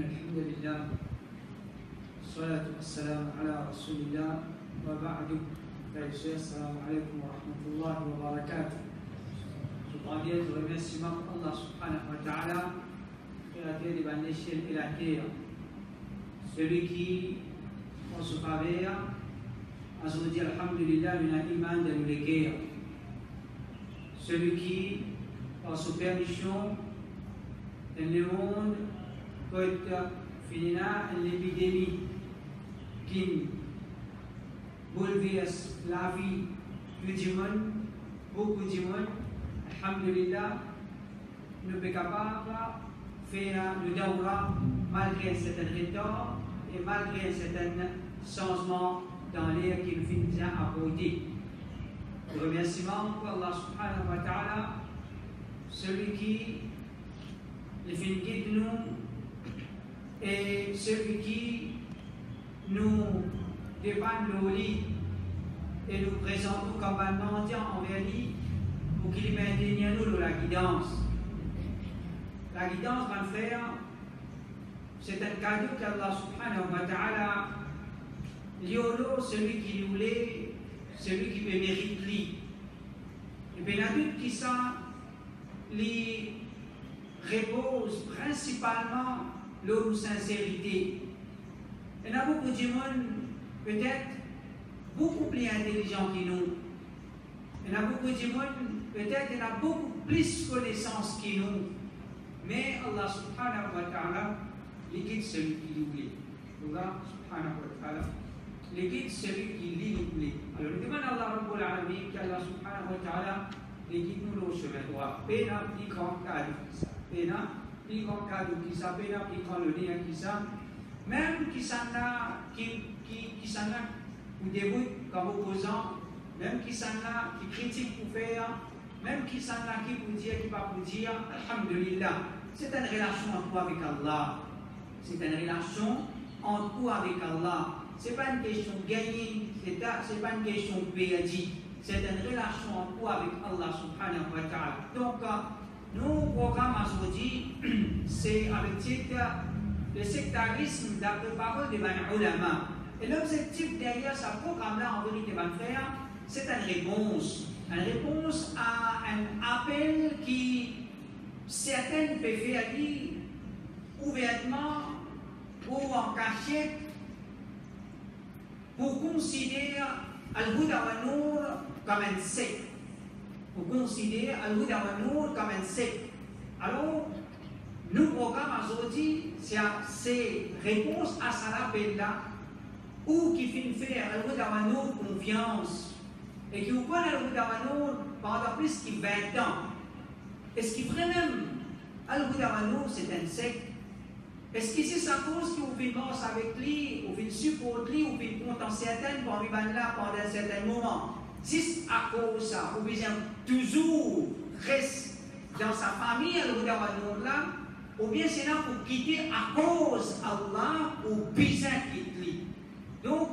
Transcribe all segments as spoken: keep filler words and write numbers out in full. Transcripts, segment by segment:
الحمد لله والصلاة والسلام على رسول الله وبعد السلام عليكم ورحمة الله وبركاته. Je prends bien le remerciement pour Allah subhanahu wa ta'ala qui a créé les bandes et la terre. Celui qui, en se faveur, a se dit alhamdulillah, il a iman de le guerre. Celui qui, par sa permission, dans le monde, peut finir l'épidémie qui bouleverse la vie du monde, beaucoup du monde, alhamdulillah, ne peut pas faire le dawra malgré un certain retard et malgré un certain changement dans l'air qui nous finit à apporter. Le remerciement pour Allah subhanahu wa ta'ala, celui qui les fait guide nous et celui qui nous dépanne le lit et nous présente comme un mendiant envers lui pour qu'il maintienne nous la guidance. La guidance, mon frère, c'est un cadeau qu'Allah subhanahu wa ta'ala l'yolo, celui qui nous l'est, celui qui peut mériter lui. Et bien, la doute qui ça, lui repose principalement leur sincérité. Il y a beaucoup de monde, peut-être, beaucoup plus intelligent que nous. Il y a beaucoup de monde, peut-être, il y a beaucoup plus de connaissances que nous. Mais Allah subhanahu wa ta'ala, il guide celui qui l'oublie. Allah subhanahu wa ta'ala, il guide celui qui l'oublie. Alors, nous demandons à Allah Rabbul Alamin, qu'Allah subhanahu wa ta'ala, il guide nous le chemin droit. Péna, plus grand cadeau qui ça. Péna, plus grand cadeau qui ça. Péna, plus grand le lien qui ça. Même qui s'en a, qui, qui, qui s'en a, ou début comme opposant, même qui s'en a, qui critique pour faire, même qui s'en a, qui pour dire, qui pas pour dire, alhamdulillah. C'est une relation entre toi avec Allah. C'est une relation entre toi avec Allah. Ce n'est pas une question gagnée, ce n'est pas une question perdue. C'est une relation entre toi avec Allah subhanahu wa ta'ala. Donc, nos programmes aujourd'hui, c'est avec titre le sectarisme d'après parole de Ban Ulama. Et l'objectif derrière ce programme-là, en vérité, mon frère, c'est une réponse. Une réponse à un appel qui, certaines peuvent faire dire ouvertement ou en cachette pour considérer Al-Huda wa Nour comme un secte. Pour considérer Al-Huda wa Nour comme un secte. Alors, nous programme aujourd'hui, c'est réponse à cet appel-là, ou qui finit faire Al-Huda wa Nour confiance, et qui vous connaît Al-Huda wa Nour pendant plus de vingt ans. Est-ce qu'il ferait même Al-Huda wa Nour, c'est un secte? Est-ce que c'est sa cause qui vous fait mort avec lui, ou fait support lui, ou fait compte en certaines pour vivre là pendant un certain moment? Si c'est à cause de ça, ou bien toujours reste dans sa famille, Al-Huda wa Nour là, ou bien c'est là pour quitter à cause d'Allah, ou bien quitter lui. Donc,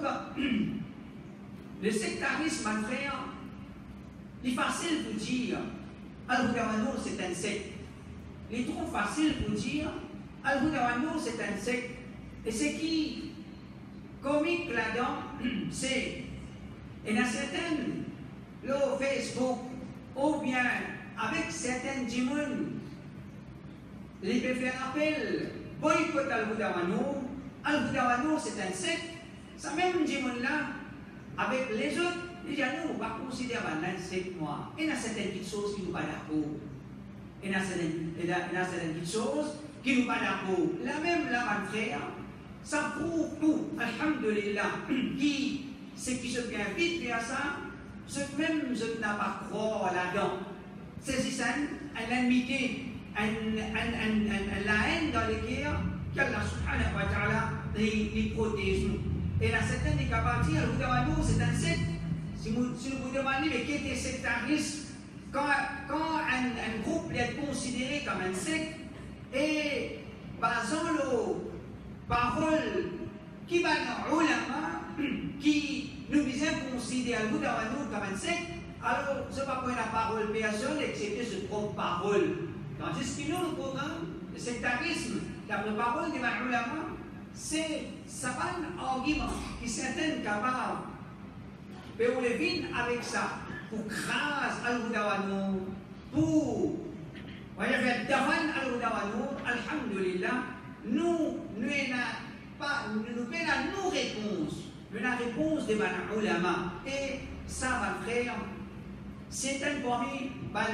le sectarisme, mon frère, il est facile pour dire Al-Huda wa Nour c'est un secte. Il est trop facile pour dire Al-Huda wa Nour c'est un secte. Et ce qui est comique là-dedans, c'est il y a certaines, le Facebook, ou bien avec certaines djimoun, ils peuvent faire appel, boycott Al-Huda wa Nour. Al-Huda wa Nour c'est un secte. Ça même djimoun-là, avec les autres, il dit nous, on va considérer un secte noir. Il y a certaines petites choses qui nous pas d'accord. Il y a certaines petites choses qui nous pas d'accord. La même là, mon frère, ça prouve tout, alhamdulillah, qui, ce qui se fait vite vers ça, ce même je n'a pas croire là-dedans. C'est ça, une ennemité, la haine dans les guerres, qu'Allah subhanahu wa ta'ala les protège nous. Et la certaine des capacités, Al-Huda wa Nour, c'est un secte. Si vous, si vous demandez, mais qu'est-ce que c'est sectarisme? Quand, quand un, un groupe est considéré comme un secte, et basant les paroles qui va dans l'ulama, qui nous disent considérer Al-Huda wa Nour comme un secte, alors ce n'est pas pour la parole personne, excepté ce propre parole. Tandis que nous, le programme, le sectarisme, d'après parole des ulama, c'est ça pas un argument qui certaines capables de lever avec ça pour craser al-Hudawano, pour faire davan al-Hudawano, alhamdulillah, nous n'avons pas nous nous réponse, nous la réponse des ulama. Et ça, ma frère, c'est un parmi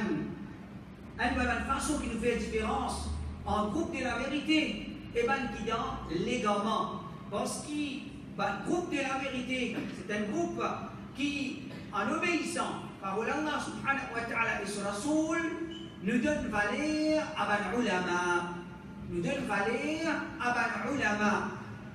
une façon qui nous fait la différence en groupe de la vérité et ben qui dans l'égarement. Parce que le groupe de la vérité, c'est un groupe qui, en obéissant par Allah subhanahu wa ta'ala et son Rasoul, nous donne valeur à ban ulama. Nous donne valeur à ban ulama.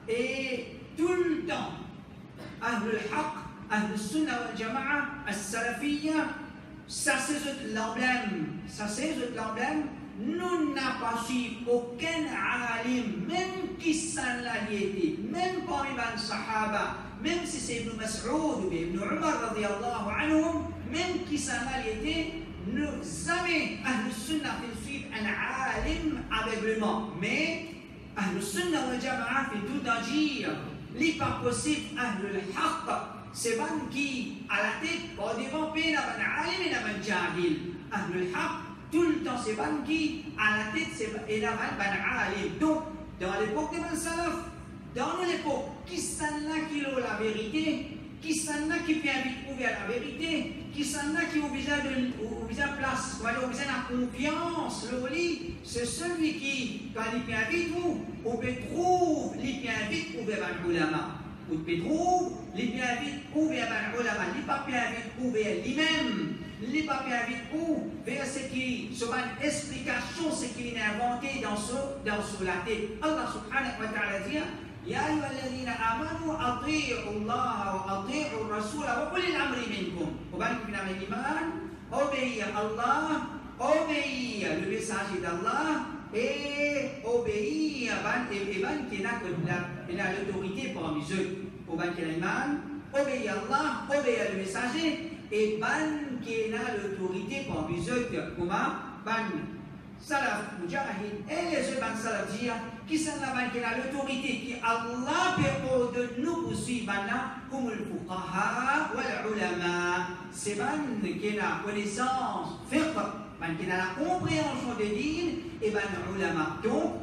Et tout le temps, Ahlul Haqq, Ahlul Sunnah wal Jama'a, As-Salafiyya, ça c'est l'emblème, ça c'est l'emblème. Nous n'avons pas su aucun alim, même qui s'en l'a été, même parmi les Sahaba, même si c'est Ibn Mas'ud ou Ibn Umar radiyallahu anhum, même qui s'en l'a été, nous jamais Ahlul Sunnah fait suivre un alim aveuglement. Mais Ahlul Sunnah wal Jama'a fait tout agir. Il n'est pas possible Ahlul Haqq. C'est ban qui, à la tête, au devant, paie la ban alim et la ban jahil. Ahlul Haqq, tout le temps, c'est ban qui, à la tête, c'est la ban alim. Donc, dans l'époque des ban salaf, dans l'époque, qui s'en a qui a la vérité, qui s'en a qui peut trouver la vérité, qui s'en a qui a besoin de place, ou alors besoin de confiance, le lit, c'est celui qui, quand il vient vite, ou peut trouver, il vient vite, ou ban ulama. Ou peut trouver, il vient vite, ou ban ulama. Il pas bien vite, ou lui-même. Il n'est pas bien vite, ou vers ce qui, sur une explication, ce qu'il a inventé dans ce, dans ce la tête. Allah subhanahu wa ta'ala dit, يا أيها الذين آمنوا أطيعوا الله وأطيعوا الرسول وأولي الأمر منكم. وبارك في الإيمان, obéir à Allah, obéir le messager d'Allah et obéir à Ban qui a l'autorité parmi eux. Au Ban qui a l'Iman, obéir à Allah, obéir le messager et Ban qui a l'autorité parmi eux. Comment Ban Salaf, Mujahid et les autres Ban Salaf dire qui sont là qui a l'autorité qui Allah peut de nous poursuivre comme le fuqaha ou l'ulama. C'est ban qui a la connaissance fiqh, ban qui a la compréhension des dînes et ban ulama. Donc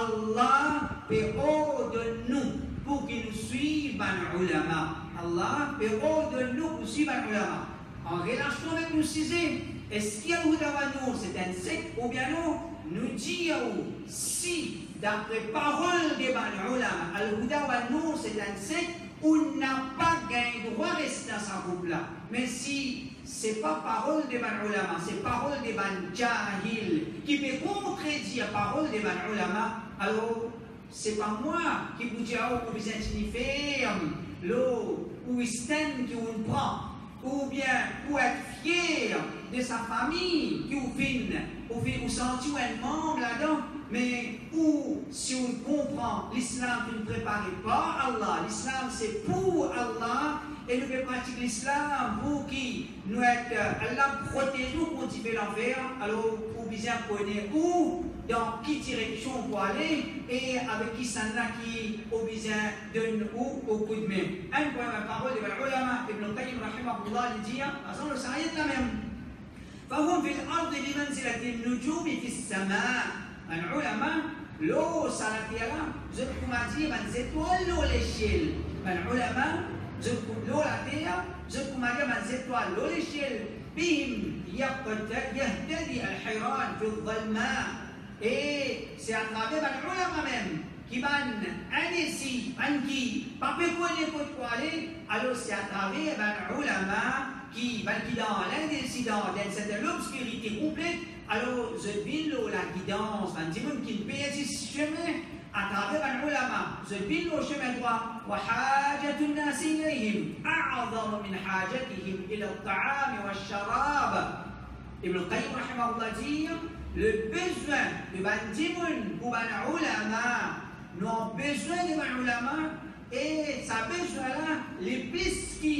Allah peut de nous pour qu'il nous suive ban ulama. Allah peut de nous pour suivre ban ulama. En relation avec nous sixième, est-ce qu'il y a Hudawano, c'est un secte ou bien non? Nous disons si d'après parole des ban ulama, Al-Hudawano c'est un secte où on n'a pas gagné droit de rester dans ce groupe-là. Mais si ce n'est pas parole des ban ulama, c'est parole des ban jahil qui peut contredire parole des ban ulama, alors c'est pas moi qui vous dis oh, que vous êtes ferme, l'eau ou stand qui vous prend, ou bien pour être fier de sa famille qui vous filme, ou vous sentez un membre là-dedans. Mais où, si on comprend l'islam qui ne prépare pas Allah, l'islam c'est pour Allah, et nous faisons pratiquer l'islam pour qui nous être, Allah protège nous pour tirer l'enfer, alors pour bien connaître où, dans qui direction pour aller, et avec qui ça n'a qui au besoin de nous au coup de main. Un point de parole de l'ulama, Ibn Qayyim rahimahullah, il dit, façon le sarayet la même. فهم في الأرض بمنزلة النجوم في السماء. العلماء لو صارت يلا زدكم عزيز من زيتوال لو ليشيل. العلماء زدكم لو لاتيا زدكم عزيز من زيتوال لو ليشيل. بهم يهتدي الحيران في الظلماء. Et c'est à travers l'ulama même qui van indécis, qui pas peu connaître quoi aller, alors c'est à travers l'ulama qui va qui dans l'indécidence, dans cette l'obscurité complète, alors je ville la guidance, un petit peu qui paye ce chemin à travers l'ulama, je ville le chemin droit, وحاجة الناس إليهم أعظم من حاجتهم إلى الطعام والشراب. Ibn Qayyim rahimahullah dit le besoin de Bandimoun ou ban ulama, nous avons besoin de ban ulama et ça besoin là les plus qui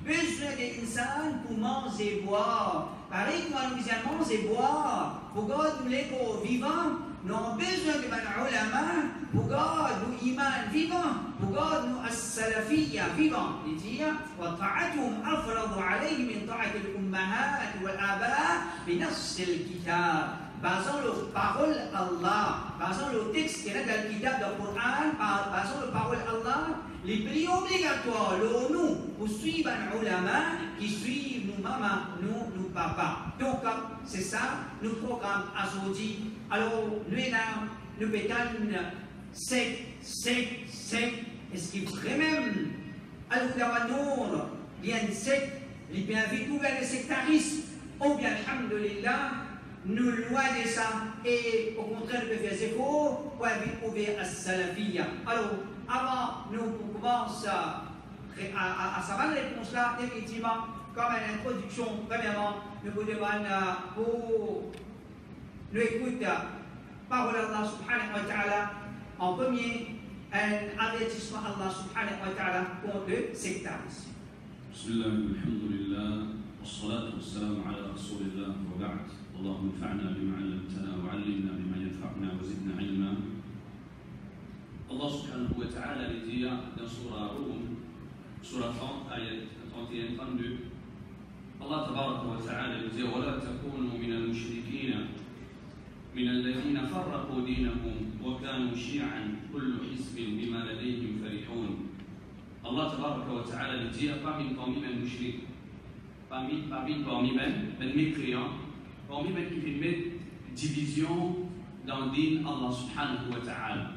besoin des insan pour manger et boire. Pareil que nous disons manger et boire. Pour God, nous les vivants, nous avons besoin de nos ulama. Pour God, nous iman vivants. Pour God, nous as-salafiyya vivants. Il dit, وَطَاعَتُهُمْ أَفْرَضُ عَلَيْهِ مِنْ طَاعَةِ الْأُمَّهَاتِ وَالْآبَاءِ بِنَصِّ الْكِتَابِ. Basons le parole Allah, basons le texte qui est dans le kitab du Coran, basons le parole Allah, les prix obligatoires, le nous, pour suivre un ulama qui suit nous maman, nous, nous papa. Donc, c'est ça, nous programme aujourd'hui. Alors, nous, nous pétons sec, sec, sec. Est-ce qu'il vraiment, alors, nous, il y a une secte, il y a un vers le sectarisme, ou bien, alhamdulillah, nous loin de ça et au contraire nous faire zéro pour ouvrir à Salafiyya. Alors, avant nous commençons à, à, à savoir la réponse là, effectivement, comme une introduction, premièrement, nous vous demandons pour nous écouter parole Allah subhanahu wa ta'ala. En premier, un avertissement Allah subhanahu wa ta'ala contre le sectarisme. Bismillah, alhamdulillah, wassalatu wassalamu ala rasulillah wa ba'd. اللهم انفعنا بما علمتنا وعلمنا بما ينفعنا وزدنا علما. Allah subhanahu wa ta'ala dit dans Surah Rum, Surah trente, ayat trente et un trente-deux, Allah tabaraka wa ta'ala dit ولا تكونوا من المشركين من الذين فرقوا دينهم وكانوا شيعا كل حزب بما لديهم فرحون. Allah tabaraka wa ta'ala dit parmi parmi les mushriks, parmi parmi parmi les mécréants, parmi les qui fait mettre division dans le din Allah subhanahu wa ta'ala.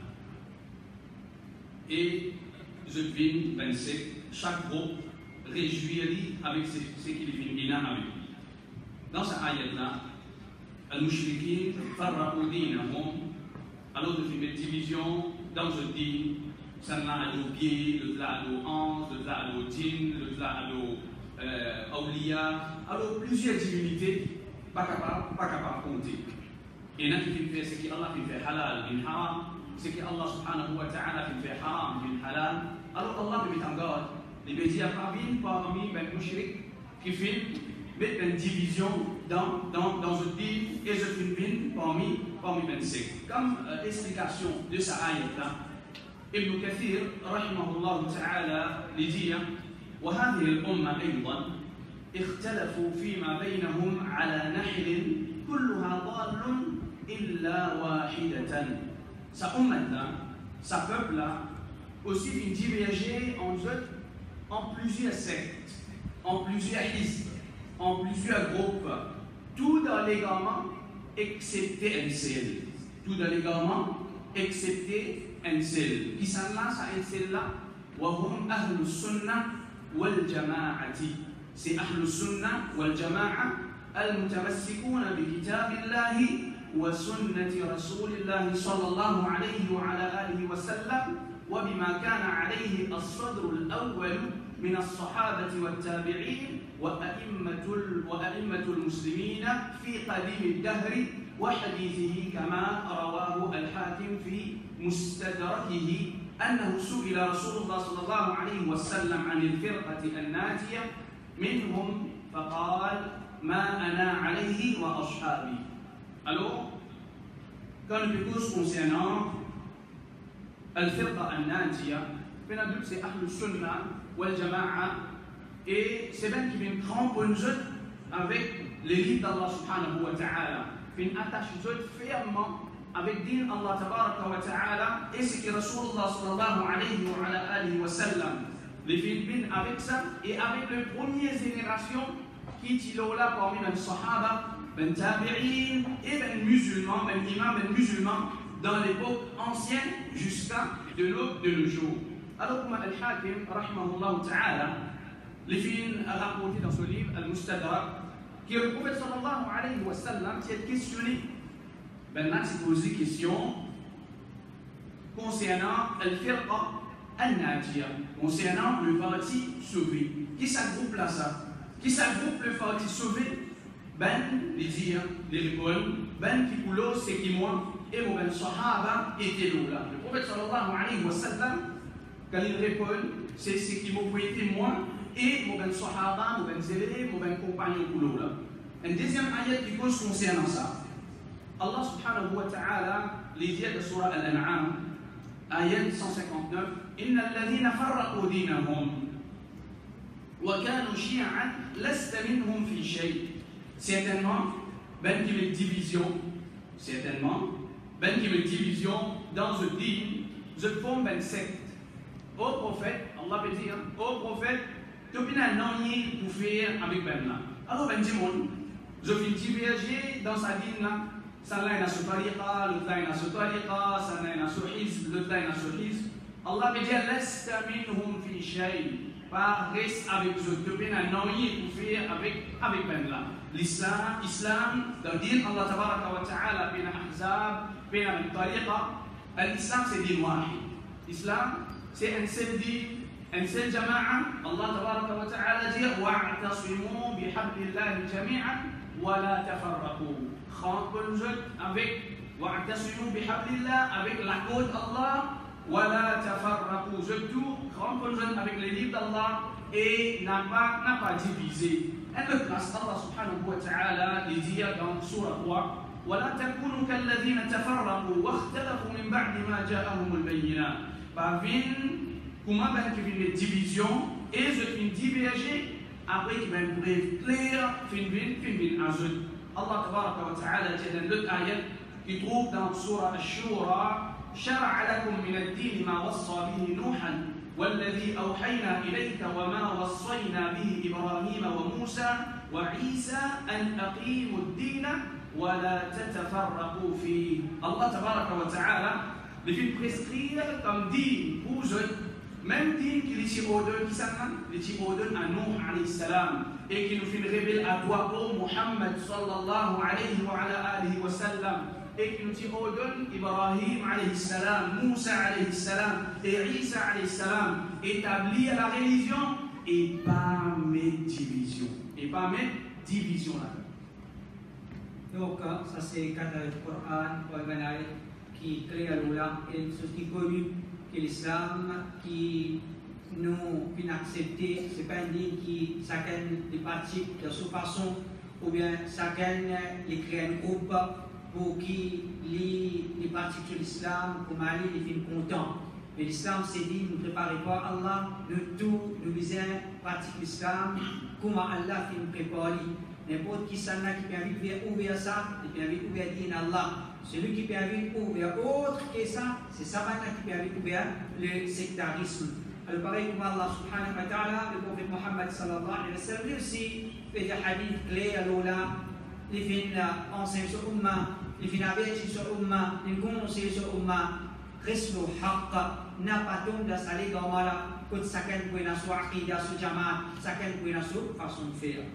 Et je viens penser, chaque groupe réjouit avec ce, ce qu'il vient avec lui. Dans cette ayat-là, al-mushrikin farraqu dinahum, alors de faire mettre division dans le din, celle-là à nos pieds, l'autre là à nos hanches, l'autre là à nos djinns, l'autre là à nos euh, awliya, alors plusieurs divinités. Pas capable, pas capable de compter. Et là, qui fait ce qui Allah fait halal, bin haram, ce qui Allah subhanahu wa ta'ala fait haram, bin halal. Alors Allah me met en garde. Les médias parmi parmi les mushriks qui fait mettre une division dans dans dans ce din et je fais parmi parmi les sectes. Comme euh, explication de cette ayat là, Ibn Kathir rahimahullah ta'ala lui dit وهذه الأمة أيضا اختلفوا فيما بينهم على نحل كلها ضال إلا واحدة. Sa ummah-là, sa peuple-là, aussi finit diverger en eux en plusieurs sectes, en plusieurs listes, en plusieurs groupes, tout dans l'égarement excepté un seul. Tout dans l'égarement excepté un seul. Qui sont là, ça un seul là, وهم أهل السنة والجماعة. C'est أهل السنة والجماعة المتمسكون بكتاب الله وسنة رسول الله صلى الله عليه وعلى آله وسلم وبما كان عليه الصدر الأول من الصحابة والتابعين وأئمة وأئمة المسلمين في قديم الدهر وحديثه كما رواه الحاكم في مستدركه أنه سئل رسول الله صلى الله عليه وسلم عن الفرقة الناجية منهم فقال ما أنا عليه وأصحابي. Alors, quand nous écoutons concernant Al-Firqa Al-Najiya, c'est Ahl Sunnah wal Jama'a, et c'est bien qui vient cramponner avec les livres d'Allah subhanahu wa ta'ala, qui attache fermement avec din Allah tabaraka wa ta'ala et ce que Rasulullah sallallahu alayhi wa ala alihi wa sallam. Les Philippines avec ça et avec les premières générations qui étaient là parmi les Sahaba, les Tabi'in et les musulmans, les imams, les musulmans dans l'époque ancienne jusqu'à de nos, de nos jours. Alors, comme Al-Hakim, rahimahullah ta'ala, les Philippines a raconté dans ce livre, Al-Mustadrak, que le prophète sallallahu alayhi wa sallam s'est questionné. Maintenant, c'est posé question concernant Al-Firqa Al-Najiya, concernant le parti sauvé. Qui s'agroupe là ça? Qui s'agroupe le parti sauvé? Ben, les dire, les récoltes, ben qui coulent, c'est qui moi, et mon ben Sahaba était là. Le prophète sallallahu alayhi wa sallam, quand il répond, c'est ce qui m'a été moi, et mon ben sahaba, mon ben zélé, mon ben compagnon pour là. Un deuxième ayat qui cause concernant ça. Allah subhanahu wa ta'ala, les dit de surah Al-An'am, ayat cent cinquante-neuf, Inna alladhina farraqu dinahum wa kanu shi'an lasta minhum fi shay. Certainement, ben qui met division, certainement, ben qui met division dans ce din, je forme ben secte. Au prophète, Allah peut dire, au prophète, tu peux pas n'en pour faire avec ben là. Alors ben dis-moi, je vais diverger dans sa din là. Ça n'a pas de tariqa, l'autre n'a pas de tariqa, ça n'a pas de hizb, l'autre n'a pas de hizb. Allah peut dire, lasta minhum fi shay. Pas reste avec eux, tu peux pas n'en pour faire avec avec ben là. L'islam, islam, dans le din Allah tabaraka wa ta'ala, bina ahzab, bina min tariqa. L'islam c'est din wahid. L'islam c'est un seul din, un seul jama'a. Allah tabaraka wa ta'ala dit wa'tasimu bihablillahi jami'an wa la tafarraqu. Rencontre avec wa'tasimu bihablillah, avec la côte Allah, wa la tafarraqu. Je tout rencontre avec les livres d'Allah et n'a pas n'a pas divisé. Un autre place Allah subhanahu wa ta'ala dit dans surah trois ولا تكونوا كالذين تفرقوا واختلفوا من بعد ما جاءهم البينات. Pas vin comment ben qui vient de division et je fin diverger après qui vient bref clair fin vin fin vin azut. Allah tabaraka wa ta'ala dit dans l'autre ayat qui trouve dans surah Ash-Shura شرع لكم من الدين ما وصى به نوحا والذي أوحينا إليك وما وصينا به إبراهيم وموسى وعيسى أن أقيموا الدين ولا تتفرقوا فيه. Allah tabaraka wa ta'ala les fait prescrire comme dit pour eux, même dit qu'il est au deux qui s'appelle, il est au deux à Nuh alayhi salam et qui nous fait révéler à toi pour Muhammad sallallahu alayhi wa ala alihi wa sallam et qui nous dit au deux Ibrahim alayhi salam, Moussa alayhi salam et Isa alayhi salam établir la religion et pas mettre division et pas mettre division là. Donc, ça c'est quatre ayats du Coran, trois ayats qui créent l'Oula, et ce qui est connu, que l'islam qui nous fait accepter, ce n'est pas un dit qui chacun des parties de cette façon, ou bien chacun les crée un groupe pour qui les, les parties de l'islam, comme Ali, les films contents. Mais l'islam c'est dit, nous préparez pas Allah, de tout, nous visons partie de l'islam, comment Allah fait nous préparer. N'importe qui s'en a qui peut ouvrir ça, il peut ouvrir dire Allah. Celui qui peut ouvrir autre que ça, c'est ça qui peut ouvrir le sectarisme. Alors pareil comme Allah subhanahu wa ta'ala, le prophète Muhammad sallallahu alayhi wa sallam, lui aussi fait des hadiths clés à l'Ola, les fins enseignent sur Ummah, les fins avertis sur Ummah, les conseillent sur Ummah, reste le haqq, n'a pas tombé dans sa ligue en mala, que chacun peut n'a soit aqidah, soit jamaat, chacun peut n'a soit façon de faire.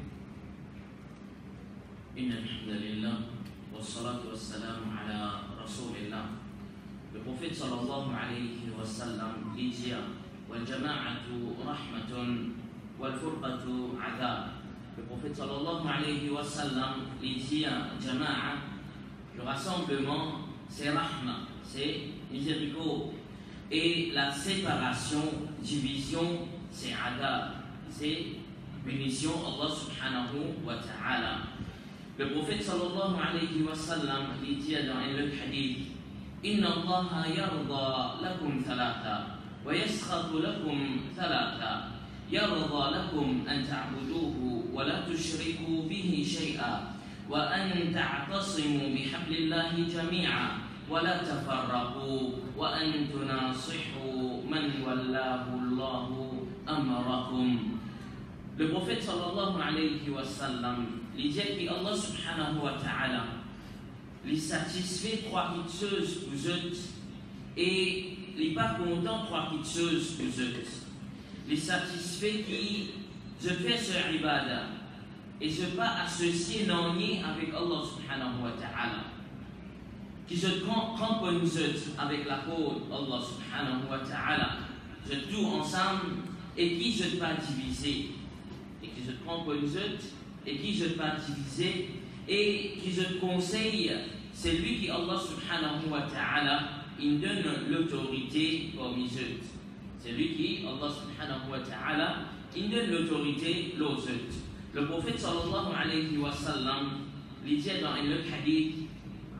إن الحمد لله والصلاة والسلام على رسول الله. Le prophète sallallahu alayhi wa sallam dit والجماعة رحمة والفرقة عذاب. Le prophète sallallahu alayhi wa sallam dit jama'a, le rassemblement c'est rahma, c'est miséricorde, et la séparation, division c'est adab, c'est punition Allah subhanahu wa ta'ala. Le prophète sallallahu alayhi wa sallam dit dans un autre hadith Inna Allah yarda lakum thalatha wa yaskhatu lakum thalatha yarda lakum an ta'buduhu wa la tushriku bihi shay'a wa an ta'tasimu bihablillahi jami'a wa la tafarraqu wa an tunasihu man wallahu Allahu amrakum. Le prophète sallallahu alayhi wa sallam il dit que Allah subhanahu wa ta'ala les satisfait trois choses pour eux et les pas content trois choses pour eux. Les satisfait qui je fais ce ibadah et je pas associer non avec Allah subhanahu wa ta'ala. Qui je cramponne avec la cause Allah subhanahu wa ta'ala. Je tout ensemble et qui je pas diviser et qui je cramponne et qui je pas diviser et qui je conseille, c'est lui qui Allah subhanahu wa ta'ala il donne l'autorité parmi eux. C'est lui qui Allah subhanahu wa ta'ala il donne l'autorité aux autres. Le prophète sallallahu alayhi wa sallam lui dit dans un autre hadith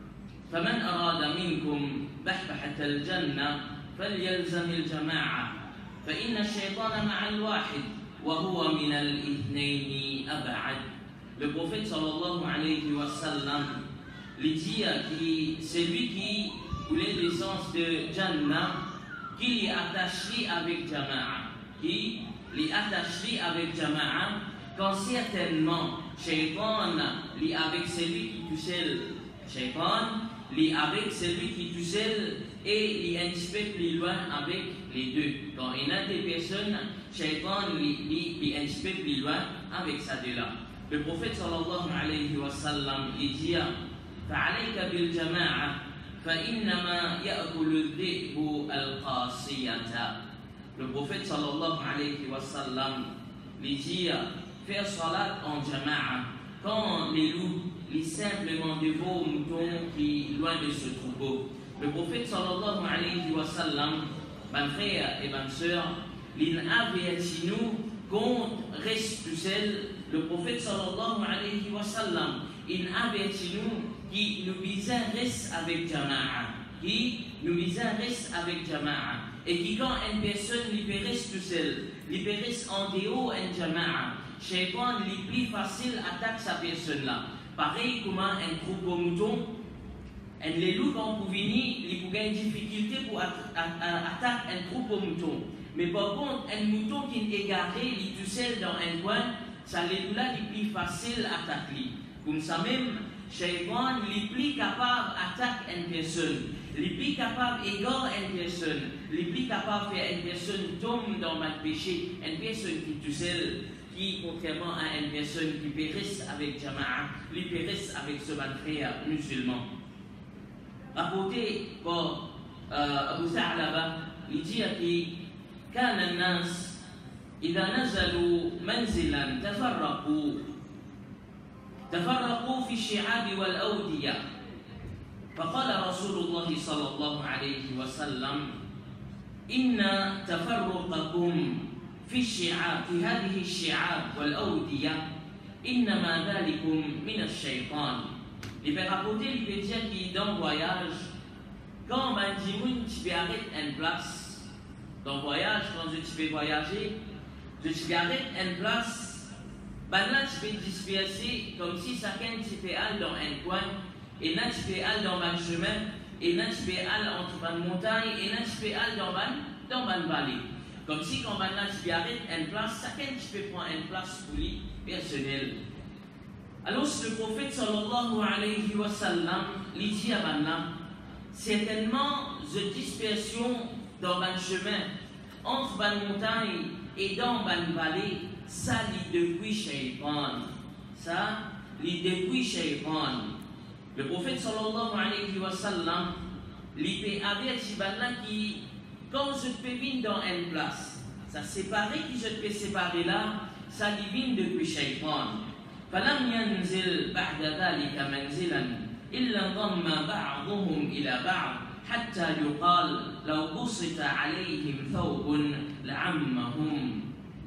فمن أراد منكم بحبحة الجنة فليلزم الجماعة فإن الشيطان مع الواحد وهو من الاثنين أبعد. Le prophète sallallahu alayhi wa sallam lui dit que celui qui voulait l'essence de Jannah, qui l'y attacherait avec Jama'a, qui l'y attacherait avec Jama'a, quand certainement Shaitan l'y avec celui qui tout seul, Shaitan l'y avec celui qui tout seul et l'y un petit peu plus loin avec les deux. Quand il y a des personnes, Shaitan l'y un petit peu plus loin avec ça de là. Le prophète sallallahu alayhi wa sallam il dit فعليك بالجماعة فإنما يأكل الذئب القاصية. Le prophète sallallahu alayhi wa sallam il dit faire salat en jama'a quand les loups les simplement dévorent moutons qui loin de ce troupeau. Le prophète sallallahu alayhi wa sallam, mes frères et mes sœurs, il avertit nous contre reste tout seul. Le prophète sallallahu alayhi wa sallam, il avertit nous qui nous vise reste avec jama'a, qui nous vise reste avec jama'a, et qui quand une personne libère tout seul, libère en dehors en jama'a, Shaitan est plus facile attaque sa personne là. Pareil comme un troupeau mouton, les loups quand vous venez, ils ont une difficulté pour attaquer un troupeau mouton. Mais par contre, un mouton qui est égaré, il est tout seul dans un coin, ça les loups là est plus facile à attaquer. Comme ça même, Shaitan est plus capable d'attaquer une personne, il est plus capable d'égarer une personne, il est plus capable de faire une personne tombe dans le péché, une personne qui est tout seul, qui, contrairement à une personne qui périsse avec Jama'a, lui périsse avec ce frère musulman. Rapporté par euh, Abu Tha'laba, il dit que كان الناس إذا نزلوا منزلا تفرقوا تفرقوا في الشعاب والأودية فقال رسول الله صلى الله عليه وسلم إن تفرقكم في الشعاب في هذه الشعاب والأودية إنما ذلكم من الشيطان. Il peut rapporter, il peut dire qu'il dans le voyage, quand un dimoun tu peux arrêter une place, dans le voyage, quand tu peux voyager, tu peux arrêter une place, ben là tu peux disperser comme si chacun tu peux aller dans un coin, et là tu peux aller dans un chemin, et là tu peux aller entre une montagne, et là tu peux aller dans une, dans une vallée. Comme si quand maintenant tu arrêtes une place, chacun tu peux prendre une place pour lui personnelle. Alors le prophète sallallahu alayhi wa sallam lui dit à Banna, certainement de dispersion dans un chemin, entre une montagne et dans une vallée, ça lit depuis Shaitan. Ça lit depuis Shaitan. Le prophète sallallahu alayhi wa sallam lui peut avertir Banna qui, quand je peux venir dans une place, ça séparer qui je peux séparer là, ça vient depuis Shaitan. فلم ينزل بعد ذلك منزلا إلا انضم بعضهم إلى بعض حتى يقال لو بسط عليهم ثوب لعمهم.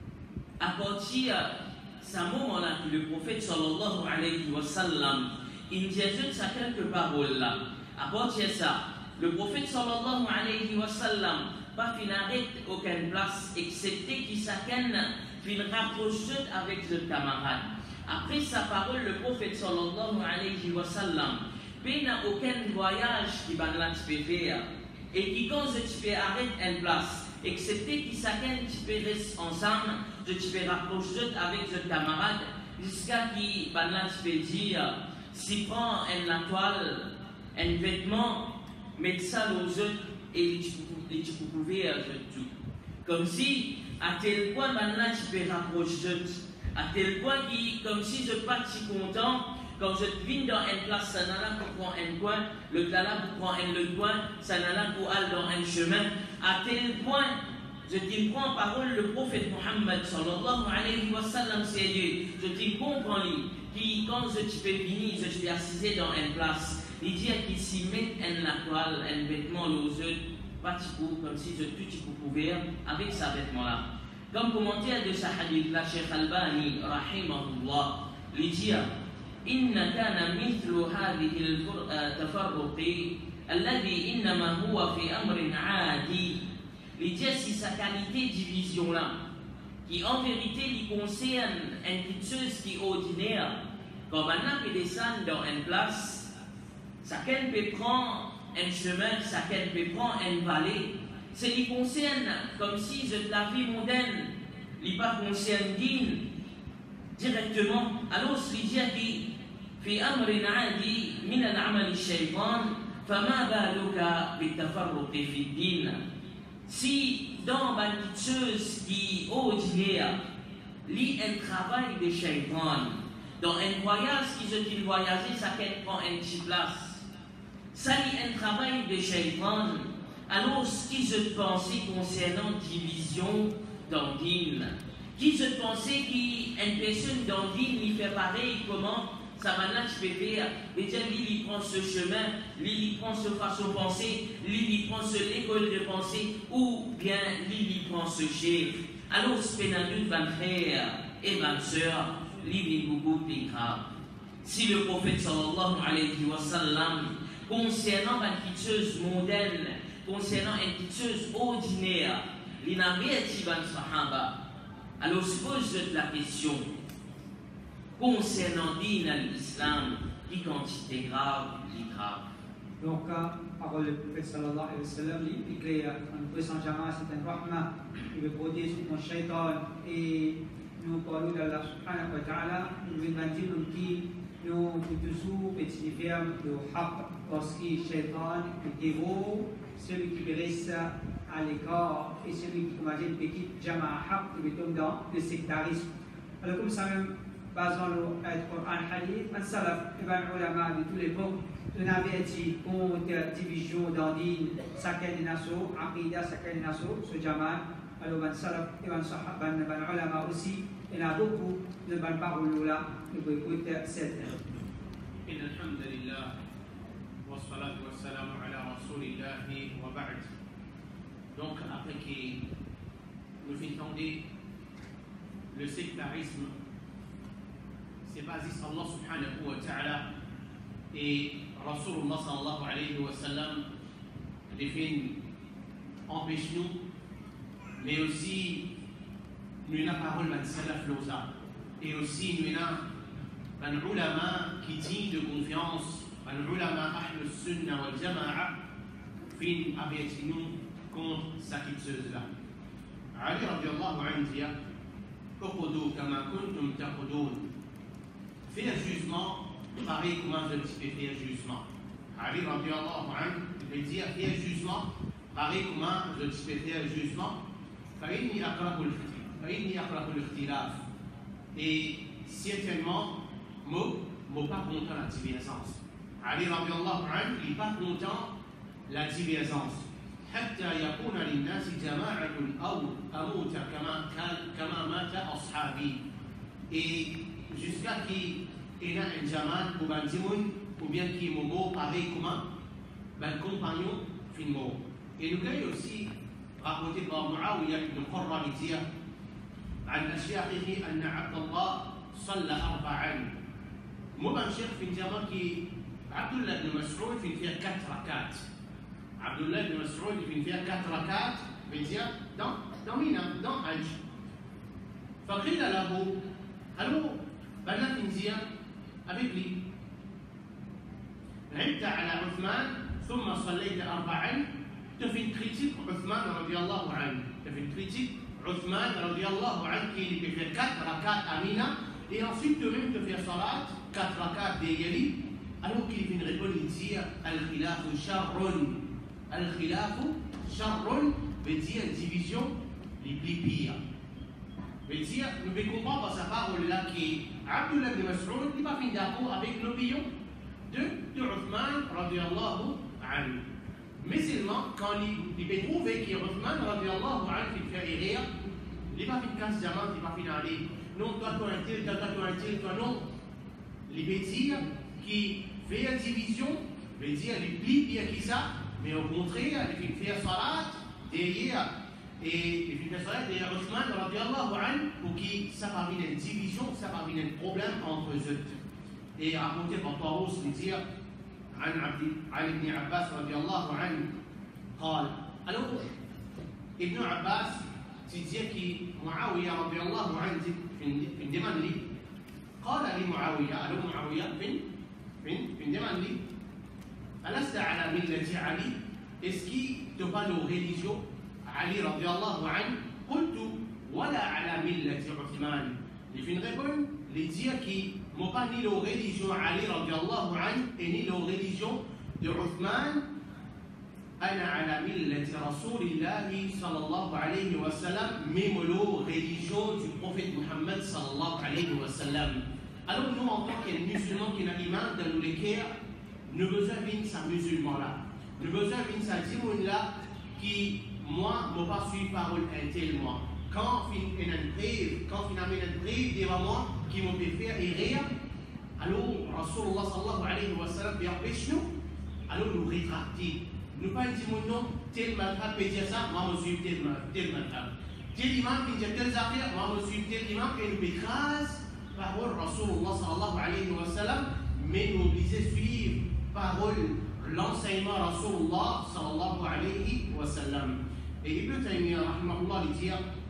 À partir de ce moment-là que le prophète sallallahu alayhi wa sallam il dit ça quelques paroles là. À partir de ça, le prophète sallallahu alayhi wa sallam pas fin arrête aucune place excepté qu'il chacun fin rapproche avec ses camarades. Après sa parole, le prophète sallallahu alayhi wa sallam n'a aucun voyage qui va là tu peux faire et qui quand tu peux arrêter une place excepté que chacun tu peux rester ensemble, tu peux rapprocher avec ses camarades jusqu'à qui va là tu peux dire si prend une la toile, un vêtement, mets ça aux autres et tu peux couvrir tout. Comme si à tel point maintenant tu peux rapprocher à tel point que, comme si je partis content, quand je viens dans une place, ça n'a là pour prendre un coin, le là pour prendre un autre coin, ça n'a là pour aller dans un chemin. À tel point, je dis prends parole le prophète Muhammad sallallahu alayhi wa sallam, c'est Dieu. Je dis comprends lui, qui quand je peux venir, je suis assis dans une place, il dit qu'il s'y met un la toile, un vêtement aux yeux, pas comme si je tout couvert avec ce vêtement là. Comme commentaire de ce hadith, la Cheikh Albani, rahimahullah, lui dit إن كان مثل هذه التفرق الذي إنما هو في أمر عادي. lui dit si sa qualité division là, qui en vérité lui concerne une chose qui est ordinaire, quand on peut descendre dans une place, chacun peut prendre un chemin, chacun peut prendre une vallée, c'est lui concerne comme si je la vie mondaine, lui pas concerne digne directement. Alors lui dit qui في أمر عادي من العمل الشيطان فما بالك بالتفرق في الدين. Si dans une chose qui est ordinaire, lit un travail de shaitan, dans un voyage qui se dit voyager, ça prend une petite place. Ça lit un travail de shaitan, alors ce qui se pensait concernant division dans dîne, qui se pensait qu'une personne dans dîne lui fait pareil, comment ça maintenant tu peux faire, et dire lui il prend ce chemin, lui il prend ce façon de penser, lui il prend ce l'école de pensée, ou bien lui il prend ce chef. Alors ce pénadule va frère et ma soeur, lui il beaucoup plus grave. Si le prophète sallallahu alayhi wa sallam, concernant une petite chose mondaine, concernant une petite chose ordinaire, il n'avait dit ban sahaba, alors se pose la question. Concernant l'islam, qui quantité grave, qui grave. Donc, parole du prophète sallallahu alayhi wa sallam, il éclaire en présent jama, c'est un rahma, il veut protéger sur mon shaitan, et nous parlons d'Allah subhanahu wa ta'ala, nous venons dire qui nous toujours petit ferme de haq, parce que shaitan est héros, celui qui reste à l'écart, et celui qui commande une petite jama haq, qui tombe dans le sectarisme. Alors, comme ça même, basant le Coran Hadith, un salaf, et un ulama de tous les époques, on avait dit contre division dans l'île, chacun des nations, Aqidah, chacun des nations, ce Jamal, alors un salaf, et un sahaba, un ulama aussi, il y a beaucoup de bonnes paroles là, nous pouvons écouter cette. Alhamdulillah, wa salatu wa salam ala rasulillahi wa ba'd. Donc, après que nous entendons le sectarisme, c'est basé sur Allah subhanahu wa ta'ala et Rasulullah sallallahu alayhi wa sallam les fait empêche nous, mais aussi nous avons la parole de salaf l'osa et aussi nous avons un ulama qui dit de confiance, un ulama ahl sunnah wal jama'a fin avec nous contre cette chose là. Ali radiallahu anhu dit uqdu kama kuntum taqudun. Faire jugement, pareil comment je peux faire jugement. Ali radiallahu anhu veut dire faire jugement, pareil comment je peux faire jugement. فإني أكره فإني أكره الاختلاف. Et certainement, moi, moi pas content la divergence. Ali radiallahu anhu il n'est pas content la divergence. حتى يكون للناس جماعة أو أموت كما كان كما مات أصحابي. Et jusqu'à qui il y a un jaman ou un dimoun ou bien qui est mort pareil comme un compagnon fin mort. Et nous avons aussi raconté par Muawiyah ibn Qurra qui dit عن أشياخه أن عبد الله صلى أربعا. مو un cheikh fin jaman qui Abdullah ibn Mas'ud fin faire quatre rakats. Abdullah ibn Mas'ud fin faire quatre rakats, veut dire dans dans Mina, dans Hajj. فقيل له alors بنات نزيا avec lui. عدت على عثمان ثم صليت أربعا. تفي كريتيك عثمان رضي الله عنه. تفي كريتيك عثمان رضي الله عنه qui lui fait quatre rakats à Mina et ensuite même te fait salat quatre rakats d'Yali. Alors qu'il fait une réponse il dit al-khilaf sharrun. Al-khilaf sharrun veut dire division les plus pires. Veut dire nous ne comprenons pas sa parole là qui Abdullah ibn Mas'ud n'est pas fin d'accord avec l'opinion de, de Uthman radiallahu anhu. Mais seulement quand il, il peut trouver que Uthman radiallahu anhu il fait erreur, il n'est pas fin casse diamant, il n'est pas fin aller. Non, toi, toi, un tel, toi, toi, un tel, toi, non. Il veut dire qu'il fait la division, veut dire qu'il plie bien qui ça, mais au contraire, il fait faire salat derrière Et il fait ça, et Othman, radiallahu anhu, pour qui ça parmi les divisions, ça parmi les problèmes entre eux. Et à côté de Taous, il dit, عن عن ابن عباس رضي الله عنه قال alors ابن عباس تدي كي معاوية رضي الله عنه في دمان لي قال لمعاوية ألو معاوية فين فين في دمان لي ألست على ملة علي اسكي تبالو ريليجيو علي رضي الله عنه قلت ولا على ملة عثمان لفين ريبون لدي كي non pas ni la religion Ali radiallahu anhu et ni la religion de Uthman. أنا على ملة رسول الله صلى الله عليه وسلم même la religion du prophète Muhammad صلى الله عليه وسلم. Alors nous en tant que musulmans qui n'ont iman dans le cœur, nous besoin d'une sa musulman là, nous besoin d'une sa dimoun là qui moi ne pas suivre parole un tel moi. Quand il y a une brève, quand il y a une brève devant moi qui m'ont fait faire errer, alors Rasulullah sallallahu alayhi wa sallam empêche nous, alors nous rétracter. Nous pas dire non, tel madhab peut dire ça, moi je suis tel madhab. Tel imam qui dit telles affaires, moi je suis tel imam, et nous écrase parole Rasulullah sallallahu alayhi wa sallam, mais nous obligés de suivre parole l'enseignement Rasulullah sallallahu alayhi wa sallam. Et Ibn Taymiyyah rahimahullah dit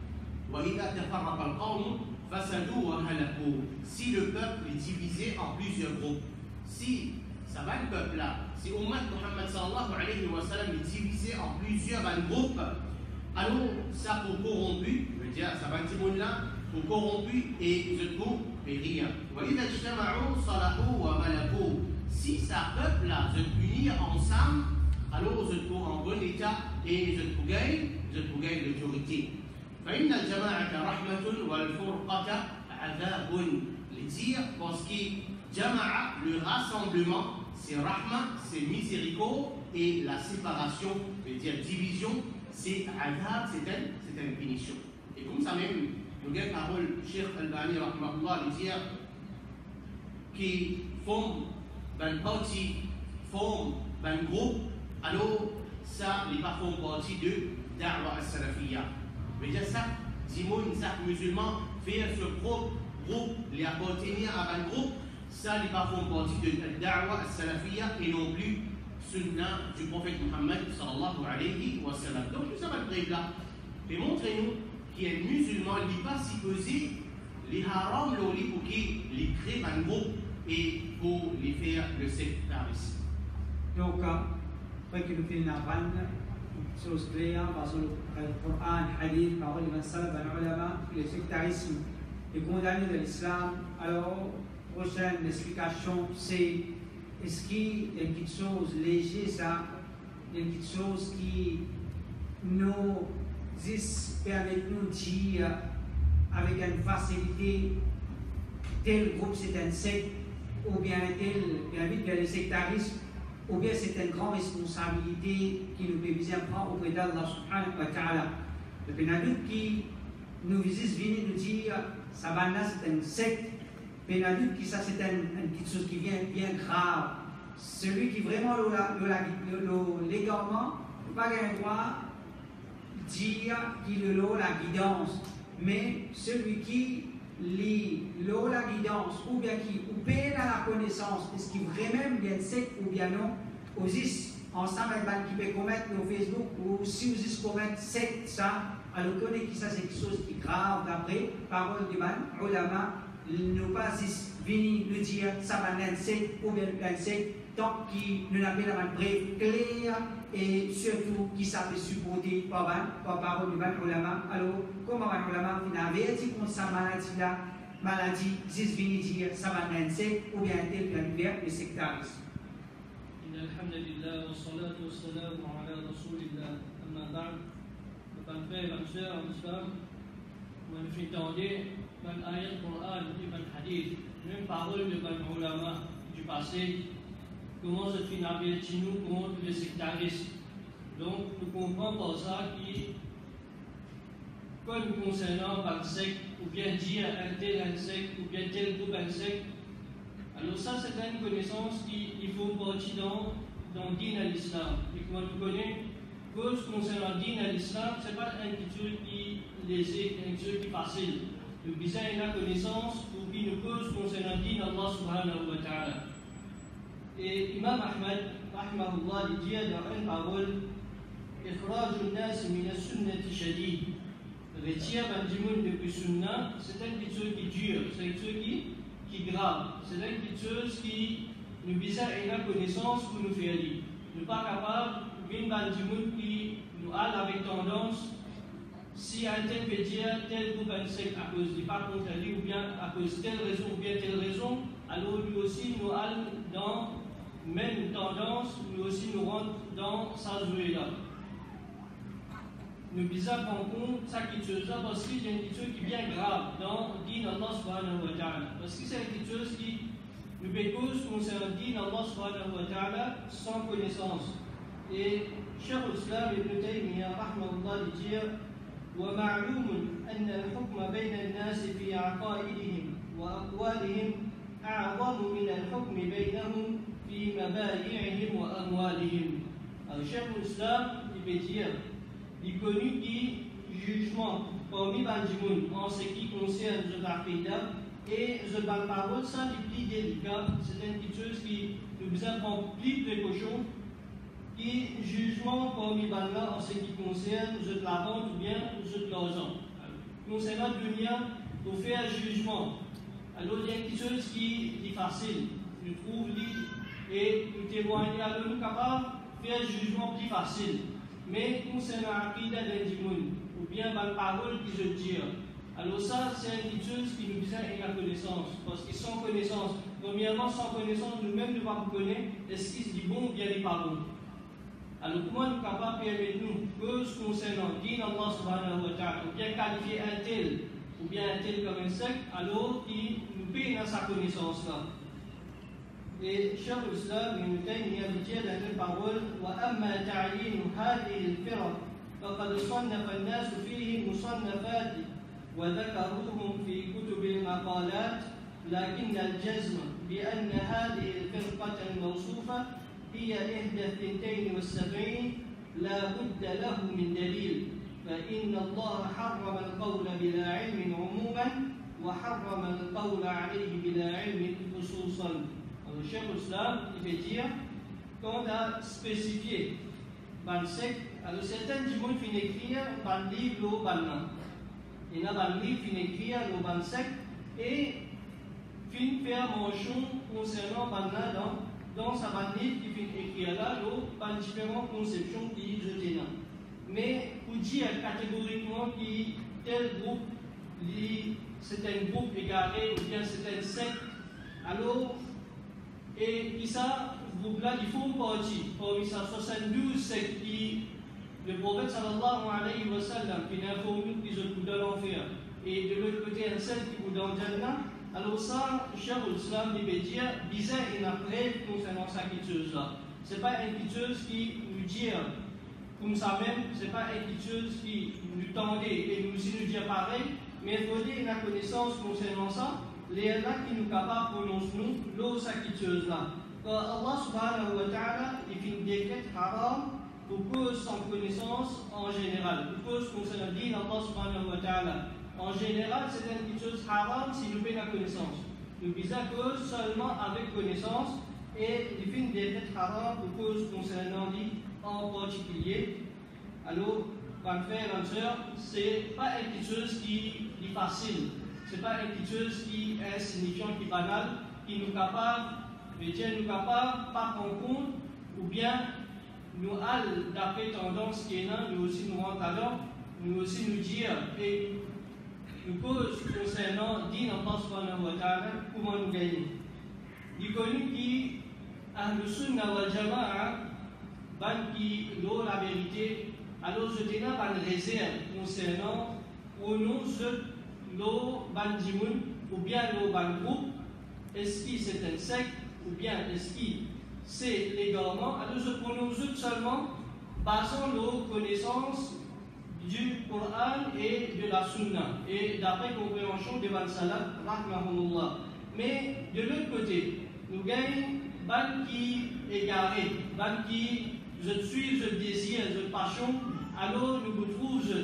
وإذا تفرق القوم فسدوا وهلكوا. Si le peuple est divisé en plusieurs groupes, si ça va le peuple là, si Ummat Muhammad sallallahu alayhi wa sallam est divisé en plusieurs groupes, alors ça pour corrompu, je veux dire, ça va le monde là, pour corrompu et je trouve périr. وإذا اجتمعوا صلحوا وملكوا. Si ça peuple là se unir ensemble, alors je trouve en bon état et je trouve gagne, je trouve gagne l'autorité. فإن الجماعة رحمة والفرقة عذاب. Les dire parce que jama'a, le rassemblement, c'est rahma, c'est miséricorde, et la séparation, veut dire division, c'est adab, c'est une punition. Et comme ça même, nous avons parole Cheikh Albani rahmahullah les dire qui forment un parti, forment un groupe, alors ça n'est pas forme partie de Da'wa al-Salafiyya. Mais dire ça, Simon, chaque musulman, faire ce groupe, groupe, les appartenir à un groupe, ça n'est pas font partie de la da'wa al-salafiyya et non plus sunnah du prophète Muhammad sallallahu alayhi wa sallam. Donc nous avons le là. Et montrez-nous qu'il y a un musulman qui n'est pas si pesé, les haram, pour qu'il les crée un groupe et pour les faire le sectarisme. Donc, après que nous faisons la bande, chose claire, parce que le Coran, le hadith, parole des salaf, les ulama, le sectarisme est condamné de l'islam. Alors, prochaine explication, c'est est-ce qu'il y a quelque chose de léger, ça, il y a quelque chose qui nous permet de nous dire avec une facilité tel groupe c'est un secte, ou bien tel, bien vite, le sectarisme, ou bien c'est une grande responsabilité qui nous peut bien prendre auprès d'Allah subhanahu wa ta'ala. Le pénadoute qui nous visite venir nous dire ça va là c'est un secte, pénadoute qui ça c'est quelque chose qui vient bien grave. Celui qui vraiment légalement n'a pas le droit de dire qu'il a la guidance, mais celui qui lit la guidance ou bien qui ou peine à la connaissance, est-ce qu'il vraiment bien secte ou bien non, aussi ensemble avec qui peut commettre nos Facebook ou si vous commettre secte ça, alors connaît qui ça c'est quelque chose qui est grave d'après parole du man, ulama, ne pas venir nous dire ça va être un secte ou bien un secte tant qu'il ne n'a pas la brève claire et surtout qui s'appelle supporté par par parole du man ulama. Alors comment man ulama il avait dit contre sa maladie là, maladie zis venir dire ça va être un secte ou bien un tel univers le sectarisme. الحمد لله والصلاة والسلام على رسول الله أما بعد فقد فهم أمثال الإسلام وفي توضيح من آية القرآن من حديث من parole de من علماء du passé comment se finit chez nous comment le sectarisme. Donc nous comprenons par ça qui comme concernant par secte ou bien dire un tel un secte ou bien tel groupe un secte. Alors ça, c'est une connaissance qui il faut partir dans dans din à l'islam. Et comme tu connais, cause concernant le din à l'islam, ce n'est pas une chose qui léger, une chose qui est facile. Nous besoin de connaissance pour qu'il nous cause concernant le din Allah subhanahu wa ta'ala. Et Imam Ahmad, rahimahullah, il dit dans une parole, إخراج الناس من السنة شديد. Retirer un dimoun depuis sunna, c'est une chose qui dure, c'est une chose qui, qui grave, c'est une chose qui nous besoin de la connaissance pour nous faire lire. Nous ne sommes pas capables de venir un dimoun qui nous a avec tendance, si un tel peut dire tel groupe un secte à cause du pas contre lui, ou bien à cause de telle raison, ou bien telle raison, alors lui aussi nous a dans même tendance, lui aussi nous rentre dans sa jouée là. Nous devons prendre compte de cette chose là parce qu'il y a une chose qui est bien grave dans le din Allah subhanahu wa ta'ala. Parce que c'est une chose qui nous cause concernant le din Allah subhanahu wa ta'ala sans connaissance. Et Cheikh al-Islam Ibn Taymiyyah rahmahullah dit ومعلوم أن الحكم بين الناس في عقائدهم وأقوالهم أعظم من الحكم بينهم في مبايعهم وأموالهم. Alors Cheikh al-Islam il veut dire il connu qui jugement parmi Bandimoun en ce qui concerne le Aqidah et le parole, ça est plus délicat, c'est une petite chose qui nous besoin prendre plus de précautions, qui jugement parmi Bandla en ce qui concerne le la vente ou bien le l'argent. Concernant le dunya, pour faire jugement, alors il y a une petite chose qui est facile, nous trouve et nous témoigner, alors nous sommes capables de faire jugement plus facile. Mais concernant l'Aqidah d'un dimoun, ou bien la parole qui se dit, alors ça, c'est une chose qui nous besoin de la connaissance. Parce que sans connaissance, premièrement, sans connaissance, nous-mêmes ne pouvons pas connaître est-ce qu'il dit bon ou bien il n'est pas bon. Alors, comment nous sommes capables de permettre nous, cause concernant din Allah subhanahu wa ta'ala, ou bien qualifier un tel, ou bien un tel comme un secte, alors qui nous paye dans sa connaissance là. Et Cheikh al-Islam Ibn Taymiyyah dit dans une parole وأما تعيين هذه الفرق فقد صنف الناس فيه مصنفات وذكروهم في كتب المقالات لكن الجزم بأن هذه الفرقة الموصوفة هي إحدى الثنتين والسبعين لا بد له من دليل فإن الله حرم القول بلا علم عموما وحرم القول عليه بلا علم خصوصا. Le Cheikh al-Islam, il veut dire, quand on a spécifié dans le secte, alors certains du monde finissent écrire dans le livre ou dans le nom. Il y a dans le livre qui finissent écrire dans le secte et finissent faire mention concernant le nom dans sa livre qui finissent écrire là, dans différentes conceptions qui jetent là. Mais pour dire catégoriquement que tel groupe, c'est un groupe égaré ou bien c'est un secte, alors et puis ça, vous là, il faut partir. Parmi ça, soixante-douze sectes qui, le prophète sallallahu alayhi wa sallam, qui informe qu'ils ont coup de l'enfer, et de l'autre côté, un seul qui vous dans le Jannah, alors ça, Cheikh al-Islam, il veut dire, bizarre et après, concernant cette chose-là. Ce n'est pas une chose qui nous dit, comme ça même, ce n'est pas une chose qui nous tendait et nous aussi nous dit pareil, mais il faut dire la connaissance concernant ça. Les là qui nous capables prononcer nous l'eau saquiteuse là. Quand Allah subhanahu wa ta'ala il fait une décrète haram pour cause sans connaissance en général. Pour cause concernant le din Allah subhanahu wa ta'ala. En général, c'est une chose haram si nous faisons la connaissance. Nous visons cause seulement avec connaissance et il fait une décrète haram pour cause concernant le din en particulier. Alors, quand frère et soeur, c'est pas une chose qui est facile. Ce n'est pas une chose qui est insignifiante, qui est banale, qui nous capable, mais Dieu nous capable, pas prendre compte, ou bien nous allons d'après tendance qui est là, nous aussi nous rentrons alors, nous aussi nous dire, et nous cause concernant, dit Allah subhanahu wa ta'ala, comment nous gagner. Il est connu qui, Ahlus Sunnah wal Jama'a, ban qui l'eau la vérité, alors je dis là, ban réserve concernant, au nom de l'eau bandimoun ou bien l'eau bandgroupe, est-ce que c'est un secte ou bien est-ce que c'est légalement, alors je prononce seulement basant nos connaissances du Coran et de la Sunna et d'après compréhension de Van Salat, rahmahullah. Mais de l'autre côté, nous gagnons ban qui égaré, ban qui je suis, je désire, je passion, alors nous vous trouvons je.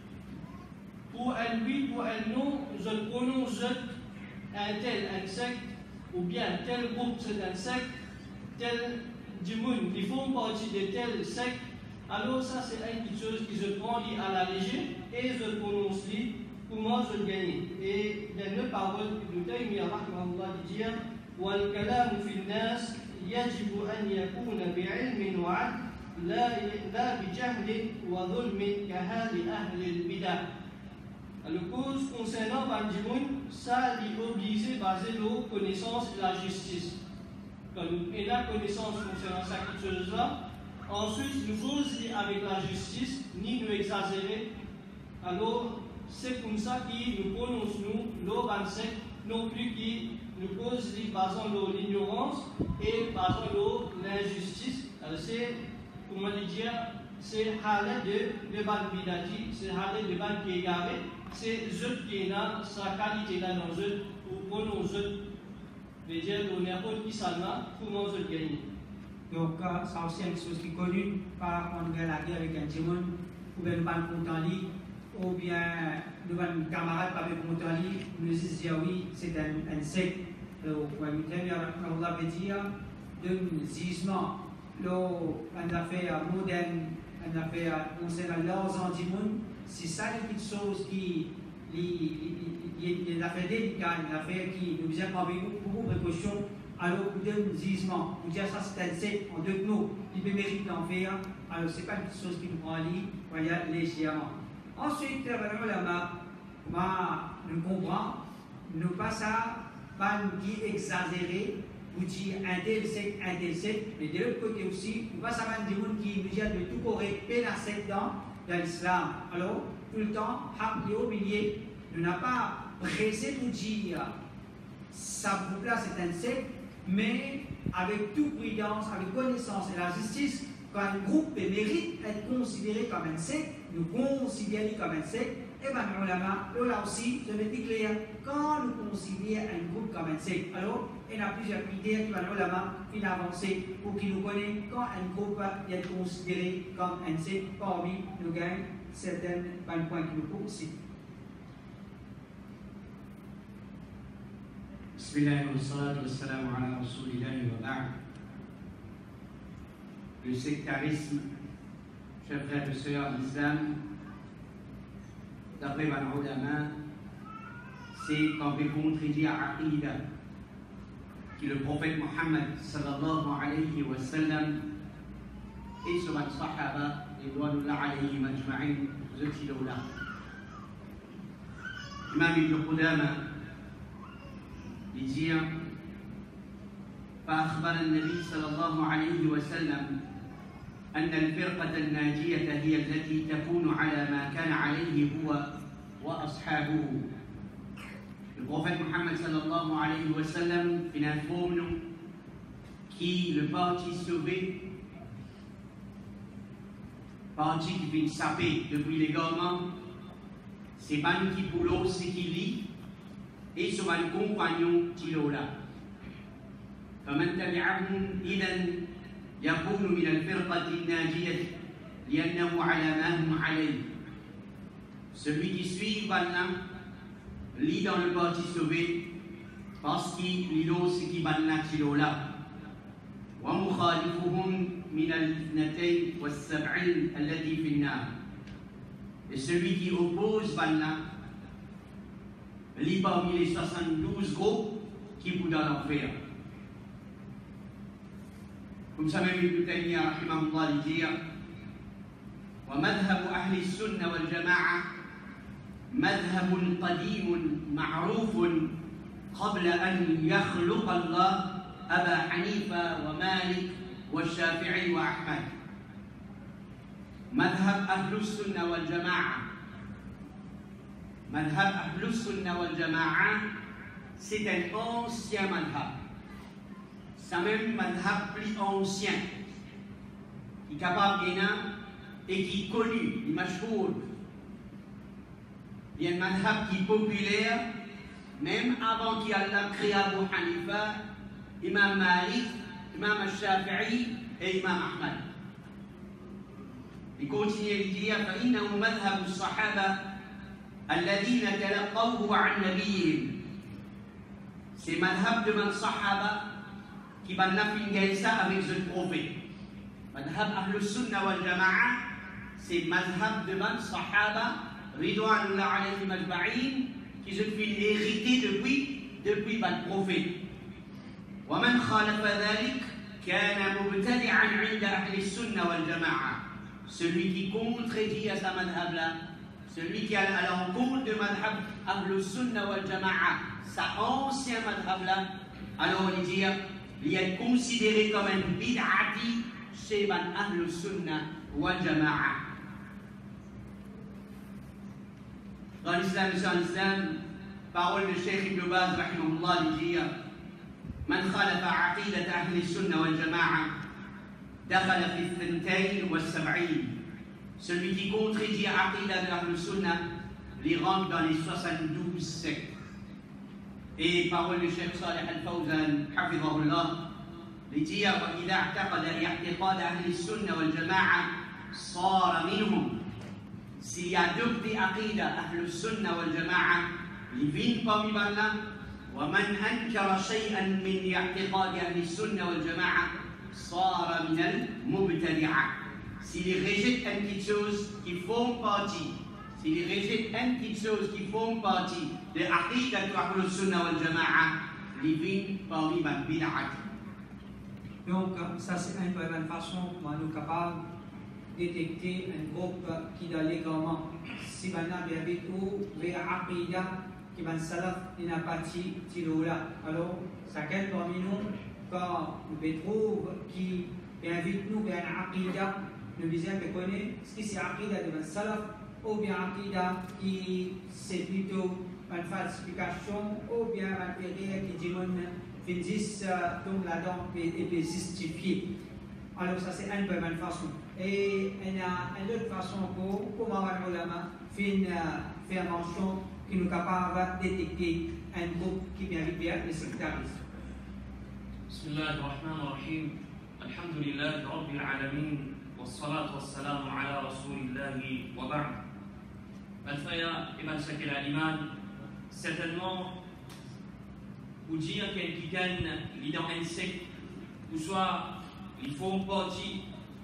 Pour un oui, pour un non, je prononce je, un tel insecte, ou bien tel groupe d'insectes, tel du monde qui font partie de tel secte. Alors ça c'est une petite chose qui se prend à la légère et je prononce lui pour moi je gagne. Et dans les paroles de Taymiyyah rahimahullah dit والكلام في الناس يجب أن يكون بعلم وعدل لا لا بجهل وظلم كهذه أهل البدع. Le cause concernant Bandimoun, ça est obligé basé sur la connaissance et la justice. Quand nous avons la connaissance concernant cette chose-là, ensuite nous cause avec la justice, ni nous exagérer. Alors c'est comme ça que nous prononçons nos vingt-cinq, non plus qui nous cause basant sur l'ignorance et basant sur l'injustice. Alors c'est, comment dire, c'est halet de ban bidati, c'est halet de ban qui est garé. C'est je qui est là, sa qualité là dans je, ou pour nos je, veut dire on n'importe qui ça là, comment je gagne. Donc, uh, ça aussi une chose qui est connue par on gagne la guerre avec un timon, ou bien ban content lit, ou bien nous un camarade pas avec content lit, nous disons oui, c'est un, un secte. Donc, on va dire d'un gisement, une affaire moderne, une affaire concernant leurs antimons. C'est ça les petites choses qui, les affaires délicates, une affaire qui nous vient prendre beaucoup de précautions. Alors, d'un gisement, on dit ça c'est un secte, en deux mots, il peut mériter d'en faire. Alors, ce n'est pas une petite chose qui nous prend en ligne, voyez, légèrement. Ensuite, vraiment, là, nous comprenons, nous passons à pas qui exagéré, vous dire un tel secte, un tel secte, mais de l'autre côté aussi, nous passons à des gens qui nous disent de tout correct, pénacé dans, dans l'islam. Alors, tout le temps, et au milieu, nous n'avons pas pressé pour dire ça vous place c'est un secte, mais avec toute prudence, avec connaissance et la justice, quand un groupe mérite d'être considéré comme un secte, nous considérons comme un secte. Et bien, là aussi, je vais dire clair, quand nous considérons un groupe comme un secte, alors il y a plusieurs critères qui vont là-bas avancer pour qu'ils nous connaissent quand un groupe est considéré comme un secte, parmi nous gagnons certains points qui nous aussi. Bismillah wa salatu wa salam ala rasulillahi wa ba'd. Le sectarisme, chers frères et sœurs d'Islam, d'après les ulama, c'est quand on contredit à Aqidah que le prophète Mohammed sallallahu alayhi wa sallam et sur les sahaba et ridwanullah alayhim ajma'in zutilo là. Imam Ibn Qudama il dit فأخبر النبي صلى الله عليه وسلم أن الفرقة الناجية هي التي تكون على ما كان عليه هو وأصحابه. Le prophète Mohammed sallallahu alayhi wa sallam informe qui le parti sauvé, parti qui vient saper depuis les gouvernements, c'est pas qui pour l'eau, c'est qui lit, et c'est un compagnon qui là. فمن تبعهم إذن يكون من الفرقة الناجية لأنه على ما هم عليه. Celui qui suit Banna lit dans le parti sauvé parce qu'il lit ce qui Banna Tilola. ومخالفهم من الاثنتين والسبعين التي في النار. Et celui qui oppose Banna lit parmi les soixante-douze groupes qui vont dans l'enfer. Comme ça même Ibn Taymiyyah rahimahullah dit ومذهب أهل السنة والجماعة مذهب قديم معروف قبل أن يخلق الله أبا حنيفة ومالك والشافعي وأحمد. مذهب أهل السنة والجماعة مذهب أهل السنة والجماعة c'est un ancien madhab. C'est même madhab plus ancien qui est capable de et qui est connu, il est mashhour. Il y a un madhab qui est populaire, même avant qu'il y ait créé Abu Hanifa, Imam Malik, Imam Shafi'i et Imam Ahmad. Il continue à dire فإنه مذهب الصحابة الذين تلقوه عن نبيهم. C'est madhab de man sahaba qui va n'appliquer ça avec le prophète. Madhab Ahl Sunnah wal Jama'a, c'est madhab de man sahaba ridwanullah alayhim ajma'in qui se fait hériter depuis depuis le prophète. ومن خالف ذلك كان مبتدعا عند أهل السنة والجماعة. Celui qui contredit à sa madhab là, celui qui est à l'encontre de madhab Ahl Sunnah wal Jama'a, sa ancien madhab là, alors il dit il est considéré comme un bid'ati chez Ahl Sunnah wal Jama'a. Dans l'islam, dans l'islam, parole de Cheikh Ibn Baz rahimahullah, il dit من خالف عقيدة أهل السنة والجماعة دخل في الثنتين والسبعين. Celui qui contredit Aqidah de Ahl Sunnah les rentre dans les soixante-douze sectes. Et parole du Cheikh Salih Al-Fawzan حفظه الله il dit وإذا اعتقد اعتقاد أهل السنة والجماعة صار منهم. S'il y a adopté Aqidah Ahl Sunnah wal Jama'a, il vient parmi là. ومن أنكر شيئا من اعتقاد أهل السنة والجماعة صار من المبتدعة. S'il rejette une petite chose qui forme partie, s'il rejette une petite chose qui forme partie de l'Aqidah de Ahl Sunnah wal Jama'a, il vient parmi les bid'at. Donc, ça c'est un peu la façon dont nous sommes capables de détecter un groupe qui est légalement. Si on a bien vu où vers Aqidah, qui va salaf in apati tilola. Alors, chacun parmi nous, quand nous trouve qui invite nous vers un aqidah, nous disons que connaît ce qui c'est aqidah de salaf ou bien aqidah qui c'est plutôt une falsification ou bien un péril qui dit qu'on finisse tombe là-dedans et peut justifier. Alors, ça c'est un peu une façon. Et il y a une autre façon pour comment les ulama fait mention qui nous capable de détecter un groupe qui vient vers le sectarisme. بسم الله الرحمن الرحيم الحمد لله رب العالمين والصلاة والسلام على رسول الله وبعد. Balfaya et Balshakil al-Iman, certainement, pour dire quelqu'un qui est dans un secte, ou soit ils font partie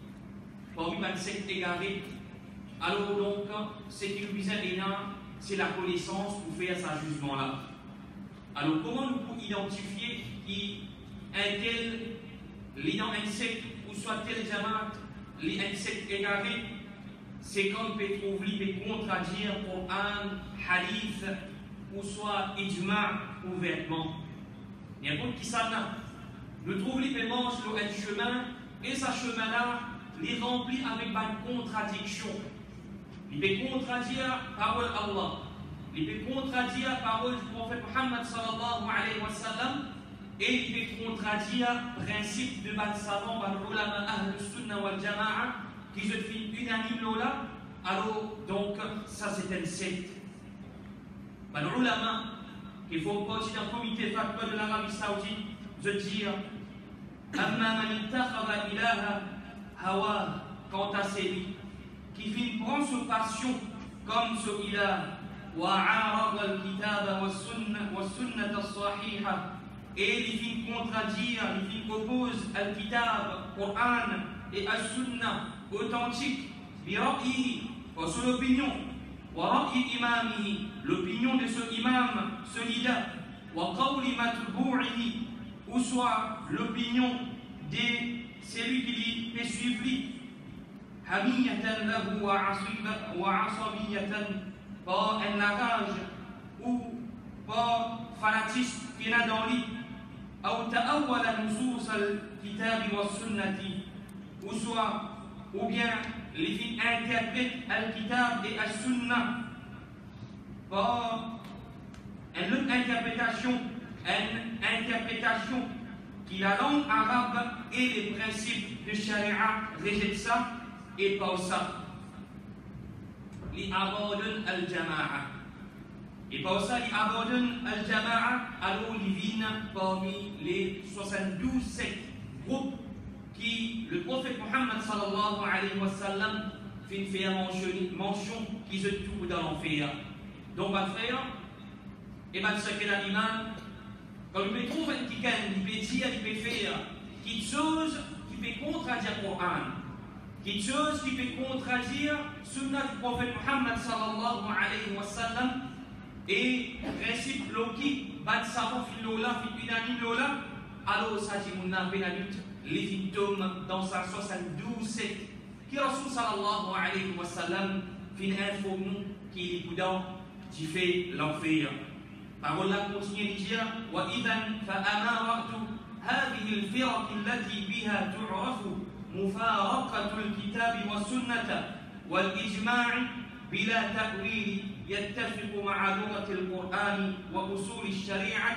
parmi un secte égaré, alors donc, ce qui nous vise c'est la connaissance pour faire ce jugement-là. Alors, comment nous pouvons identifier qui un tel, les dans un secte, ou soit tel jamaat, les insectes égarés, c'est quand on peut trouver, peut contradire Coran, hadith, ou soit ijma' ouvertement. N'importe qui ça n'a. Le trouve les paiements sur un chemin, et ce chemin-là, les remplit avec une contradiction. Il peut contredire la parole d'Allah, il peut contredire la parole du prophète Muhammad sallallahu alayhi wa sallam, et il peut contredire le principe de ban savant, ban ulama Ahl Sunnah wal Jama'a, qui se fait unanime là. Alors, donc, ça c'est un secte. Ban ulama, qui font partie d'un comité fatwa de l'Arabie Saoudite, de dire Amma man ittakhadha ilaha hawa, quant à celui qui vient prendre sa passion comme ce ilah, wa arad al-kitab wa sunnah wa sunnah as-sahiha, et il vient contredire, il vient oppose al-kitab, Coran et al-sunnah authentique, bi ra'yihi, par son opinion, wa ra'yi imamihi, l'opinion de ce imam, ce leader, wa qawli matbu'ihi, ou soit l'opinion de celui qui peut suivre lui. حمية له وعصبية par un narrage ou par fanatisme qui est dans lui أو تأول نصوص الكتاب والسنة ou soit ou bien les filles interprètent al-kitab et al-sunnah par une autre interprétation, une interprétation qui la langue arabe et les principes de charia rejettent ça et pas ça. Ils abandonnent al-jama'a. Et pas ça, ils abandonnent al-jama'a, alors ils viennent parmi les soixante-douze sectes, groupes qui le prophète Muhammad sallallahu alayhi wa sallam fin faire mention, mention qui se trouve dans l'enfer. Donc, ma frère, et ma sœur qui est l'animal, quand on peut trouver un petit can, il peut dire, il peut faire quelque chose qui peut contredire le Coran, quelque chose qui peut contredire le sunnah du prophète Muhammad sallallahu alayhi wa sallam, et principe logique, bat savant fil lola, fil unanime lola, alors ça dit mon pénalute, les victimes dans sa soixante-douze sept, qui Rasul sallallahu alayhi wa sallam, fin info nous, qui est prudent, qui fait l'enfer. Parole là continue de dire وإذا فأمارت هذه الفرق التي بها تعرف مفارقة الكتاب والسنة والإجماع بلا تأويل يتفق مع لغة القرآن وأصول الشريعة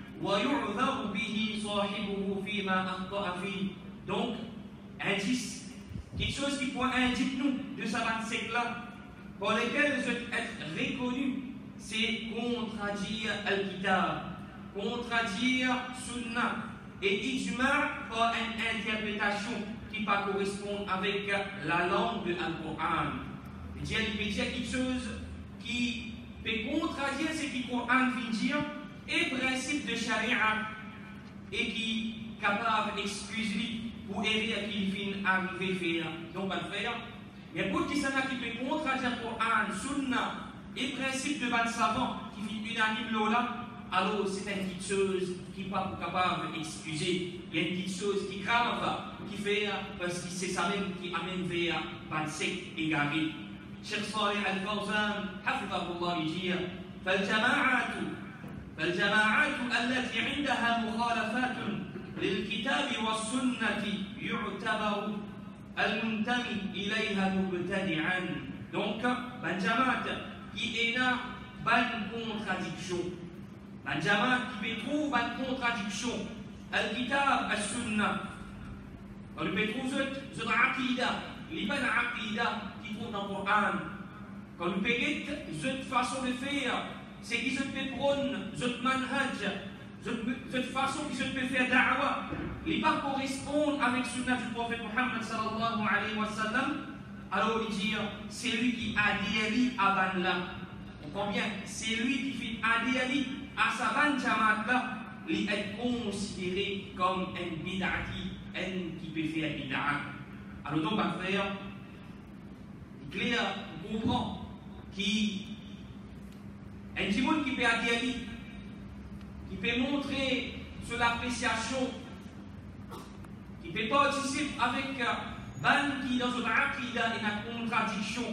ويعذر به صاحبه فيما أخطأ فيه. Donc, indice, quelque chose qui pourrait indiquer nous de ce vingt-cinq là, pour lesquels nous sommes être reconnus, c'est contredire Al-Kitab, contredire Sunnah et Ijma' par une interprétation qui ne correspond pas avec la langue de Al-Qur'an. Il peut dire quelque chose qui peut contredire ce que le Coran vient dire et principe de Sharia et qui est capable d'excuser pour aider à qui vient arriver à faire. Donc, pas le faire. Mais pour qui ça qui peut contredire le Coran, Sunnah et principe de ban savant qui fait unanime là, alors c'est une petite chose qui n'est pas capable d'excuser. Il y a une petite chose qui grave, qui fait parce que c'est ça même qui amène vers vingt-sept égaré. Cheikh Salih Al-Fawzan, حفظه الله يجير فالجماعات فالجماعات التي عندها مخالفات للكتاب والسنة يعتبر المنتمي إليها مبتدعا. Donc, Benjamin qui est là, bonne contradiction. Benjamin qui trouve bonne contradiction. Al-Kitab, Al-Sunnah. On peut trouver cette aqida, les bonnes aqida qui trouvent dans le Coran. Quand on peut dire cette façon de faire, c'est qui se peut prôner, cette manhaj, cette façon qui se peut faire da'wa, les pas correspondent avec le sunnah du prophète Muhammad sallallahu alayhi wa sallam. Alors il dit, c'est lui qui a dit à ban là. On comprend bien, c'est lui qui fait adhérer à sa ban jamaat là, il est considéré comme un bid'ati, un qui peut faire bid'at. Alors donc, ma frère, il est clair, on comprend qui un petit monde qui peut adhérer, qui peut montrer sur l'appréciation, qui peut participer avec ban qui dans une aqida est une contradiction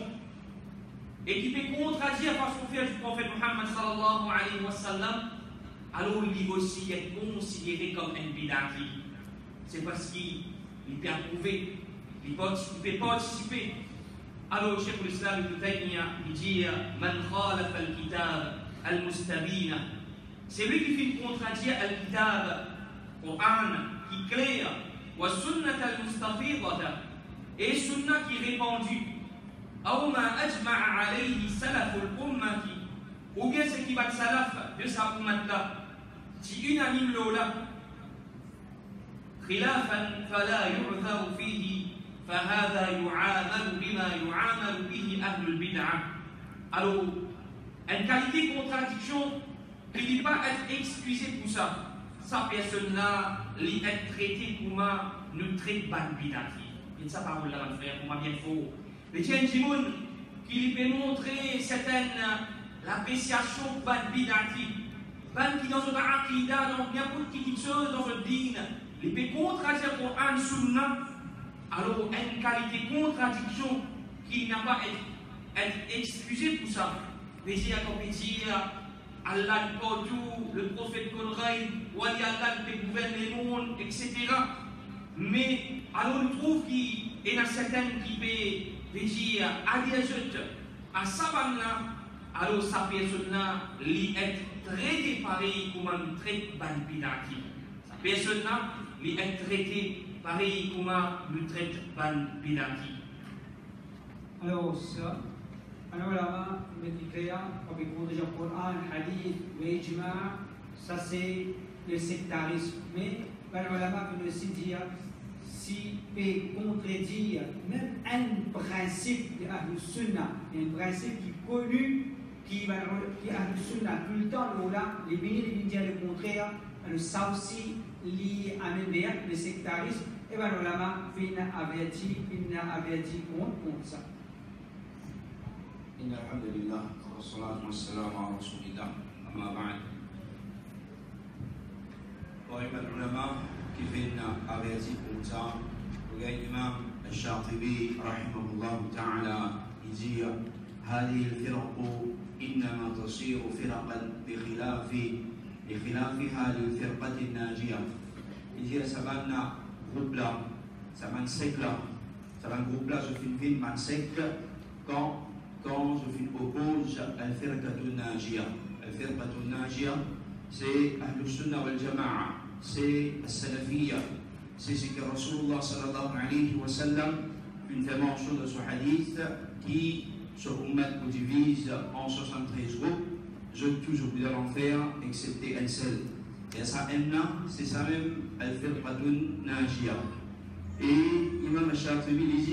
et qui peut contredire parce qu'on fait du prophète Muhammad sallallahu alayhi wa sallam, alors lui aussi est considéré comme un bid'ati. C'est parce qu'il peut approuver, il peut participer. Alors, Cheikh l'Islam Ibn Taymiyyah dit Man khalaf al-kitab al-mustabina. C'est lui qui fait contredire al-kitab, Coran, qui est clair, wa sunnat al-mustafidata, et sunnah qui est répandu. Ou ma ajma'a alayhi salaf al-ummati, ou bien ce qui va salaf de sa ummat-là, qui unanime l'ola. خلافا فلا يعذر فيه فهذا يعامل بما يعامل به أهل البدعة. Alors, une qualité de contradiction qui ne peut pas être excusée pour ça. Sa personne-là, elle est traitée comme nous traite ban bid'ati. Et ça, parole là, mon frère, pour moi bien faux. Mais tiens, Jimoun, qui peut montrer certaine l'appréciation ban bid'ati. Ban qui dans notre aqida, dans bien quelque chose dans notre dîne. Les peut contredire le Coran Sunnah, alors une qualité de contradiction qui n'a pas être, être excusée pour ça. Mais il y a comme dire Allah le partout, le prophète Conray, ou Allah peut gouverner le monde, et cetera. Mais alors on trouve qu'il y a certaines qui peuvent dire adhérer à sa bande-là, alors sa personne-là, elle est traitée pareil comme on traite ban bid'ati. Sa personne-là, il est traité pareil comme nous traite ban bid'ati. Alors, ça, alors là, il est clair, comme il dit le Coran, Hadith, Ijma', ça c'est le sectarisme. Mais, les ulama veulent aussi dire, si peut contredire même un principe de Ahlus Sunnah, un principe qui est connu, qui va qui Ahlus Sunnah tout le temps, là, les bénis de dire le contraire, ça aussi lié à le sectarisme, et bien le lama fin averti, fin averti contre ça. إن الحمد لله والصلاة والسلام على رسول الله أما بعد وإما العلماء كيف أبيتي كنتا وقال الإمام الشاطبي رحمه الله تعالى يجي هذه الفرق إنما تصير فرقا بخلاف بخلافها للفرقة الناجية يجي سبنا غبلا سبنا سكلا سبنا غبلا في الفيلم من سكلا quand quand je oppose al-firqatu al-najiyah. Al-firqatu al-najiyah, c'est Ahlus Sunnah wal Jama'a, c'est al-Salafiyya, c'est ce que Rasulullah sallallahu alayhi wa sallam, une des mentions de ce hadith, qui se ummat nous divise en soixante-treize groupes, je toujours vous en faire, excepté un seul. Et ça, c'est ça même al-firqatu al-najiyah. Et Imam al-Shatibi dit,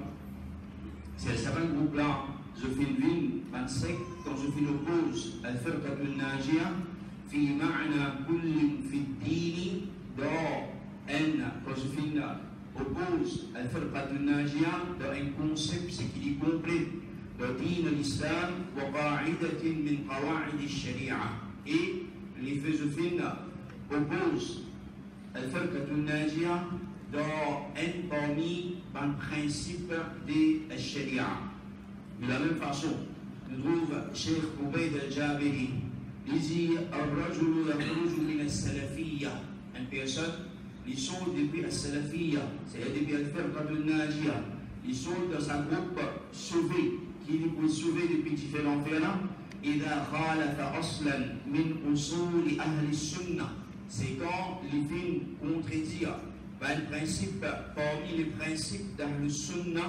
c'est ce groupe-là. Je fais une ville, vingt-cinq, quand je fais l'oppose à الفرقة الناجية في معنى كل في الدين dans un, quand je fais l'oppose à الفرقة الناجية dans un concept, c'est qu'il est complet dans دين الإسلام وقاعدة من قواعد الشريعة. Et les philosophines opposent à الفرقة الناجية dans un parmi les principes de la Sharia. De la même façon, nous trouvons Cheikh Ubayd al-Jabiri, il dit Ar-rajulu yakhruju min al-salafiyya. Une personne, ils sont depuis al-salafiyya, c'est-à-dire depuis al-firqa al-najiyya. Ils sont dans un groupe sauvé, qui est sauvé depuis différents fers. إذا خالف أصلا من أصول أهل السنة. C'est quand les films contredirent un principe parmi les principes d'Ahl Sunnah.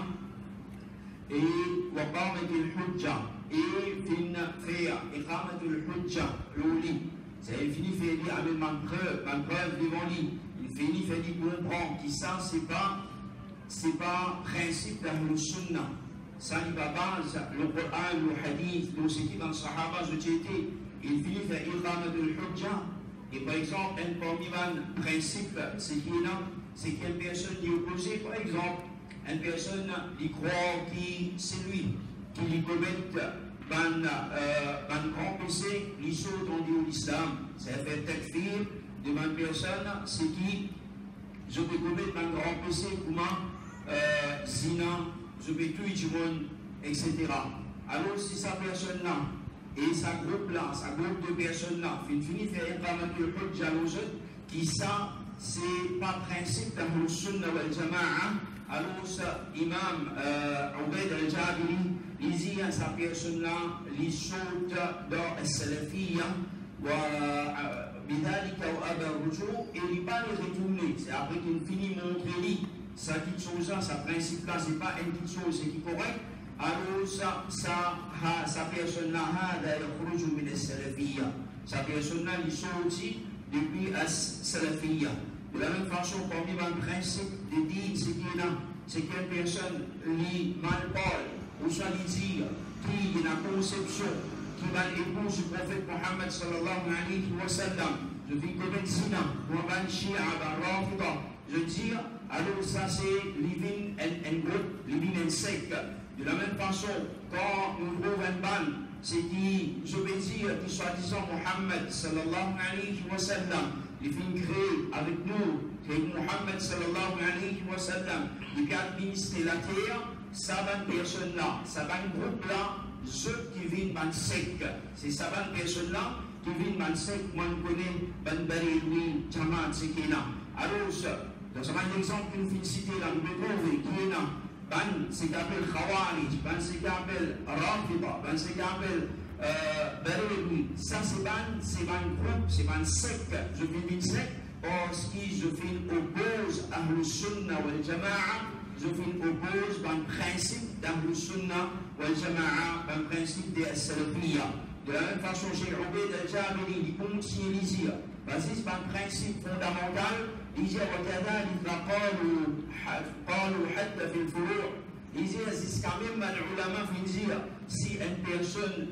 Et وقامت الحجة et fin faire إقامة الحجة l'oli c'est fini fait dire avec ma preuve ma preuve devant lui il finit fait dire comprendre que ça c'est pas c'est pas principe d'Ahl Sunnah ça n'est pas base le Coran le hadith le ce qui dans Sahaba je t'étais il finit fait إقامة الحجة et par exemple un parmi les principes c'est qu'il y a c'est qu'une personne qui est opposée par exemple une personne qui croit que c'est lui qui lui commet un euh, grand péché, il saute en dit l'islam, c'est fait takfir de ma personne, c'est qui je peux commettre un grand péché, comment euh, zina, je peux tuer du monde, et cetera. Alors si sa personne-là et sa groupe-là, sa groupe de personnes-là, finit faire un peu de jalousie, qui ça, c'est pas principe d'Ahl Sunnah wal Jama'a. Alors, Imam Ubayd al-Jabiri, il dit à sa personne-là, il saute dans la salafiyya, بذلك وأبى الرجوع, et il ne pas les retourner. C'est après qu'il finit de montrer lui, sa petite chose-là, sa principe-là, ce n'est pas une petite chose, c'est qui est correct. Alors, ça, ça, sa personne-là, هذا يخرج من السلفية. Sa personne-là, il saute depuis la salafiyya. De la même façon, parmi les principes de dire ce qu'il y a, c'est qu'une personne lit mal parle, ou soit lui dire qu'il y a une conception qui va l'épouse du prophète Mohammed sallallahu alayhi wa sallam. Je vis comme un zina, ou un shia, un rafida. Je dis, alors ça c'est living un groupe, living un secte. De la même façon, quand nous trouvons un ban, c'est qui obéit, qui soi-disant Mohammed sallallahu alayhi wa sallam. Il finit créé avec nous, avec Mohammed sallallahu alayhi wa sallam, il a administré la terre, ça va une personne-là, ça va un groupe-là, ceux qui viennent dans le secte. C'est ça va une personne-là qui vient dans le secte, moi je connais, Ben Barédoui, Jamaat, c'est qui est là. Alors, dans un exemple que nous finissons citer là, nous trouvons qui est là, Ben, c'est qui appelle Khawarij, Ben, c'est qui appelle Rafida, Ben, c'est qui appelle Euh, Barédoui, ça c'est ban, c'est ban groupe, c'est ban secte, je fais une secte, or ce qui je fais oppose à Ahl Sunnah wal Jama'a, je fais oppose ban principe d'Ahl Sunnah wal Jama'a, ban principe de Salafiyya. De la même façon, Cheikh Ubayd al-Jabiri, il continue à dire, basé sur un principe fondamental, يجي وكذلك قالوا قالوا حتى في الفروع يجي c'est quand même العلماء في dire si une personne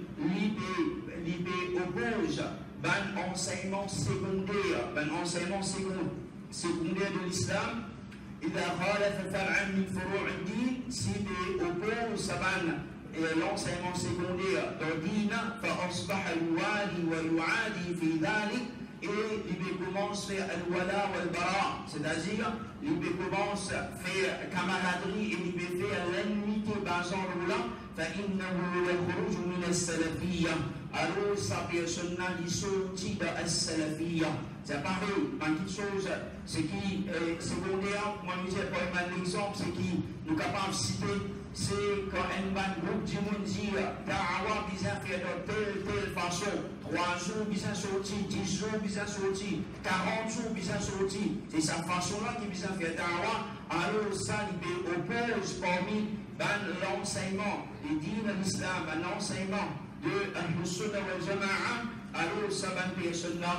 libé oppose un enseignement secondaire un enseignement secondaire de l'islam إذا خالف فرعا من فروع الدين si oppose l'enseignement secondaire dans le din فأصبح الوالي ويعادي في ذلك et il commence à faire al-wala wal-bara, c'est-à-dire il commence à faire camaraderie et il fait l'ennemité basant là, فإنه يخرج من السلفية. Alors sa personne qui sortit de la salafiyya. C'est pareil, en quelque chose, ce qui est secondaire, moi je disais pour un exemple, c'est qui nous capables de citer, c'est quand un groupe du monde dit Da'awa bizarre fait de telle telle façon, trois jours bizarre sorti, dix jours bizarre sorti, quarante jours bizarre sorti, c'est sa façon-là qui bizarre fait Da'awa, alors ça il oppose parmi l'enseignement des dînes de l'islam, un enseignement de Ahl-Sunnah wal Jama'a, alors ça va une personne-là.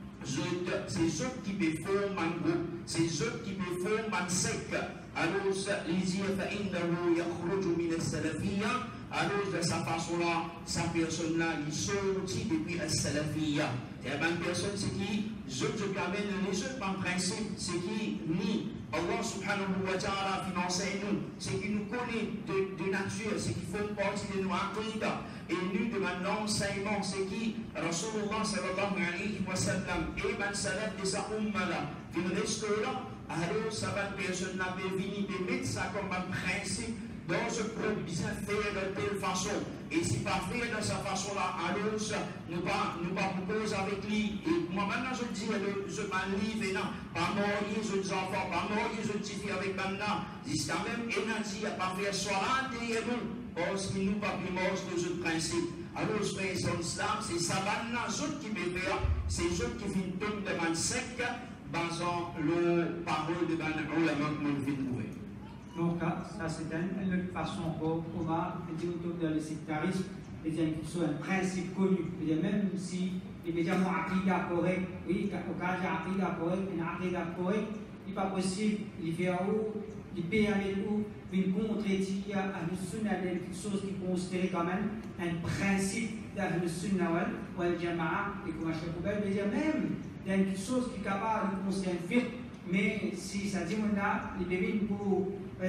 C'est eux qui performent un groupe, c'est eux qui performent un secte. Alors, ils disent فإنه يخرج من السلفية. Alors, de sa façon-là, sa personne-là, il sortit depuis la salafiyya. Et une personne, c'est qui, je te amène les autres en principe, c'est qui, ni Allah subhanahu wa ta'ala finance nous, c'est qui nous connaît de, de nature, c'est qui font partie de nos aqidah. Et nous, de mon enseignement, c'est qui, Rasulullah sallallahu alayhi wa sallam, et man salaf de sa umma là, qui reste là, alors ça va une personne là, peut venir, peut mettre ça comme un principe. Dans ce groupe, bien faire de telle façon. Et si pas faire de cette façon-là, alors nous pas nous pas proposer avec lui. Et moi maintenant je dis, je m'enlève maintenant, pas marier les enfants, pas marier les petits filles avec maintenant. C'est quand même énergie à pas faire soit derrière nous, parce que nous pas plus morts de ce principe. Alors je fais son islam, c'est ça maintenant, ceux qui me faire, c'est ceux qui viennent tomber de man sec, basant le parole de man ulama que nous venons trouver. Donc, ça, c'est une autre façon pour pouvoir dire autour de le sectarisme, et dire qu'il soit un principe connu. Et même si il y a un aqida correct, oui, au cas d'un aqida correct, une aqida correct, il n'est pas possible, il fait en haut, il paye avec vous, une contre-éthique à Ahl-Sunnah, quelque chose qui est considéré comme un principe d'Ahl-Sunnah wal Jama'a, et comme je peux dire même, il y a quelque chose qui est capable de considérer un fiqh, mais si ça dit là, il devine pour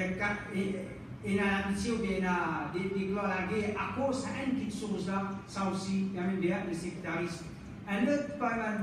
et dans l'amitié ou bien dans des gloires la guerre, à cause de quelque chose là, ça aussi, il y a même bien le sectarisme. Un autre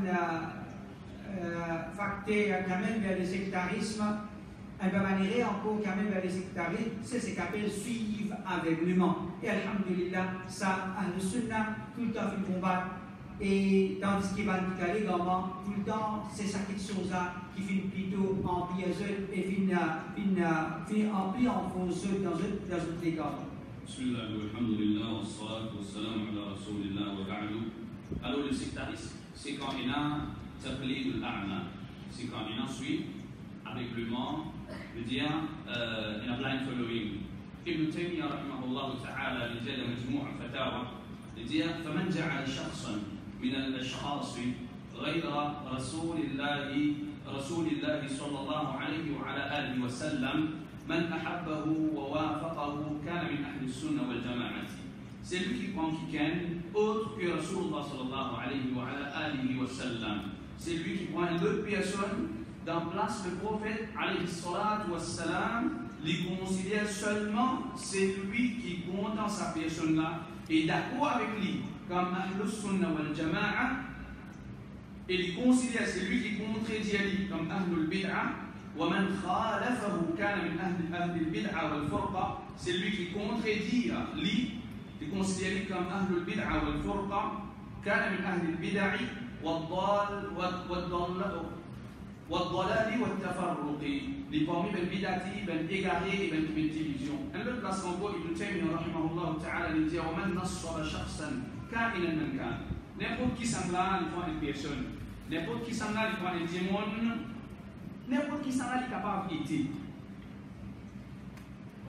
facteur qui amène vers le sectarisme, un peu maniéré encore qui amène vers le sectarisme, c'est ce qu'on appelle suivre aveuglement. Et alhamdulillah, ça, Ahl-Sunnah, tout le temps fait combattre. Et tandis qu'il va nous caler également, tout le temps, c'est ça quelque chose-là qui finit plutôt en pire et finit en pire en fausse dans d'autres égards. Bismillah, alhamdulillah, wa salatu wa salam ala rasulillah wa ba'du. Alors le sectarisme, c'est quand il a taqlid al-a'ma, c'est quand il en suit aveuglement, veut dire euh, il a blind following. Ibn Taymiyyah rahimahullah ta'ala, il dit dans Majmou' al-Fatawa, il dit فمن جعل شخصا من الأشخاص غير رسول الله رسول الله صلى الله عليه وعلى آله وسلم من أحبه ووافقه كان من أهل السنة والجماعة. C'est lui qui prend quelqu'un autre que Rasulullah sallallahu alayhi wa alihi wa sallam. C'est lui qui prend une autre personne dans place le prophète alayhi salatu wa salam, les considère seulement c'est lui qui compte dans sa personne là et d'accord avec lui comme Ahlus Sunnah wal Jama'a, et il considère c'est lui qui contredit lui comme Ahlul Bid'a, wa man khalafahu kana min Ahlul Bid'a wal Furqa, c'est lui qui contredit lui, il considère lui comme Ahlul Bid'a wal Furqa, kana min Ahlul Bid'a wad-dal wad-dal wad-dalal wat-tafarruq, les parmi ben bid'ati, ben égaré et ben division. Un autre place encore, Ibn Taymiyyah rahimahullah ta'ala, il dit wa man nassaba shakhsan ka'inan man kan. N'importe qui semble là, il prend une personne. N'importe qui semble là, il prend un démon. N'importe qui semble là, il est capable d'être.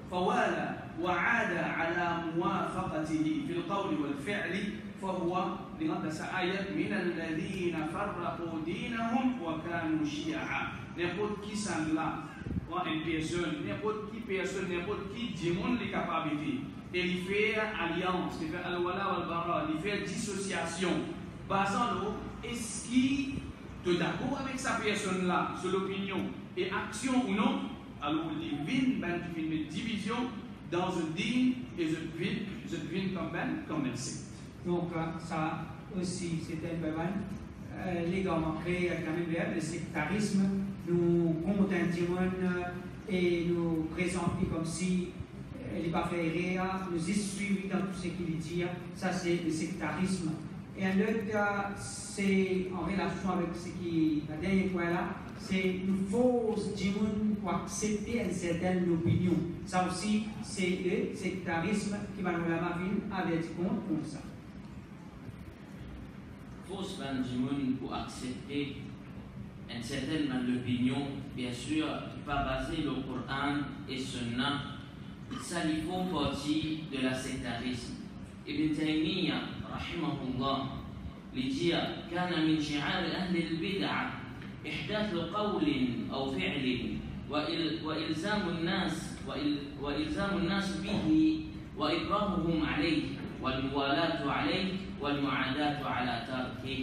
فوالى وعاد على موافقته في القول والفعل فهو لغاية آية من الذين فرقوا دينهم وكانوا شيعا. N'importe qui s'en là, ou une personne, n'importe qui personne, n'importe qui demande les capacités, et il fait alliance, il fait al-wala wal-bara, il fait dissociation, basant est-ce qu'il est d'accord avec sa personne là, sur l'opinion, et action ou non, alors il vient une division dans un digne et je viens, je viens comme ben, comme un secte. Donc ça aussi c'était un peu mal. Euh, les gars ont créé quand même le sectarisme, nous contentement et nous présenter comme si elle n'est pas fait rien, nous y suivons dans tout ce qu'il dit, ça c'est le sectarisme. Et un autre, c'est en relation avec ce qui est le dernier point là, c'est une fausse dimon pour accepter une certaine opinion. Ça aussi, c'est le sectarisme qui va nous la marine avec compte comme ça. Fausse dimon pour accepter une certaine opinion, bien sûr, qui va baser le Coran et Sunna, ça lui font partie de la sectarisme. Ibn Taymiyyah, rahimahullah, lui dit كان من شعار أهل البدع إحداث قول أو فعل وإلزام الناس وإلزام الناس به وإكراههم عليه والموالاة عليه والمعاداة على تركه.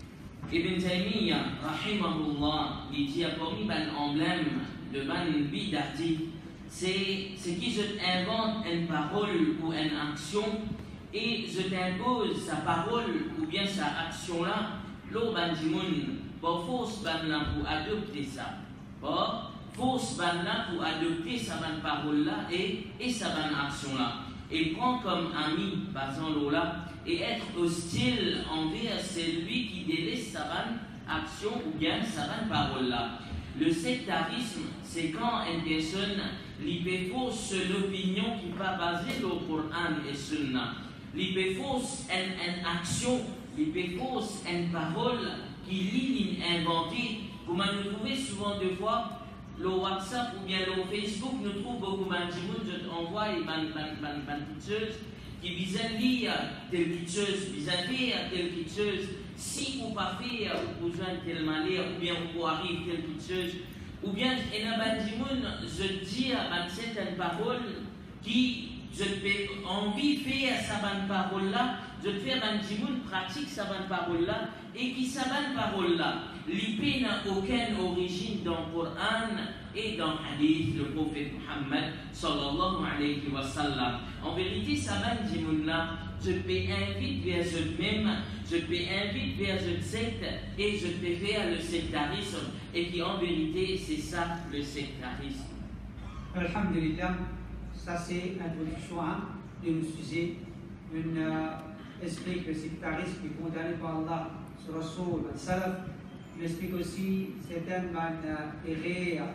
Ibn Taymiyyah, rahimahullah, il dit parmi un emblème de ban bid'ati, c'est ce qui je invente une parole ou une action et je t'impose sa parole ou bien sa action là, l'eau ban dimoun, pour force ban là pour adopter ça, pour force ban là pour adopter sa ban parole là et, et sa ban action là, et prend comme ami, basant l'eau là, et être hostile envers celui qui délaisse sa bonne action ou bien sa bonne parole là. Le sectarisme, c'est quand une personne lui fait fausse l'opinion qui va baser sur le Coran et Sunna. Lui fait fausse une, une action, lui fait fausse une parole qui lui inventée. Vous nous trouvez souvent deux fois le WhatsApp ou bien le Facebook, nous trouvons beaucoup de gens, je t'envoie une petite chose qui visent lire telle petite chose, visent faire telle petite chose, si vous ne pas faire, vous joindre tel malheur, ou bien vous arrive telle petite chose, ou bien il y a des gens, je dis à certaines paroles qui, je peux envie de faire sa bonne parole là, je te fais des gens pratique sa bonne parole là, et qui sa bonne parole là, l'I P n'a aucune origine dans le Coran et dans le hadith, le prophète Muhammad sallallahu alayhi wa sallam. En vérité, ça va dire là, je peux inviter vers eux même, je peux inviter vers une secte et je peux faire le sectarisme. Et qui en vérité, c'est ça le sectarisme. Alhamdulillah, ça c'est l'introduction de nos sujets, un euh, esprit que le sectarisme est condamné par Allah sur le sol, le salaf. Il explique aussi certaines erreurs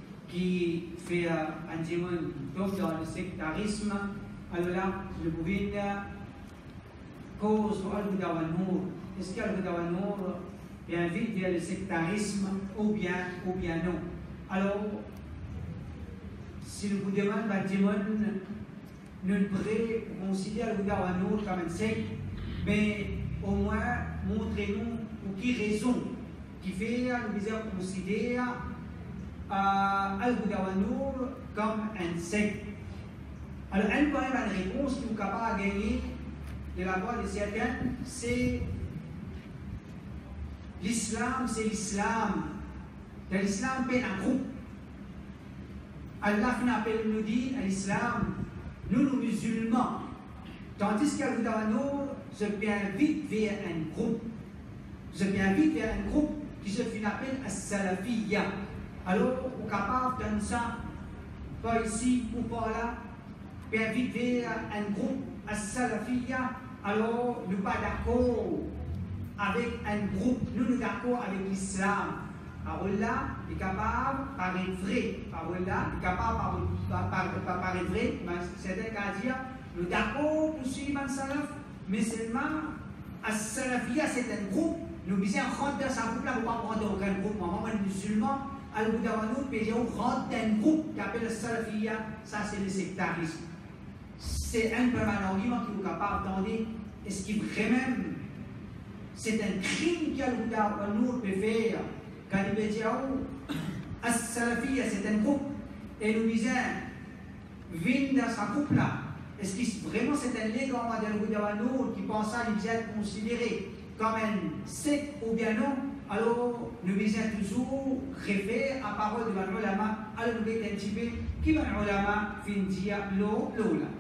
qui fait un démon donc dans le sectarisme. Alors là, le bouvine cause al-Huda wa Nour. Est-ce qu'al-Huda wa Nour invite vers le sectarisme ou bien, ou bien non? Alors, si le vous demande un démon, nous pourrions considérer al-Huda wa Nour comme un secte, mais au moins montrez-nous pour qui raison qui fait nous considérer euh, al-Huda wa Nour comme un secte. Alors, un point de réponse qui est capable de gagner de la part de certains, c'est l'islam, c'est l'islam. De l'islam, c'est un groupe. Allah appelle nous dit à l'islam, nous, nous musulmans. Tandis qu'al-Huda wa Nour se invite vers un groupe. Je m'invite vers un groupe qui se fait appelle as-Salafiyya. Alors, on est capable de ça, pas ici ou pas là, m'invite vers un groupe as-Salafiyya. Alors, nous ne sommes pas d'accord avec un groupe, nous sommes d'accord avec l'islam. Parole là, est capable de parler vrai. Parole là, est capable de parler vrai. Certains cas dire, nous sommes d'accord pour suivre un salaf, mais seulement as-Salafiyya, c'est un groupe. Nous disons rentrer dans un groupe là, vous ne pouvez pas rentrer dans aucun groupe. Moi, je suis musulman, al-Huda wa Nour, mais je rentre dans un groupe qui appelle Salafiyya, ça c'est le sectarisme. C'est un peu un argument qui vous capable d'entendre. Est-ce qu'il vraiment c'est un crime qu'Al-Huda wa Nour peut faire. Quand il peut dire, As-Salafiyya, c'est un groupe, et nous disons, vin dans ce groupe-là. Est-ce que vraiment c'est un légat d'Al-Huda wa Nour qui pense à nous être considéré comme un secte ou bien non? Alors, nous visons toujours référer à la parole de l'ulama, alors nous visons un petit peu qui va l'ulama fin dire l'eau, l'eau là.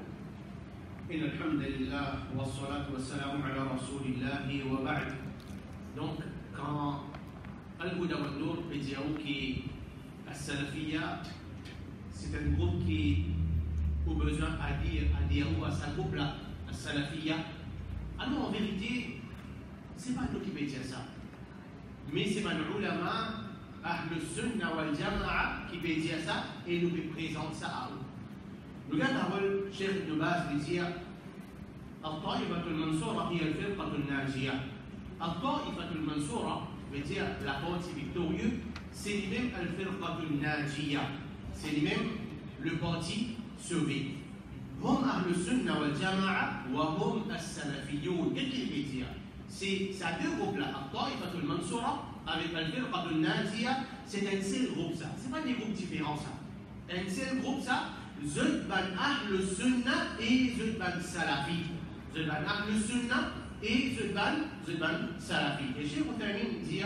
إن الحمد لله والصلاة والسلام على رسول الله وبعد. Donc, quand Al-Huda wa Nour peut dire que la Salafiyya, c'est un groupe qui a besoin à dire, à dire ou à ce groupe-là, la Salafiyya, alors en vérité, ce n'est pas nous qui peut dire ça. Mais c'est un ulama, Ahl Sunnah wal Jama'a, qui peut dire ça et nous présente ça à eux. Regarde la parole, Cheikh de base, de dire الطائفة المنصورة هي الفرقة الناجية. الطائفة المنصورة veut dire la partie victorieuse, c'est lui-même الفرقة الناجية, c'est lui-même le parti sauvé. هم أهل السنة والجماعة وهم السلفيون. Qu'est-ce qu'il veut dire? C'est ces deux groupes-là, الطائفة المنصورة avec الفرقة الناجية, c'est un seul groupe ça. C'est pas des groupes différents ça. Un seul groupe ça. Zud ban Ahl Sunnah et Zud ban Salafi. Zud ban Ahl Sunnah et Zud ban, Zud ban Salafi. Et Cheikh Uthaymin dit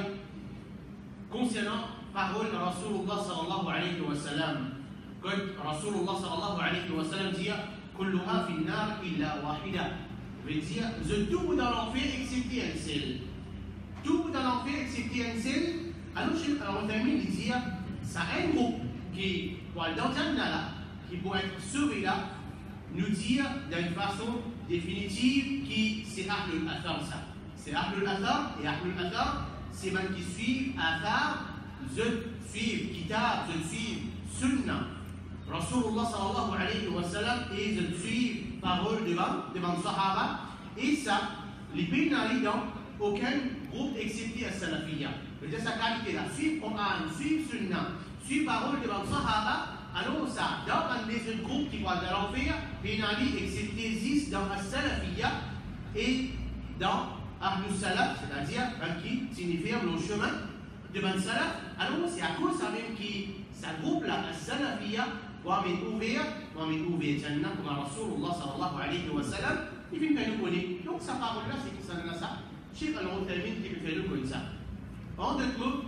concernant parole de Rasulullah sallallahu alayhi wa sallam, quand Rasulullah sallallahu alayhi wa sallam dit Kulluha fi nar illa wahida, veut dire je tout dans l'enfer excepté un seul. Tout dans l'enfer excepté un seul. Alors Cheikh Uthaymin dit ça un groupe qui, dans le Jannah là, qui pourrait être sauvé là, nous dire d'une façon définitive qui c'est Ahlul Athar ça. C'est Ahlul Athar et Ahlul Athar, c'est ceux qui suivent Athar, je suivent Kitab, je suivent Sunnah, Rasulullah sallallahu alayhi wa sallam, et je suivent parole devant, devant Sahaba, et ça, les pénalités dans aucun groupe excepté à Salafiyya. C'est-à-dire sa qualité là, suivre Coran, suivre Sunnah, suivre parole devant Sahaba. Alors ça, dans les autres groupes qui vont dans l'enfer, pénali excepté existe dans la Salafiyya et dans Ahlus Salaf, c'est-à-dire qui signifie le chemin de Ben Salaf. Alors c'est à cause ça même qui, ce groupe-là, la Salafiyya, va être ouvert, va être ouvert Jannah comme Rasulullah sallallahu alayhi wa sallam, il vient de nous connaître. Donc sa parole-là, c'est qui ça donne ça. Cheikh Al-Uthaymin qui fait le comme ça. En deux mots,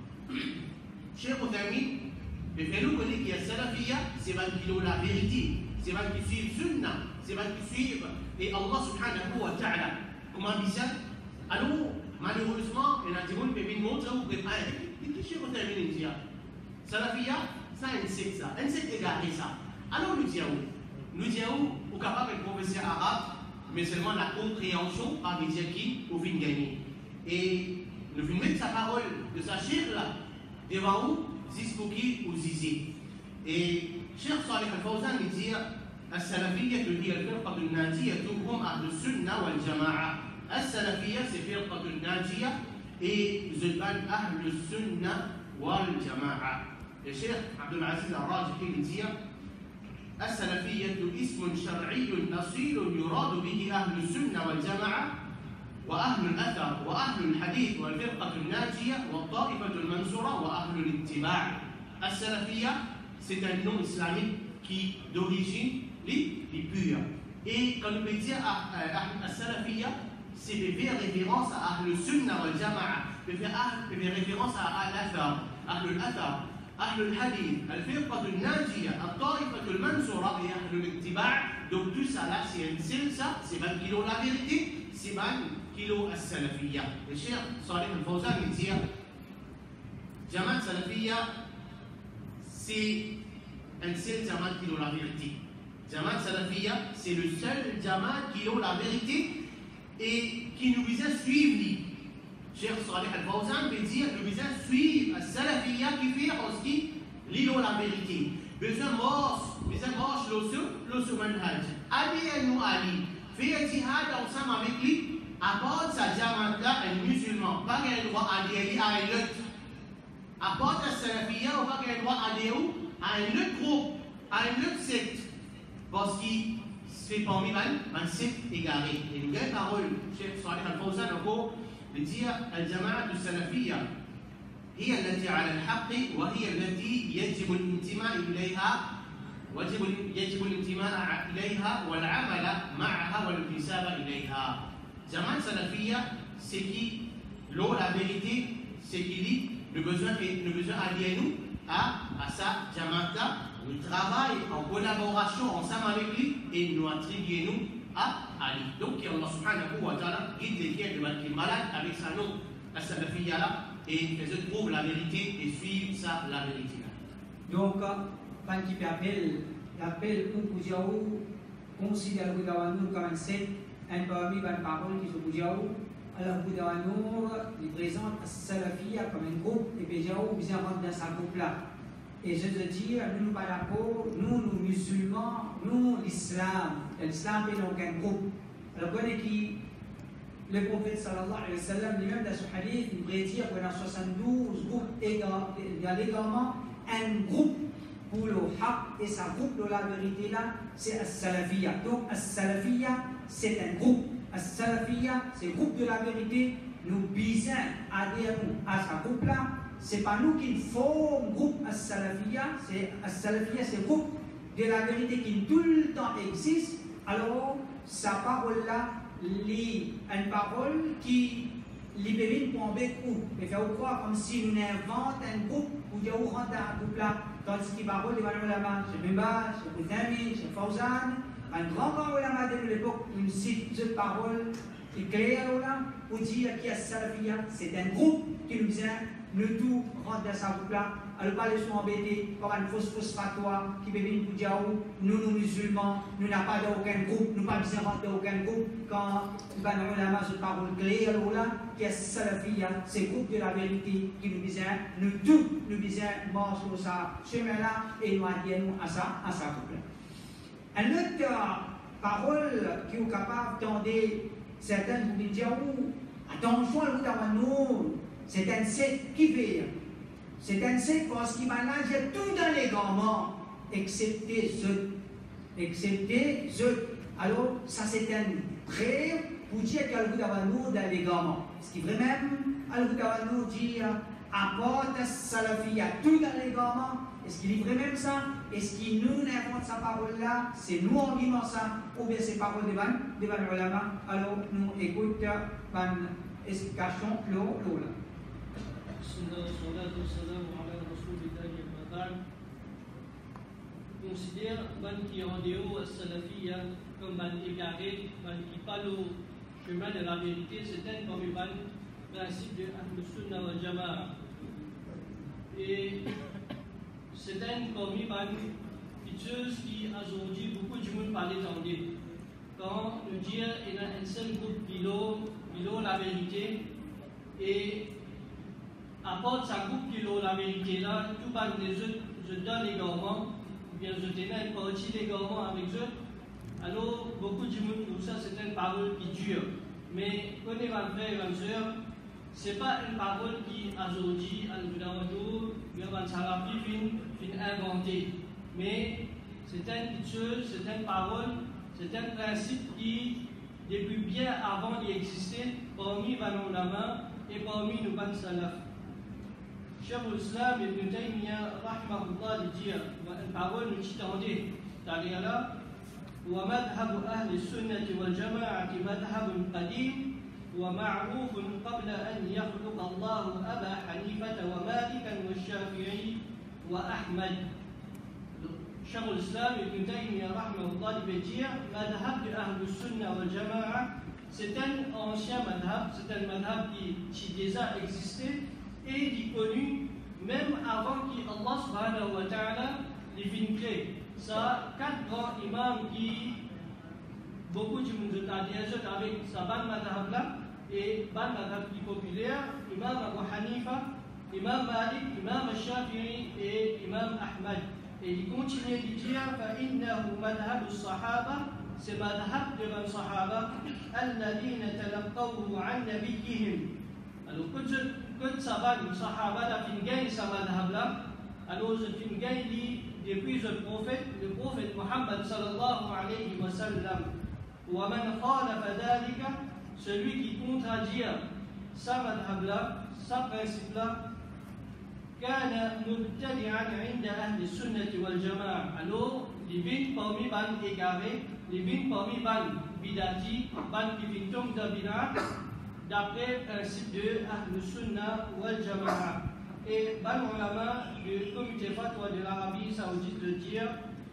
Cheikh Uthaymin, mais fais-nous connaître qu'il y a Salafiyya, c'est ceux qui ont la vérité, c'est ceux qui suivent Sunnah, c'est ceux qui suivent et Allah subhanahu wa ta'ala. Comment dit ça? Alors, malheureusement, il y a des gens qui peuvent montrer ou qui peuvent dire que c'est Salafiyya, ça c'est un secte, ça, un secte égaré ça. Alors nous disons, nous disons, nous sommes capables de professeur arabe, mais seulement la compréhension par les gens qui ont fini gagner. Et nous venons mettre sa parole de sa chair là, devant nous. Zizbouki ou Zizi. Et Cheikh Salih Al-Fawzan dit السلفية هي الفرقة الناجية هم أهل السنة والجماعة. السلفية c'est فرقة الناجية et زبان أهل السنة والجماعة. الشيخ عبد العزيز الراجحي dit السلفية اسم شرعي أصيل يراد به أهل السنة والجماعة وأهل الأثر وأهل الحديث والفرقة الناجية والطائفة المنصورة وأهل الاتباع. السلفية c'est un nom islamique qui d'origine les, les pure. Et quand on peut dire As-Salafiyya, c'est de faire référence à Ahl Sunnah wal Jama'a, de faire référence à Al-Athar, Ahl al-Athar, Ahl al-Hadith, Al-Firqat al-Najiyya, Al-Ta'ifat al-Mansura et Ahl al-Ittiba'. Donc tout ça là, c'est un seul ça, c'est vingt kilos la vérité, c'est vingt kilos As-Salafiyya. Le Cheikh Salih Al-Fawzan dit Jamaat Salafiyya, c'est un seul Jamaat qui a la vérité. Jamaat Salafiyya, c'est le seul Jamaat qui a la vérité et qui nous vise à suivre. Cheikh Salih Al-Fawzan veut dire nous vise à suivre Salafiyya qui fait aussi l'îlot la vérité. Besoin mort, besoin mort l'osso, l'osso manhaj. Ali et nous Ali, faire jihad ensemble avec lui, apporte sa Jamaat là un musulman, pas qu'il ait le droit à aller à un autre. Apporte à Salafiyya, on va qu'il ait le droit à aller où? À un autre groupe, à un autre secte, parce qu'il se fait parmi un secte égaré. Et nous avons parole, Cheikh Salih Al-Fawzan, encore, بتجي الجماعة السلفية هي التي على الحق وهي التي يجب الانتماء إليها ويجب يجب الانتماء إليها والعمل معها والانتساب إليها. جماعة سلفية c'est qui l'ont la vérité, c'est qui dit le besoin le besoin allié nous à à sa Jamaata. Nous travaillons en collaboration ensemble avec lui et nous attribuons à Ali. Donc Allah subhanahu wa ta'ala guide les qui est malade avec sa nom à Salafiyya là et faisait trouver la vérité et suivre ça la vérité là. Donc quand il appelle l'appel pour Koudiaou considère Koudiaou comme un set un parmi les paroles qui sont Koudiaou. Alors Koudiaou il présente Salafiyya comme un groupe et Koudiaou bien rentre dans sa groupe là. Et je veux dire, nous, par rapport, nous, nous musulmans, nous, l'islam, l'islam est donc un groupe. Alors, vous voyez qui, le prophète sallallahu alayhi wa sallam, lui-même dans ce hadith, il prédit que dans soixante-douze groupes, il y a également un groupe pour le haq, et sa groupe de la vérité là, c'est As-Salafiyya. Donc, As-Salafiyya, c'est un groupe. As-Salafiyya, c'est le groupe de la vérité. Nous bisons adhérons à ce groupe là. C'est pas nous qui formons groupe As-Salafiyya, c'est As-Salafiyya, c'est le groupe de la vérité qui tout le temps existe. Alors, sa parole-là, une parole qui libère pour un beaucoup. Et faire croire comme si nous inventons un groupe ou dire où rentre un groupe là. Tandis que parole de Madame Ulama, chez Bimba, chez Boutami, chez Fawzan, un grand grand Ulama de l'époque, une cite de parole qui est claire là, pour dire qu'il y a As-Salafiyya, c'est un groupe qui nous vient. Nous tout rentre dans sa groupe là, alors pas les sont embêtés comme une fausse fausse fatwa qui peut venir pour dire nous, nous musulmans, nous n'avons pas d'aucun groupe, nous n'avons pas besoin de rentrer dans aucun groupe. Quand nous avons la masse de parole claire là, qui est Salafiyya, c'est le groupe de la vérité qui nous besoin, nous tous, nous besoin marcher sur ce chemin là et nous adhérons à ça, à sa groupe là. Une autre parole qui est capable d'entendre certaines vous dire attention, vous avez nous. C'est un secte qui fait. C'est un secte parce qu'il mélange tout dans les garments, excepté ceux. Excepté ceux. Alors, ça c'est un prière pour dire qu'il y a le goût d'avoir nous dans les garments. Est-ce qu'il veut même, à le goût d'avoir nous dire, apporte Salafiyya tout dans les garments? Est-ce qu'il livre même ça? Est-ce qu'il nous invente sa parole-là? C'est nous en vivant ça? Ou bien c'est parole de Ban, de Ban Ulama? Alors, nous écoutons Ban explication, l'eau, l'eau là. Considère ban qui en déo Salafiyya comme ban égaré, ban qui parle au chemin de la vérité, c'est un comme ban principe de Ahl Sunnah wal Jama'a. Et c'est un comme ban chose qui aujourd'hui beaucoup de monde parle d'entendre. Quand nous dit qu'il y a un seul groupe below la vérité et apporte sa groupe qui la vérité là, tout par les autres, je donne les gouvernements, ou bien je tenais une partie des gouvernements avec eux. Alors, beaucoup de monde trouve ça, c'est une parole qui dure. Mais, quand on va faire, ma soeur, ce n'est pas une parole qui, aujourd'hui, à l'Oudawadou, bien va salafi fin inventée. Mais, c'est une petite chose, c'est une parole, c'est un principe qui, depuis bien avant d'y exister, parmi les ulama et parmi nos ban salaf. Cheikh l'Islam Ibn Taymiyyah rahimahullah dit une parole nous titandée d'ailleurs ومذهب أهل السنة والجماعة مذهب قديم ومعروف قبل أن يخلق الله أبا حنيفة ومالكا والشافعي وأحمد. شيخ الإسلام Ibn Taymiyyah rahimahullah dit مذهب أهل السنة والجماعة c'est un ancien madhab, c'est un madhab qui, qui déjà existait et qui est connu même avant qu'Allah subhanahu wa ta'ala les vincre. Ça, quatre grands imams qui, beaucoup de monde a dit avec sa ban madhab là, et ban madhab qui est populaire, Imam Abu Hanifa, Imam Malik, Imam Shafi'i et Imam Ahmad. Et il continue de dire فإنه مذهب الصحابة c'est madhab de les sahaba الذين تلقوه عن نبيهم. Alors quand ça va les sahaba la fin gagne sa madhab là, alors je fin gagne depuis le prophète le prophète Muhammad sallallahu alayhi wa sallam. ومن خالف ذلك celui qui contredit sa madhab là, sa principe là, كان مبتدعا عند أهل السنة والجماعة. Alors, les vins parmi ban égarés, les vins parmi ban bidati, ban qui vient tomber de bidat, d'après le principe de Ahl Sunnah wal Jama'a. Et ban ulama du comité fatwa de l'Arabie Saoudite de dire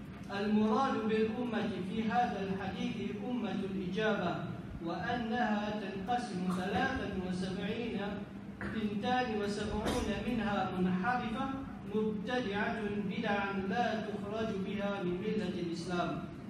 المراد بالأمة في هذا الحديث أمة الإجابة وأنها تنقسم ثلاثا وسبعين اثنتان وسبعون منها منحرفة مبتدعة بدعا لا تخرج بها من ملة الإسلام.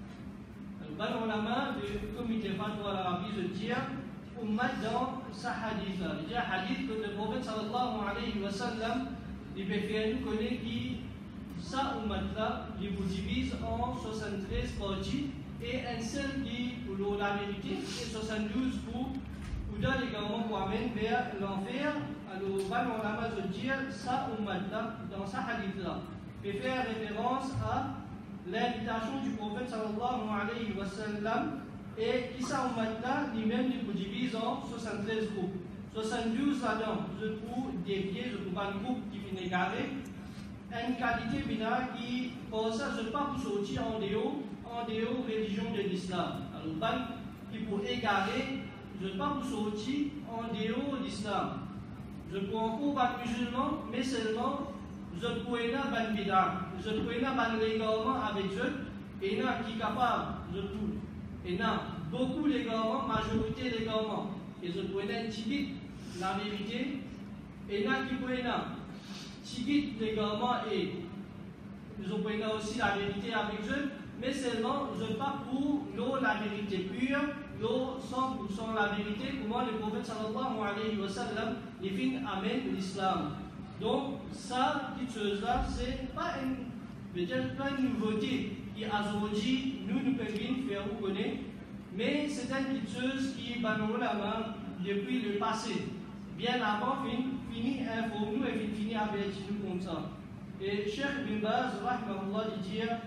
البن علماء du comité fatwa l'Arabie se dire ummat dans sa hadith. Il y a un hadith que le prophète sallallahu alayhi wa sallam il nous connaît qui sa ummat là il vous divise en soixante-treize parties et un seul qui pour la vérité et soixante-douze pour dans les grands pour amener vers l'enfer. Alors, Ban Ulama se dire ça ummat là dans sa hadith là et faire référence à l'invitation du prophète sallallahu alayhi wa sallam et qui ça ummat là lui-même il vous divise en soixante-treize groupes. soixante-douze là-dedans, je trouve dévié, je trouve un groupe qui finit égaré. Une qualité bina qui, pour ça, je ne pas pour sortir en dehors, en dehors religion de l'islam. Alors, ban qui pour égarer, je ne pas pour sortir en dehors de l'islam. Je peux encore pas musulman, mais seulement je peux aller dans ban bida, je peux aller dans ban légalement avec eux, et là qui est capable, je peux, et là beaucoup légalement, majorité légalement, et je peux aller tibit la vérité, et là qui peut aller tibit légalement et je peux aller aussi la vérité avec eux, mais seulement je ne pas pour l'eau la vérité pure. L'eau cent pour cent la vérité, comment le prophète sallallahu alayhi wa sallam les fins amène l'islam. Donc, ça, petite chose-là, c'est pas une, peut-être pas une nouveauté qui aujourd'hui nous nous pouvons faire vous connaître, mais c'est une petite chose qui va nous la main depuis le passé. Bien avant, fin, fini informe nous et fini avec nous comme ça. Et Cheikh Bin Baz, rahmahullah, dit dire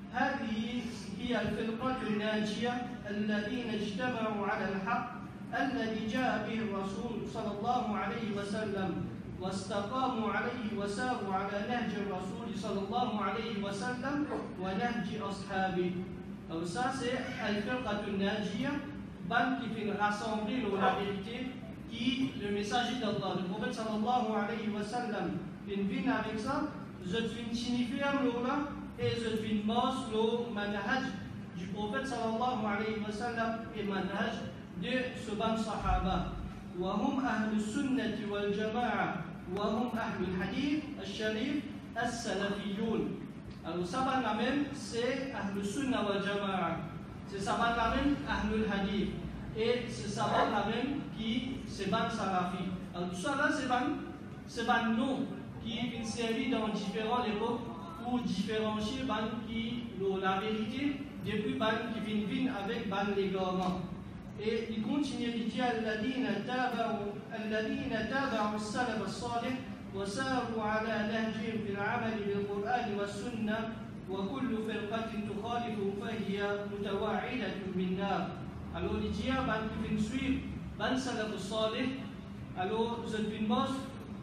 هذه هي الفرقة الناجية الذين اجتمعوا على الحق الذي جاء به الرسول صلى الله عليه وسلم واستقاموا عليه وساروا على نهج الرسول صلى الله عليه وسلم ونهج أصحابه. Alors ça c'est الفرقة الناجية, ban qui fait rassembler la vérité, qui le messager d'Allah, le prophète sallallahu alayhi wa sallam, vient avec ça, je te signifie à l'Ola. Et je suis mort le manhaj du prophète sallallahu alayhi wa sallam et manhaj de ce ban sahaba. وهم أهل السنة والجماعة وهم أهل الحديث الشريف السلفيون. Alors ça va la même, c'est أهل السنة والجماعة. C'est ça va la même أهل الحديث. Et c'est ça va la même qui c'est ban salafi. Alors tout ça là c'est ban, c'est ban nom qui est servi dans différentes époques pour différencier ban qui la vérité depuis ban qui vient vient avec ban légalement. Et il continue de dire الذين تابعوا الذين تابعوا السلف الصالح وساروا على نهجهم في العمل بالقرآن والسنة وكل فرقة تخالف فهي متوعدة من نار. Alors il dit ban qui vient suivre ban salaf الصالح, alors je viens mos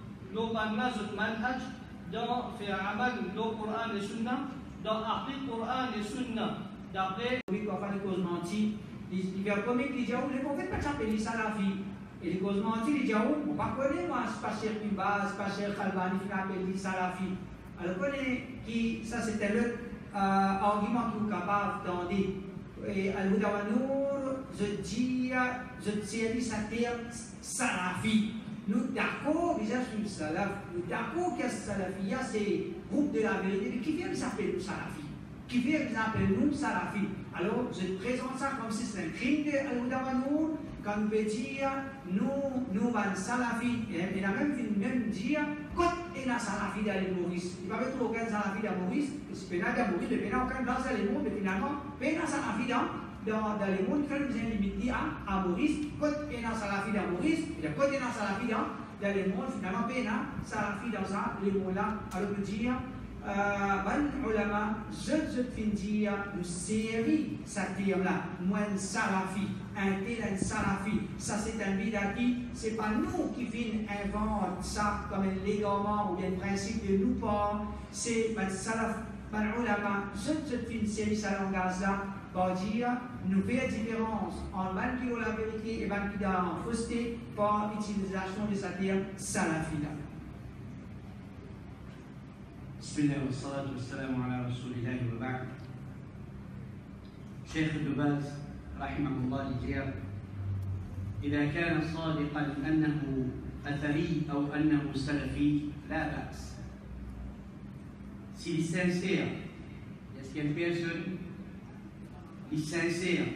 lo ban là je manhaj dans faire amal le Coran et Sunna, dans appliquer Coran et Sunna, d'après oui quoi faire les causes menties, il va premier qui dit oh les prophètes pas s'appeler les salafis et les causes menties il dit oh on pas connaître moi c'est pas Cheikh Piba, c'est pas Cheikh Khalbani qui appelle les salafis. Alors connaît qui ça c'était le argument qui est capable d'entendre et Al-Huda wa Nour je dis je tiens sa terre salafi. Nous d'accord déjà sur le salaf, nous d'accord que le salafia c'est groupe de la vérité, mais qui vient s'appeler nous salafi, qui vient s'appeler nous salafi. Alors je présente ça comme si c'est un crime de Al-Huda wa Nour, quand on peut dire nous nous van salafi, et la même même dire quand est la salafi d'aller Maurice, il va mettre aucun salafi d'aller Maurice, c'est pénal d'aller Maurice, mais pénal aucun dans les mondes, mais finalement pénal salafi dans dans, dans les mondes, quand nous avons limité à, à Maurice, quand il y a un salafi dans Maurice, et quand il y a un salafi dans, dans les mondes, finalement, il y a un salafi dans ça, les mondes là, alors on peut dire, ban ulama zut zut findia une série satire là moins salafi un tel un salafi ça c'est un bidati c'est pas nous qui fin invente ça comme un légalement ou bien un principe de nous pas c'est ban salaf ban ulama zut zut fin série ça langage là pour dire nous fait la différence en ban qui ont la vérité et ban qui a fausseté par l'utilisation de satire salafi là. بسم الله والصلاة والسلام على رسول الله وبعد. شيخ ابن باز رحمه الله يقول إذا كان صادقا أنه أثري أو أنه سلفي لا بأس. S'il est sincère, est-ce qu'il y a une personne qui est sincère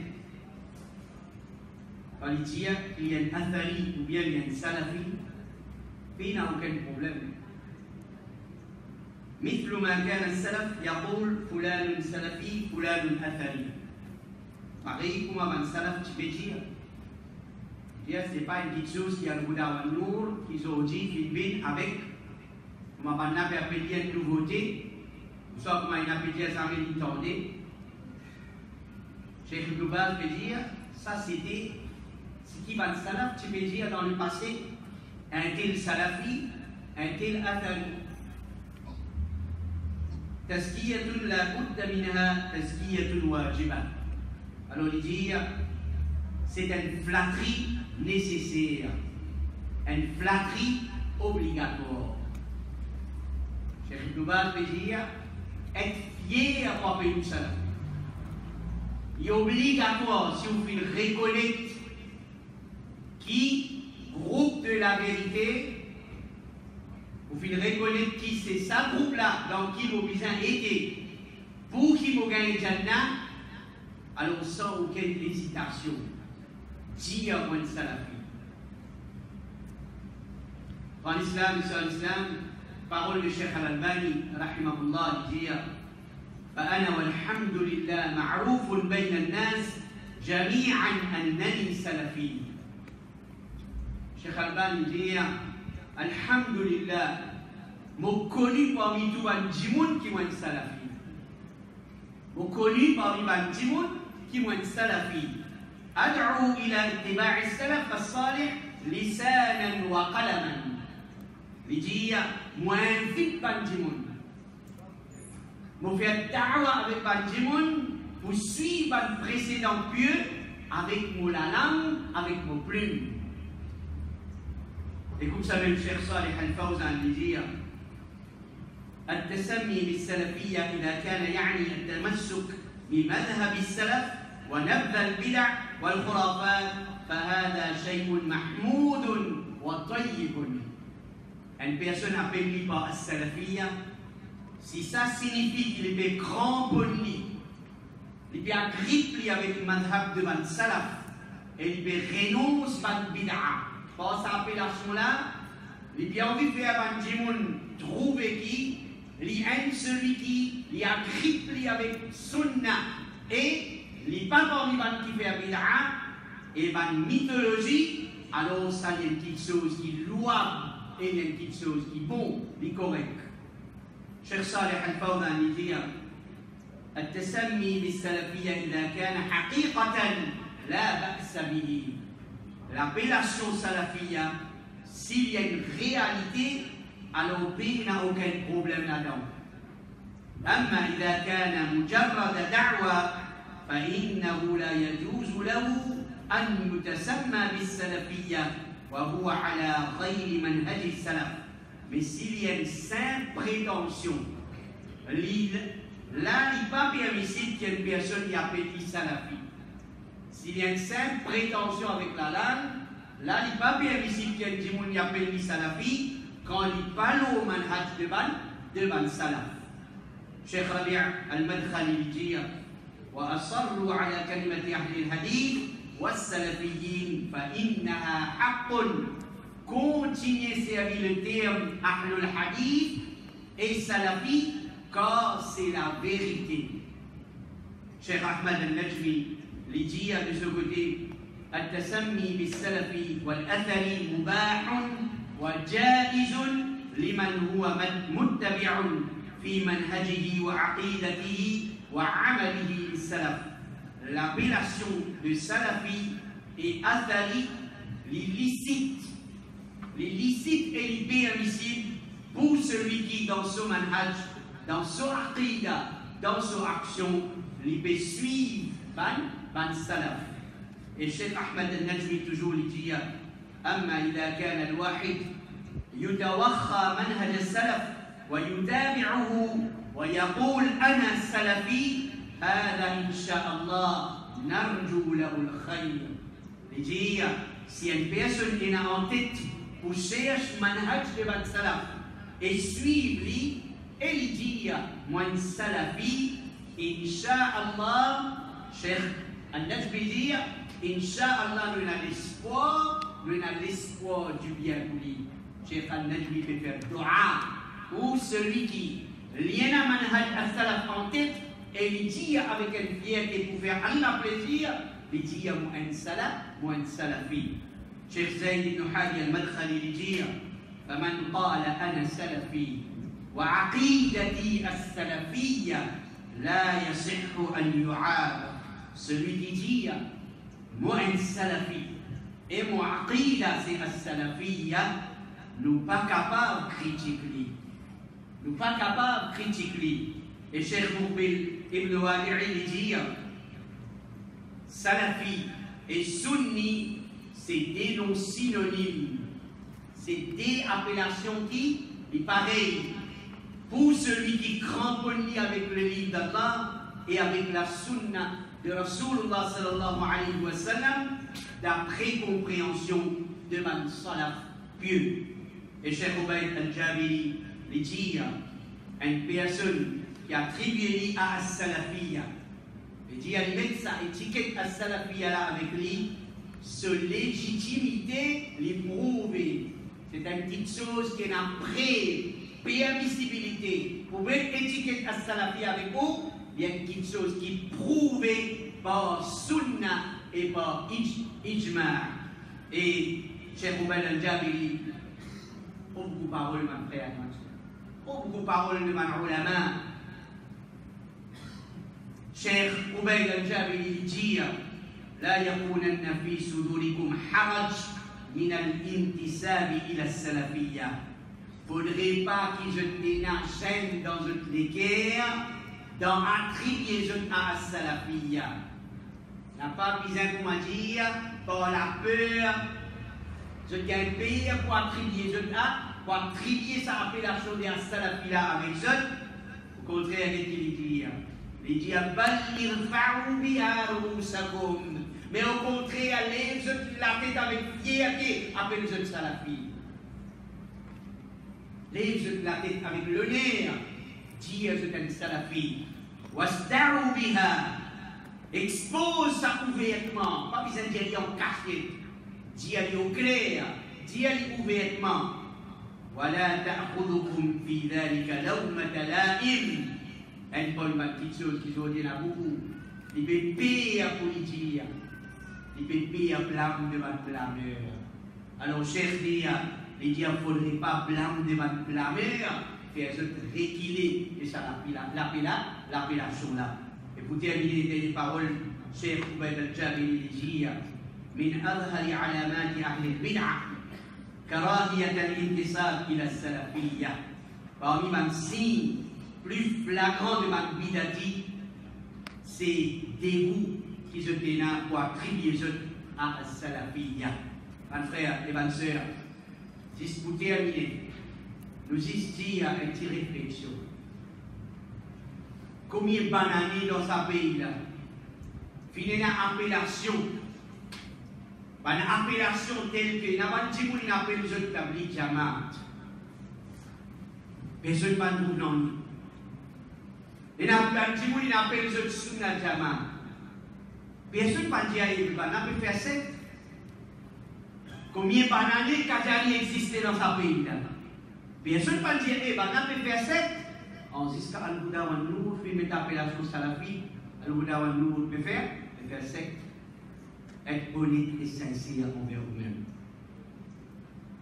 quand il dit qu'il y a un athari ou bien il y a un salafi, il n'a aucun problème. مثل ما كان السلف يقول فلان سلفي فلان أثري. Pareil comme un salaf tu peux dire. Dire c'est pas une petite chose qui a le goût d'avoir nour, qui sont dit qu'ils viennent avec, comme on a appelé une nouveauté, ou soit comme on a appelé ça avec une tendée. Cheikh Ibn Baz peut dire, ça c'était ce qui va le salaf, tu peux dire dans le passé, un tel salafi, un tel athari. تزكية لا بد منها تزكية واجبة. Alors il dit c'est une flatterie nécessaire, une flatterie obligatoire. Cheikh Ibn Baz veut dire être fier à appeler une salaf. Il est obligatoire si vous faites reconnaître qui groupe de la vérité. Vous pouvez reconnaître qui c'est ce groupe-là dans qui vos besoins étaient pour qui vous gagnez Jannah, alors sans aucune hésitation, dire moi une salafi. En islam, sur l'islam, parole de Cheikh Al-Albani, rahimahullah, dit فأنا والحمد لله معروف بين الناس جميعا أنني سلفي. Cheikh Al-Albani dit Alhamdulillah, m'ont connu parmi tous les gens qui sont salafi. M'ont connu parmi les gens qui sont salafi. أدعو إلى اتباع السلف الصالح لسانا وقلما. لجيا moi invite les gens. M'ont fait da'wa avec les gens pour suivre le précédent pieux avec mon langue, avec mon plume. Et comme ça, le Cheikh Salih Al-Fawzan dit التسمي بالسلفية إذا كان يعني التمسك بمذهب السلف ونبذ البدع والخرافات فهذا شيء محمود وطيب. Une personne appelée par السلفية, si ça signifie qu'il est cramponné, il est agrippé avec le madhab de le salaf et il renonce à la bid'a. Par cette appellation-là, il y a envie de faire un djimoun trouver qui, il y a celui qui, il y a grippé avec sunna et il n'y a pas parmi les qui fait bid'a et la mythologie, alors ça il y a une petite chose qui est louable et il y a une petite chose qui est bon, qui est correcte. Cheikh Salih Al-Fawzan dit التسمي بالسلفية إذا كان حقيقة لا بأس به. L'appellation salafia, s'il y a une réalité, alors il n'y a aucun problème là-dedans. أما إذا كان مجرد دعوة فإنه لا يجوز له أن يتسمى بالسلفية وهو على غير منهج السلف. Mais s'il y a une simple prétention, là, il n'est pas permissible qu'il y ait une personne qui appelle salafi. S'il y a une simple prétention avec la langue, là, il n'est pas permissible qu'il y ait une personne qui appelle salafi quand il parle au manhaj de ban, de ban salaf. Cheikh Rabi' al-Madkhali dit وأصروا على كلمة أهل الحديث والسلفيين فإنها حق. Continuez à servir le terme Ahlul Hadith et Salafi car c'est la vérité. Cheikh Ahmad al-Najmi lui dit de ce côté التسمي بالسلفي والأثري مباح وجائز لمن هو متبع في منهجه وعقيدته وعمله للسلف. L'appellation de Salafi et Athari, l'illicite, l'illicite et l'impermissible pour celui qui, dans son manhaj, dans son aqida, dans son action, il peut suivre ban, ban salaf. Et Cheikh Ahmed al-Najmi toujours il dit أما إذا كان الواحد يتوخى منهج السلف ويتابعه ويقول أنا سلفي هذا إن شاء الله نرجو له الخير. Il dit si une personne est en tête pour chercher manhaj de ban salaf et suivre lui, il dit moi salafi Inch'Allah, Cheikh Al-Najmi dit Inch'Allah, nous avons l'espoir, nous avons l'espoir du bien pour lui. Cheikh Al-Najmi peut faire dua pour celui qui lien à manhaj al-salaf en tête et il dit avec une fierté pour faire Allah plaisir, il dit moi un salaf, moi un salafi. Cheikh Zayd ibn Hadi al-Madkhali il dit فمن قال أنا سلفي وعقيدتي السلفية لا يصح أن يعاب. Celui qui dit moi un salafi et mon aqida c'est as-salafiyya, nous pas capables de critiquer, nous pas capables de critiquer. Et Cheikh Moubil Ibn Wadi'i dit salafi et sunni c'est des noms synonymes, c'est des appellations qui sont pareilles pour celui qui cramponne avec le livre d'Allah et avec la sunna de Rasulullah sallallahu alayhi wa sallam d'après compréhension de man salaf pieux. Et Cheikh Ubayd al-Jabiri il dit une personne qui attribue à as-salafiyya, il dit elle met sa étiquette as-salafiyya là avec lui, sa légitimité l'éprouver. C'est une petite chose qui est en pré-permissibilité. Pour mettre étiquette as-salafiyya avec vous, il y a une petite chose qui est prouvée par sunna et par ijma'. Et Cheikh Ubayd al-Jabiri, oh beaucoup de paroles, mon frère, oh beaucoup de paroles de mon ulama. Cheikh Ubayd al-Jabiri dit لا يكونن في صدوركم حرج من الانتساب إلى السلفية. Faudrait pas que je n'ai pas gêne dans votre l'équerre dans attribuer je à as-salafiyya. N'a pas besoin de me dire par la peur je gagne pire pour attribuer je à pour attribuer sa appellation de as-salafiyya avec je. Au contraire, il dit il dit bal irfa'u biha ru'usakum. Mais au contraire, lève la tête avec fierté, appelle je salafi. Lève la tête avec l'honneur, dis je un salafi. Wasda'u biha. Expose ça ouvertement, pas besoin de dire en cachette. Dis-le au clair, dis-le ouvertement. ولا تأخذكم في ذلك لومة لائم. Elle parle de petites choses qui sont dit là beaucoup. Il peut payer pour les dire. Il peut payer blâme de votre blâmeur. Alors, cher dit, il dit, il ne faudrait pas blâme de votre blâmeur, faire se réquiler, et ça l'appellation là. Et pour terminer les paroles, cher Ubayd al-Jabiri dit, من أظهر علامات أهل البدعة كراهية الانتساب إلى السلفية. Parmi mes signes plus flagrants de ma bidati, c'est dégoût qui se téna pour attribuer à Salafiyya. Mes frères et mes sœurs, juste pour terminer, nous ici à une petite réflexion. Combien de bananes dans ce pays-là? Finir une appellation, une appellation telle que n'a pas dit qu'on appelle le tabli Jamaat. Personne ne va nous nommer. Et n'a pas dit qu'on appelle le Sunna Jamaat. Personne ne va dire qu'il va pas faire ça. Combien de bananes Kajari existent dans ce pays-là? Personne ne va dire qu'il va pas faire ça. En jusqu'à Al-Bouda wa Nour, fait mettre l'appellation Salafi, Al-Bouda wa Nour peut faire, peut faire secte. Être honnête et sincère envers vous-même.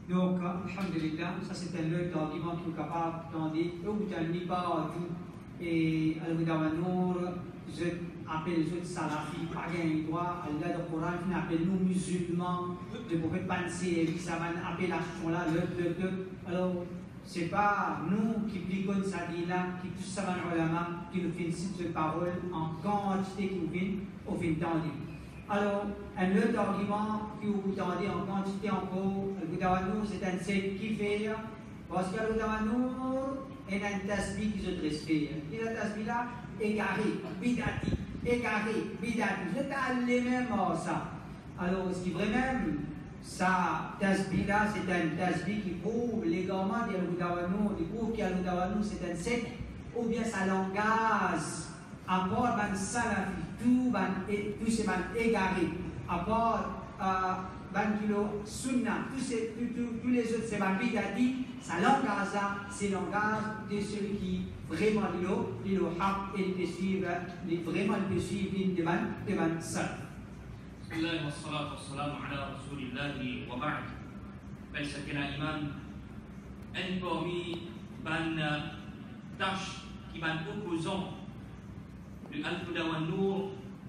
Donc, alhamdulillah, ça c'est un autre argument qui est capable d'entendre, ou d'un liba et al-Widawanour, je appelle les autres salafis, pas gain droit, Allah le Coran, qui appelle nous musulmans, de pouvoir penser, et ça va appellation-là, le, le, le. Alors, c'est pas nous qui plions ça dit là, qui tous savants ulama, qui nous finissent cette parole en quantité qui nous vient au fin d'entendre. Alors, un autre argument qui vous entendez en quantité encore, le Goudawanour, c'est un set qui fait, parce que le Goudawanour est un tasbih qui se respire. Et le tasbih là, égaré, bidati, égaré, bidati. Je t'ai les mêmes ça. Alors, ce qui est vrai même, ça, tasbih là, c'est un tasbih qui prouve l'égarement du Goudawanour, qui prouve qu'il y a le Goudawanour, c'est un set, ou bien ça langage. À part ban salafi, tout ban, tous ces ban égarés, à part euh, ban kilo sunna, tous, ces, tous, tous, tous les autres, c'est ban bidati, ça langage là, c'est le langage de celui qui vraiment l'eau, l'eau haq et le suivre, vraiment le suivre de ban, de ban salaf. Bismillah wa salatu wa salam ala rasulillahi wa ba'd. Ben sakina imam, un parmi ban tâches qui ban opposant Al-Huda-wan-Nur,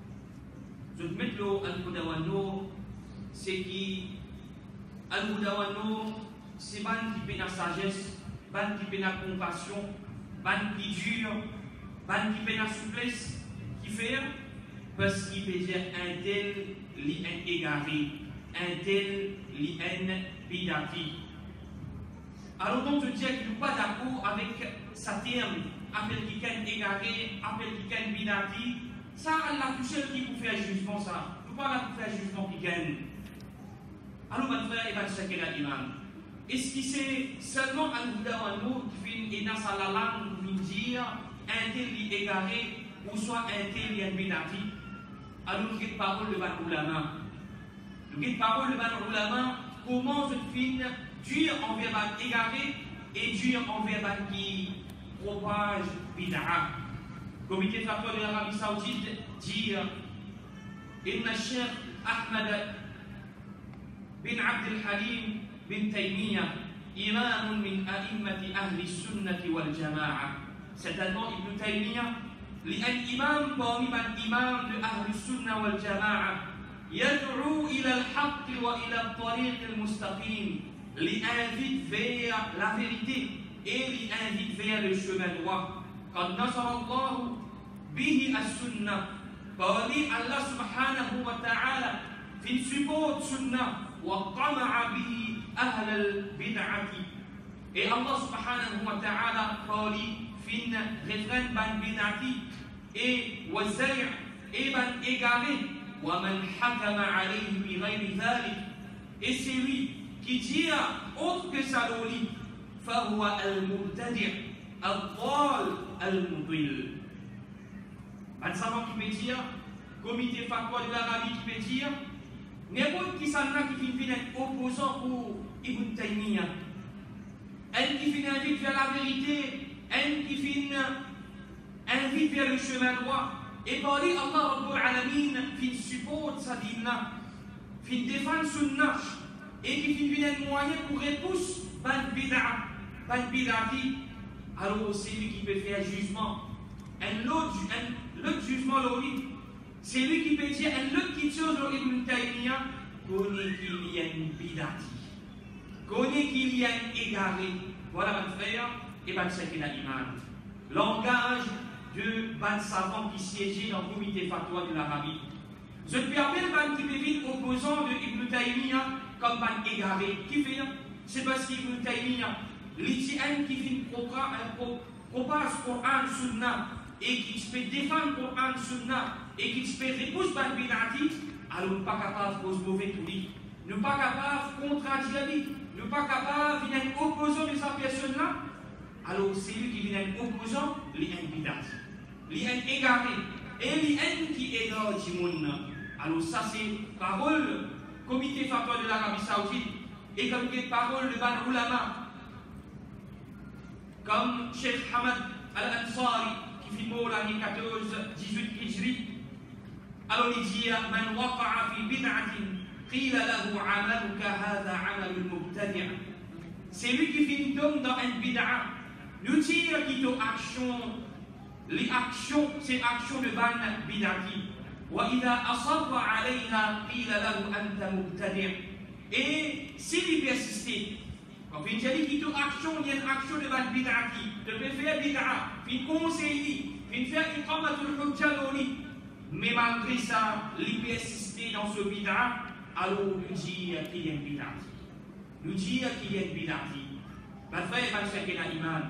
je te mets le Al-Huda-wan-Nur, c'est qui Al-Huda-wan-Nur, c'est ban qui fait la sagesse, ban qui fait la compassion, ban qui dure, ban qui fait la souplesse, qui fait, parce qu'il peut dire un tel li en égaré, un tel li en bidati. Alors donc je dis qu'il n'est pas d'accord avec sa terme. Appel qui est égaré, appel qui est bidati, ça, Allah touché qui pour faire jugement, ça. Nous pas là pour faire jugement qui gagne. Alors, mon frère, il va checker l'imam. Est-ce que c'est seulement Al-Huda-wan-Nur qui vient dans sa langue pour dire un tel est égaré ou soit un tel est bidati? Alors, nous avons parole de Ban Ulama. Nous avons parole de Ban Ulama, comment je finis dur envers Ban égaré et dur envers Ban qui propage bid'a. Comité fatwa de l'Arabie Saoudite dit Ibn Sheikh Ahmad bin Abd al-Halim bin Taymiyyah, imam min a'immati ahli sunnati wal jama'a. Certainement Ibn Taymiyyah, لأن إمام قومي إمام لأهل السنة والجماعة يدعو إلى الحق وإلى الطريق المستقيم لإنvite vers la vérité et il invite vers le chemin droit. قد نصر الله به السنة. قال الله سبحانه وتعالى في support سنة وقمع به أهل البدعة. Et Allah subhanahu wa ta'ala قال في refrain ban bid'ati et والزرع et ban égaré ومن حكم عليه بغير ذلك. Et c'est lui qui dit autre que ça l'oli. فهو المبتدع الضال المضل. Un savant qui peut dire, comité fatwa de l'Arabie qui peut dire, n'importe qui s'en a qui finit être opposant pour Ibn Taymiyyah, un qui finit invite vers la vérité, un qui finit invite vers le chemin droit, et par lui Allah Rabbul Alamin finit support sa dîme-là, finit défendre sunnah, et qui finit un moyen pour repousser ban bid'a. Pas de bidati, alors c'est lui qui peut faire jugement. Un autre, un autre jugement, c'est lui qui peut dire, un autre qui chose Ibn Taymiyyah, connaît qu'il y a une bidati, connaît qu'il y a une égaré. Voilà, mon frère, et ban sakina imam. Langage de ban savant qui siégeait dans le comité fatwa de l'Arabie. Je peux appeler ban qui peut vite opposant de Ibn Taymiyyah comme ban égaré. Qui fait? C'est parce qu'Ibn Taymiyyah, l'I qui vient propage Coran Sunna et qui peut défendre Coran Sunna et qui peut repousser ban bid'ati, alors nous ne sommes pas capables de cause mauvais tout dit. Nous ne sommes pas capables de contradire lui. Nous ne sommes pas capables de venir opposant de sa personne-là. Alors c'est lui qui vient opposant, lui est bid'ati. Lui est égaré. Et lui est qui égare du monde. Alors ça c'est parole comité fatwa de l'Arabie Saoudite et comme des paroles de Ban Ulama. Comme Cheikh Hamad Al-Ansari qui fit mort l'année quatorze dix-huit Hijri. Alors il dit Man waqa'a fi bid'atin قيل له عملك هذا عمل المبتدع. C'est lui qui finit dans une bid'a. Nous tire qui to action, les actions, c'est action de ban bid'ati. وإذا أصر عليها قيل له أنت مبتدع. Et s'il y persiste, quand il dit qu'il y a une action, il y a une action de ban bid'ati, de faire bid'a, il conseille, il fait une qamatul hujjaloni. Mais malgré ça, il persiste dans ce bid'a, alors nous dit qu'il y a une bid'ati. Nous dit qu'il y a une bid'ati. Ma frère, il va chercher l'iman.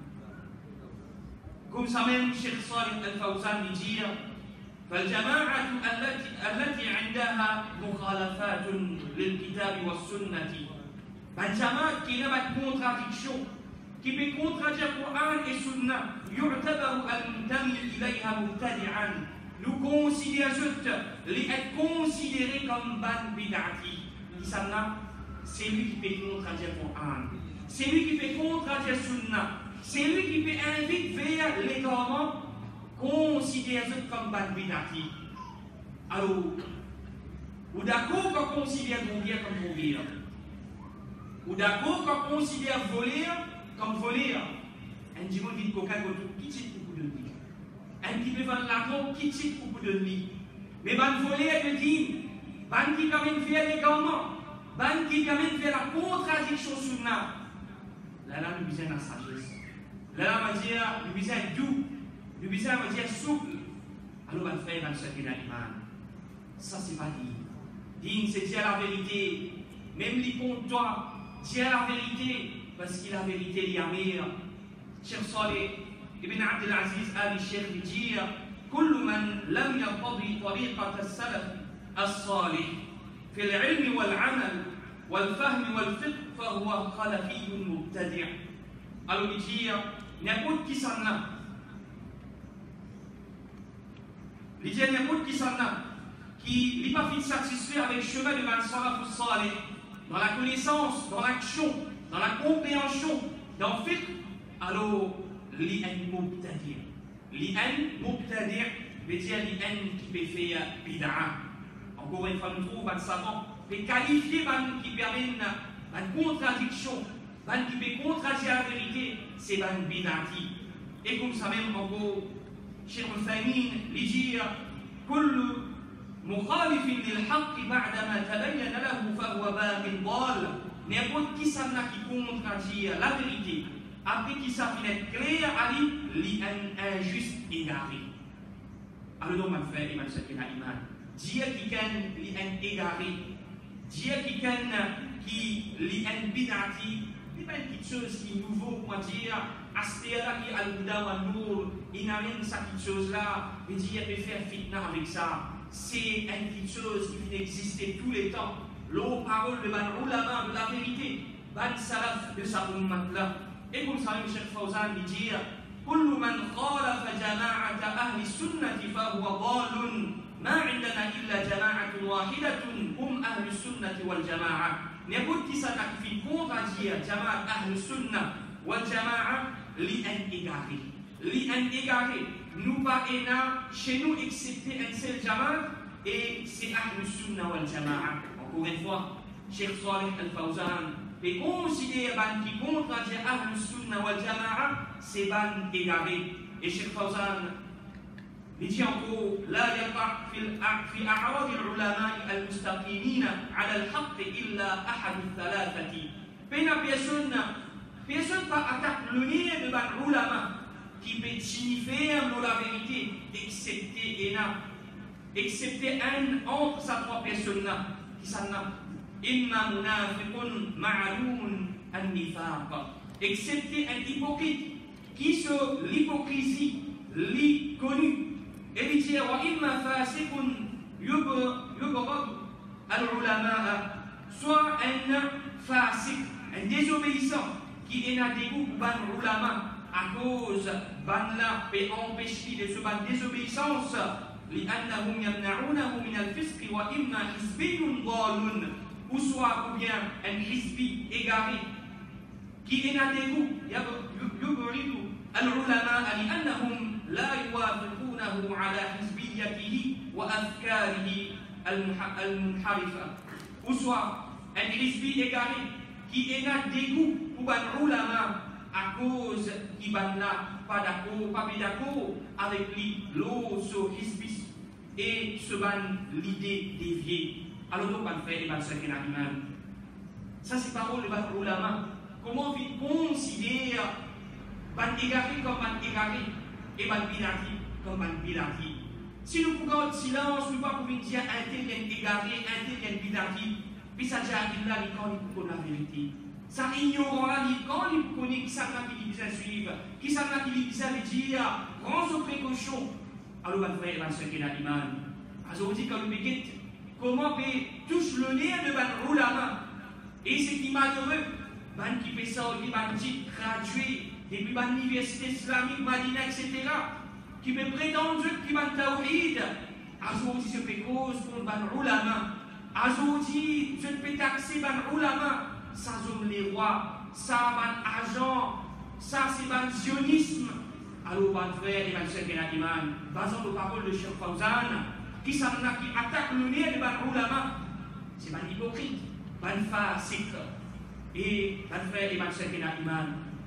Comme ça même, Cheikh Salih Al-Fawzan dit, فالجماعة التي التي عندها مخالفات للكتاب والسنة. الجماعة qui n'a pas de contradiction, qui peut contredire le Coran et Sunna, يعتبر المنتمي إليها مبتدعا. Nous considérons les être considérés comme ban bid'ati. C'est lui qui peut contredire le Coran, c'est lui qui peut contredire Sunna, c'est lui qui peut inviter vers l'égarement, considéré comme ban bid'ati. Alors, ou d'accord qu'on considère voler comme voler, ou d'accord qu'on considère voler comme voler. Un petit peu de coca qui tire beaucoup de lui, un petit peu de l'argent qui tire beaucoup de lui. Mais ban voler de dire, ban qui quand même fait l'égarement, ban qui quand même fait la contradiction Sunna. Là, là, nous besoin de la sagesse. Là, là, on va dire, nous besoin de doux. Le bizarre va dire souple. Alors, on va faire un chacun d'animal. Ça, c'est pas digne. Digne, c'est dire la vérité. Même les contre toi, dire la vérité. Parce que la vérité, il y a meilleur. Cheikh Salih ibn Abdel Aziz Ali Cheikh dit كل من لم يقضي طريقة السلف الصالح في العلم والعمل والفهم والفقه فهو خلفي مبتدع. Alors, il dit n'importe qui s'en a. Les gens qui sont là, qui n'est pas fait satisfaire avec le chemin de Mansalaf Salih, dans la connaissance, dans l'action, dans la compréhension, dans le fiqh, alors li an mubtadi'. Li an mubtadi' veut dire li an qui peut faire bid'a. Encore une fois, nous trouvons un savant, peut qualifier ban qui permet une contradiction, ban qui peut contredire la vérité, c'est ban bid'ati. Et comme ça même, encore, Cheikh Al-Thaymin dit كل مخالف للحق بعدما تبين له فهو باغ ضال. N'importe qui s'en a qui contredit la vérité, après qui s'en fait clair, ali li un injuste égaré. Alors donc, ma frère, il m'a dit iman. Dire qui can li un égaré, dire qui can qui li un bid'ati, c'est pas une petite chose qui est nouveau pour dire. Astéra qui al-Huda wa Nour, il n'a rien de cette petite chose-là, il dit qu'il peut faire fitna avec ça. C'est une petite chose qui peut exister tous les temps. L'eau parole de ban ulama de la vérité, ban salaf de sa ummat-là. Et comme ça, M. Cheikh Fawzan dit كل من خالف جماعة أهل السنة فهو ضال ما عندنا إلا جماعة واحدة هم أهل السنة والجماعة. N'importe qui s'attaque contredire جماعة أهل السنة والجماعة li un égaré. Li un égaré. Nous pas ena chez nous excepté un seul jamaat et c'est Ahl Sunna wal Jama'a. Encore une fois, Cheikh Salih Al-Fawzan peut considérer ban qui contredit Ahl Sunna wal Jama'a, c'est ban égaré. Et Cheikh Fawzan il dit encore لا يقع في في أعراض العلماء المستقيمين على الحق إلا أحد الثلاثة. بين personne Personne ne peut attaquer le nez de ban ulama qui peut signifier la vérité, excepté Ena, excepté un entre ces trois personnes-là, qui s'en a. Imma munafiqun ma'aloun an-nifaq. Excepté un hypocrite qui se l'hypocrisie, l'y connu. Et il dit wa imma fasiqun yubrad al-ulama, soit un fasiq, un désobéissant. Qui est un dégoût pour ban ulama à cause ban la peut empêcher de ce ban désobéissance لأنهم يمنعونه من الفسق وإما حزبي ضال ou soit ou bien un hizbi égaré qui est un dégoût يبرد العلماء لأنهم لا يوافقونه على حزبيته وأفكاره المنحرفة ou soit un Hizbi égaré qui est un dégoût pour ban ulama à cause qui ban là pas d'accord, pas d'accord avec lui, l'eau sur Hizbi et ce ban l'idée déviée. Alors nous ban faire et ban ce qu'il a iman. Ça c'est parole de ban ulama. Comment on considère ban égaré comme ban égaré et ban bidati comme ban bidati. Si nous pouvons être silence, nous ne pouvons pas dire un tel est égaré, un tel est bidati, puis ça déjà arrive là, quand il faut la vérité. Ça ignore là, quand il connaît qui ça qui lui dit suivre, qui ça qui lui dit dire, prends vos précautions. Alors, mon frère, il va se faire l'iman. Alors, on dit quand le béguet, comment touche le nez de ban roulama. Et c'est qui malheureux, ban qui fait ça, qui ban dit gradué, depuis ban l'université islamique, Madina, et cetera, qui peut prétendre qui ban tawhid. Alors, on dit, je fais cause pour ban roulama. Alors, on dit, je ne peux taxer ban roulama. Ça, c'est les rois, ça, ban agent, ça, c'est ban sionisme. Alors, ban frère, et ban cheikh et iman, basant aux paroles de Cheikh Fawzan, qui qui attaque le nez de ban ulama, c'est ban hypocrite, ban fasik, et ban frère, et ban cheikh et iman.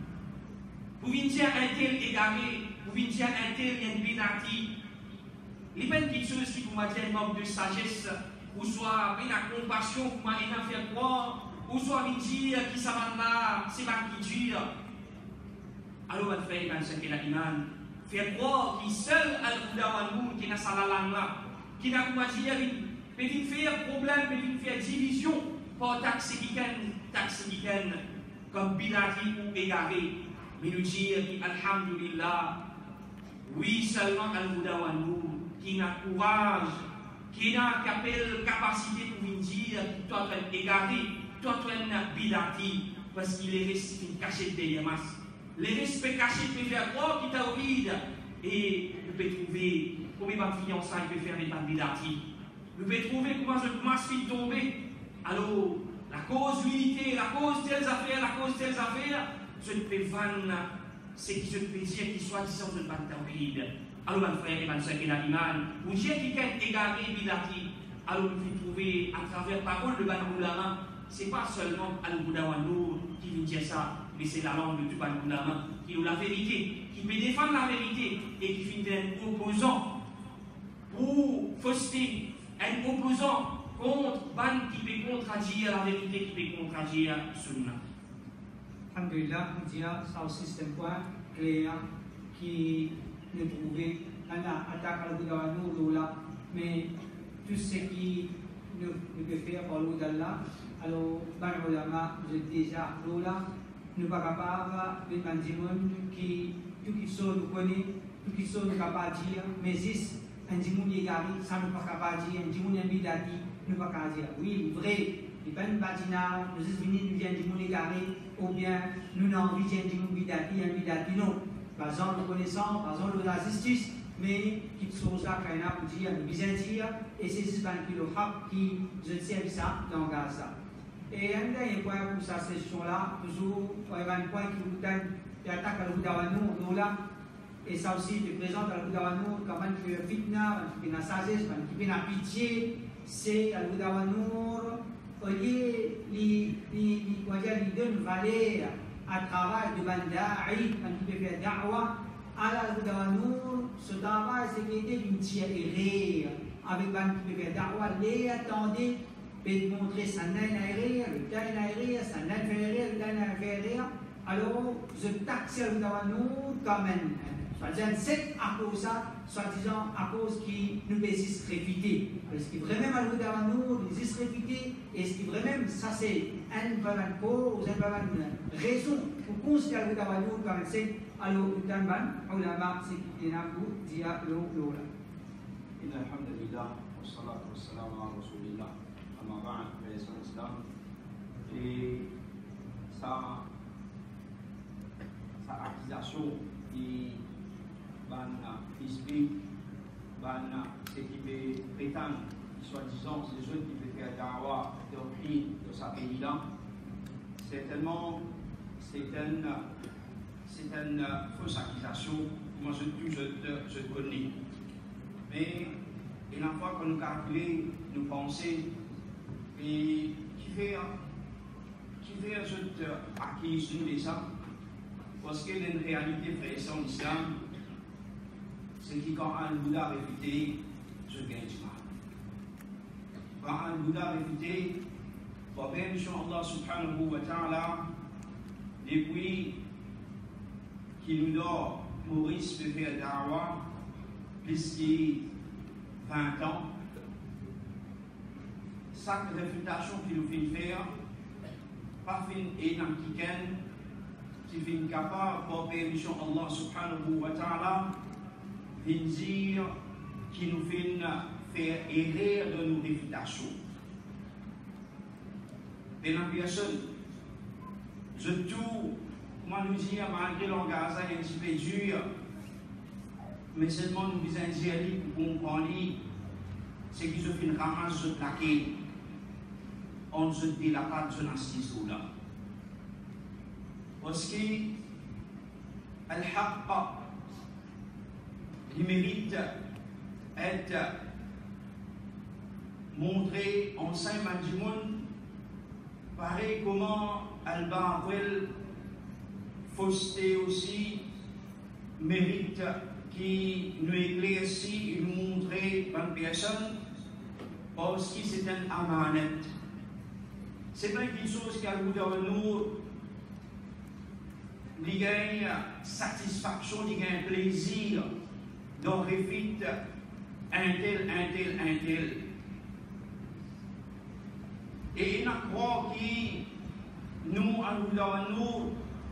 Vous venez dire un tel égaré, vous venez dire un tel y a une bidati. Les bonnes petites choses qui vous mettent un manque de sagesse, ou soit une compassion, pour m'aider à faire croire, ou soit une dire qui ça va là, c'est pas qui dure. Alors, on fait un secret d'iman. Faire croire qu'il seul al-Hudawanun, qui n'a pas la langue là, qui n'a pas dit, peut faire problème, peut faire division, pas taxe qui taxe qui comme bidati ou égaré. Mais nous dire, alhamdulillah, oui, seulement al-Hudawanun, qui n'a courage, qui n'a capacité pour nous dire, toi, tu es égaré. Toi, tu es bidati, parce qu'il est resté caché derrière masse. Les respects cachés peuvent faire croire qu'il t'a oublié. Et vous pouvez trouver comment ma fiançaille peut faire des bidati. Vous pouvez trouver comment je masse fille tomber. Alors, la cause l'unité, la cause telles affaires, la cause telles affaires, je ne peux vendre ce qui se peut dire qui soit disant de bidati. Alors, mon frère et ma soeur qui est l'iman, vous dites qu'il est égaré bidati. Alors, vous pouvez trouver à travers parole de ban ulama. Ce n'est pas seulement Al-Hudawanun qui nous dit ça, mais c'est la langue de tout Al-Ulama qui nous la vérité, qui peut défendre la vérité et qui finit un opposant pour fausseté, un opposant contre Ban qui peut contredire la vérité, qui peut contredire Sunna. Alhamdulillah, on dit ça aussi c'est un point clair qui nous trouvait dans l'attaque Al-Hudawanun, mais tout ce qui nous peut faire par l'Oudallah. Alors, ban ulama, vous êtes déjà là, nous pas capables de mandimoun qui tout qui sont nous connaît, tout qui sont nous capables de dire, mais si un dimoun égaré, ça nous pas capable de dire, un dimoun bidati, nous pas capable de dire. Oui, vrai, les ban badina, nous sommes venus nous dire un dimoun égaré, ou bien nous n'avons envie de dire un dimoun bidati, un bidati, non. Par exemple, nous connaissons, par exemple, la justice, mais qui sont ça qu'il y a pour dire, nous disons dire, et c'est ce qui le frappe qui, je sais ça, dans Gaza. Et un dernier point pour cette session-là, toujours, il y a un point qui vous donne l'attaque à l'Hudawanun, et ça aussi, il présente à l'Hudawanun comme un qui fait fitna, qui fait la sagesse, qui fait la pitié, c'est à l'Hudawanun, au lieu de donner valeur à travail de Banda'i, quand il fait da'wa, à l'Hudawanun, ce travail, c'est qu'il était d'une tirerie, avec Ban qui fait da'wa, les attendez. Et de montrer sa naine aérienne, le taille aérien, sa naine aérienne, le taille aérien. Alors, je taxe le Hudawanun comme un, soit-disant, c'est à cause ça, soi-disant, à cause qui nous existe réfuté. Alors, ce qui est vraiment le Hudawanun, nous existe réfuté, et ce qui est vraiment, ça c'est une bonne cause, une bonne raison pour considérer le Hudawanun comme un c'est, alors, le Tanban, ou la marque, c'est qui est là pour dire le Lola. Inna alhamdulillah, wa salatu wa salam ala rasulillah. Et sa, sa accusation qui ban explique, ban ce qui peut prétendre, soi-disant, c'est les autres qui peuvent faire dawa doctrine de sa pays-là, certainement, c'est une, c'est une fausse accusation. Moi, je, je, je, je connais. Mais, et la fois que nous calculons, nous pensons, Et qui fait, qui fait cette acquisition de ça, parce qu'il y a une réalité frère en islam, c'est que quand un Bouddha réfuté, je gagne du mal. Quand un Bouddha réfuté, pour bénédiction Allah subhanahu wa ta'ala, depuis qu'il nous donne Maurice peut faire da'wah, plus de vingt ans, chaque réfutation qu'il nous fait faire, pas fin et dans qui fin capable pour permission Allah subhanahu wa ta'ala, vient dire qui nous fait faire errer de nos réfutations. Et la personne, je tout, comment nous dire, malgré l'engagement un petit peu dur, mais seulement nous disons dire pour comprendre, c'est qu'ils ont fait une ramasse de plaquer. On se dit la part de l'institut là. Parce que Al-Haqqa, il mérite d'être montré en sein du monde, pareil comment Al-Ba'wel, Fausté aussi, mérite qui nous éclaircit et nous montrer par personne, parce que c'est un amanet. C'est pas une chose qui a nous dans nous, il gagne satisfaction, il gagne plaisir d'en réfiter un tel, un tel, un tel. Et il y a croix qui nous, à nous dans nous,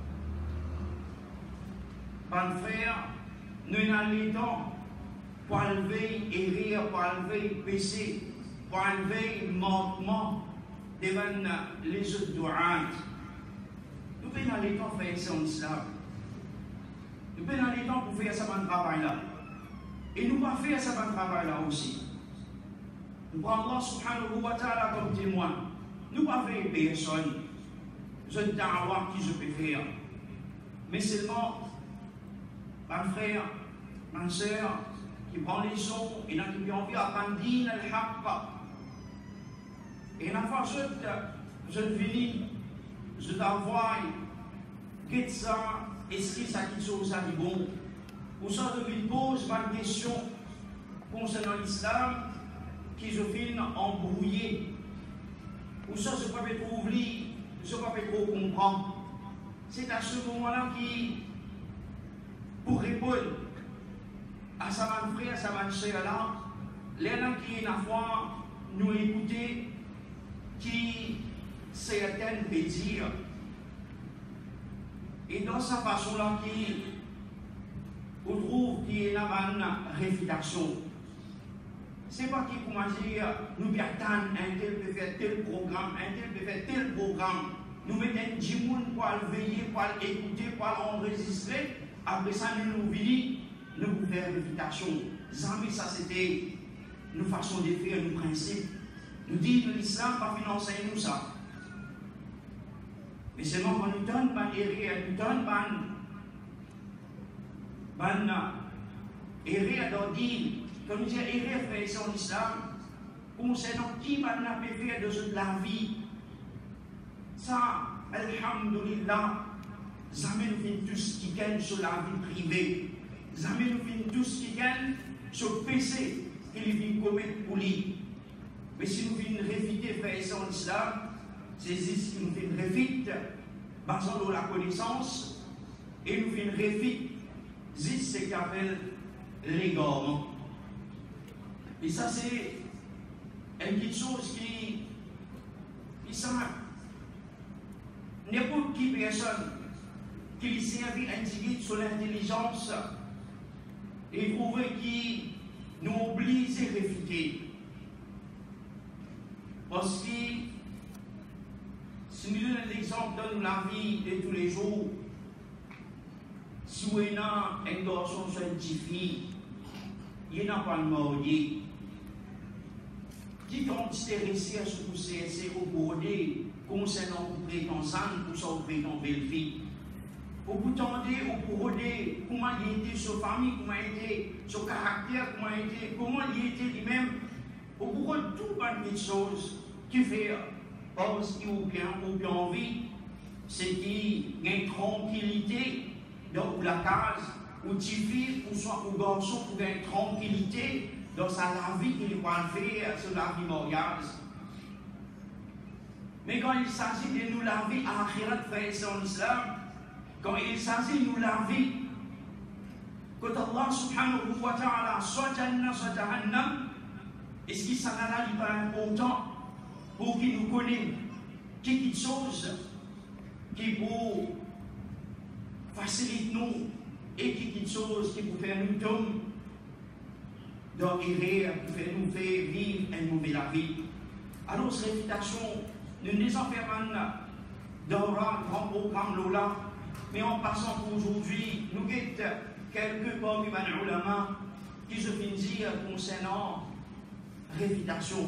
par frère, nous n'avons le temps pour enlever erreur, pour enlever péché, pour enlever manquement devant les autres douans. Nous prenons le temps pour faire ça en islam. Nous prenons le temps pour faire ça bon travail-là. Et nous pas faire ça bon travail-là aussi. Nous prenons Allah subhanahu wa ta'ala comme témoin. Nous pas faire personne. Je ne sais pas qui je peux faire. Mais seulement, mon frère, ma soeur, qui prend les sons et qui ont envie d'apprendre al-haqqa. Et la fois je je finis, je t'envoie, qu'est-ce que ça, est-ce que ça qui chose ça dit bon? Ou ça je lui pose une question concernant l'islam qui je finis embrouillé. Ou ça je ne peux pas trop oublier, je ne peux pas trop comprendre. C'est à ce moment-là qui, pour répondre à sa bonne frère, à sa bonne soeur là, les gens qui la fois nous écouter, qui certaines peut dire, et dans sa façon là qui on trouve qu'il y a une réfutation. C'est pas qui comment dire, nous attendons un tel peut faire tel programme, un tel peut faire tel programme, nous mettons dix personnes pour le veiller, pour l'écouter, pour l'enregistrer, après ça nous nous venons, nous pouvons faire réfutation. Jamais ça c'était une façon de faire, un principe. Nous disons que l'islam pas financer nous ça. Mais seulement quand nous donne ban erreur, nous donne ban ban erreur d'ordine, quand nous disons erreur fait ça en islam, concernant qui va n'a pas faire de la vie. Ça, alhamdulillah, jamais nous faisons tout ce qui gagne sur la vie privée. Jamais nous faisons tout ce qui gagne sur le P C qu'il vient commettre pour lui. Mais si nous voulons réfuter faire ça en islam, c'est ce que nous voulons réfuter, basant sur la connaissance, et nous voulons réfuter ce qu'on appelle l'égarement. Et ça, c'est une petite chose qui, qui simple. N'importe qui personne qui servit un individu sur l'intelligence et trouver qui nous oblige à réfuter. Parce que si nous donnons l'exemple dans la vie de tous les jours, si vous avez un garçon scientifique, il n'y a pas de mordier. Qui ont intéressé à ce que c'est au bordé concernant le prétendant ou son prétendant belle-fille. Au bout d'un temps, au bordé, comment il était sa famille, comment il était son caractère, comment il était, comment il était lui-même. Au bout de tout pas de choses qui fait parce qu'il ou bien, ou bien envie, c'est qu'il y a une tranquillité dans la case, ou petite fille, ou soit ou garçon, ou une tranquillité dans sa la vie qu'il va faire sur la vie mondiale. Mais quand il s'agit de nous laver à Akhirat, frère et sœurs en islam, quand il s'agit de nous laver, quand Allah subhanahu wa ta'ala, soit Jannah, soit Jahannam, est-ce qu'il s'en a n'est pas important pour qu'il nous connaisse quelque chose qui peut faciliter nous et quelque chose qui peut faire nous tomber dans l'erreur, pour faire nous faire vivre une mauvaise vie. Alors, cette réputation, nous nous enfermons dans un grand programme Lola, mais en passant pour aujourd'hui, nous guettons quelques parmi les ulama qui se finissent concernant réfutation.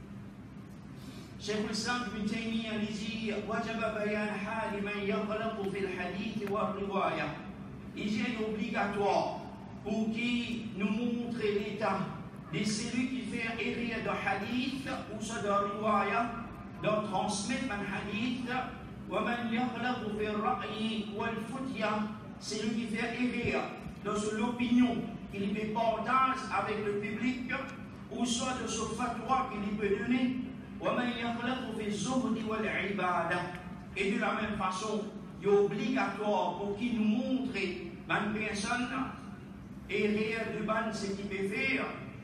Cheikh l'Islam Ibn Taymiyyah dit وجب بيان حال من يغلط في الحديث والرواية. Il est obligatoire pour qui nous montre l'état de celui qui fait errer de hadith ou soit de riwaya, de transmettre un hadith, ومن يغلط في الرأي والفتية, celui qui fait errer dans l'opinion qu'il peut partager avec le public, ou soit de ce fatwa qu'il peut donner, ومن يغلط في الزهد والعبادة. Et de la même façon, il est obligatoire pour qu'il nous montre une personne errer de ban ce qu'il peut faire,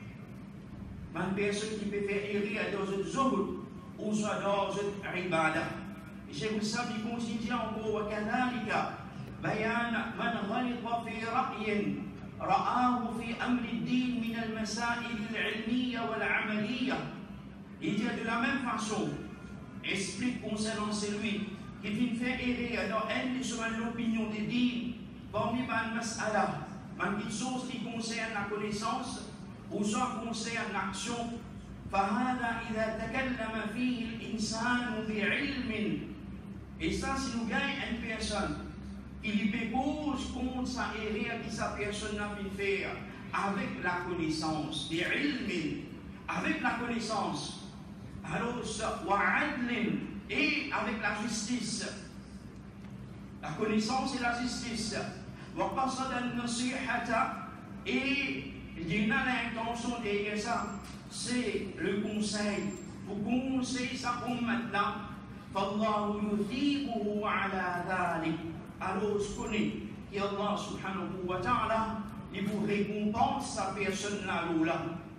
une personne qui peut faire errer dans un zuhd ou soit dans un ibadah. Cheikh l'Islam il continue encore وكذلك بيان من غلط في رأي رآه في أمر الدين من المسائل العلمية والعملية. Il dit de la même façon, explique concernant celui qui vient faire errer dans elle sur l'opinion des dîmes, parmi les mas'ala, quelque chose qui concerne la connaissance ou soit concerne l'action. فهذا إذا تكلم فيه الإنسان بعلم. Et ça, si nous gagnons une personne qui lui dépose contre sa erreur que sa personne n'a pu faire avec la connaissance, avec la connaissance, alors et avec la justice, la connaissance et la justice, et il y a l'intention derrière ça, c'est le conseil, pour conseiller sa ummat-là. فالله يثيبه على ذلك. Alors je connais qu'Allah subhanahu wa ta'ala il vous récompense sa personne là là.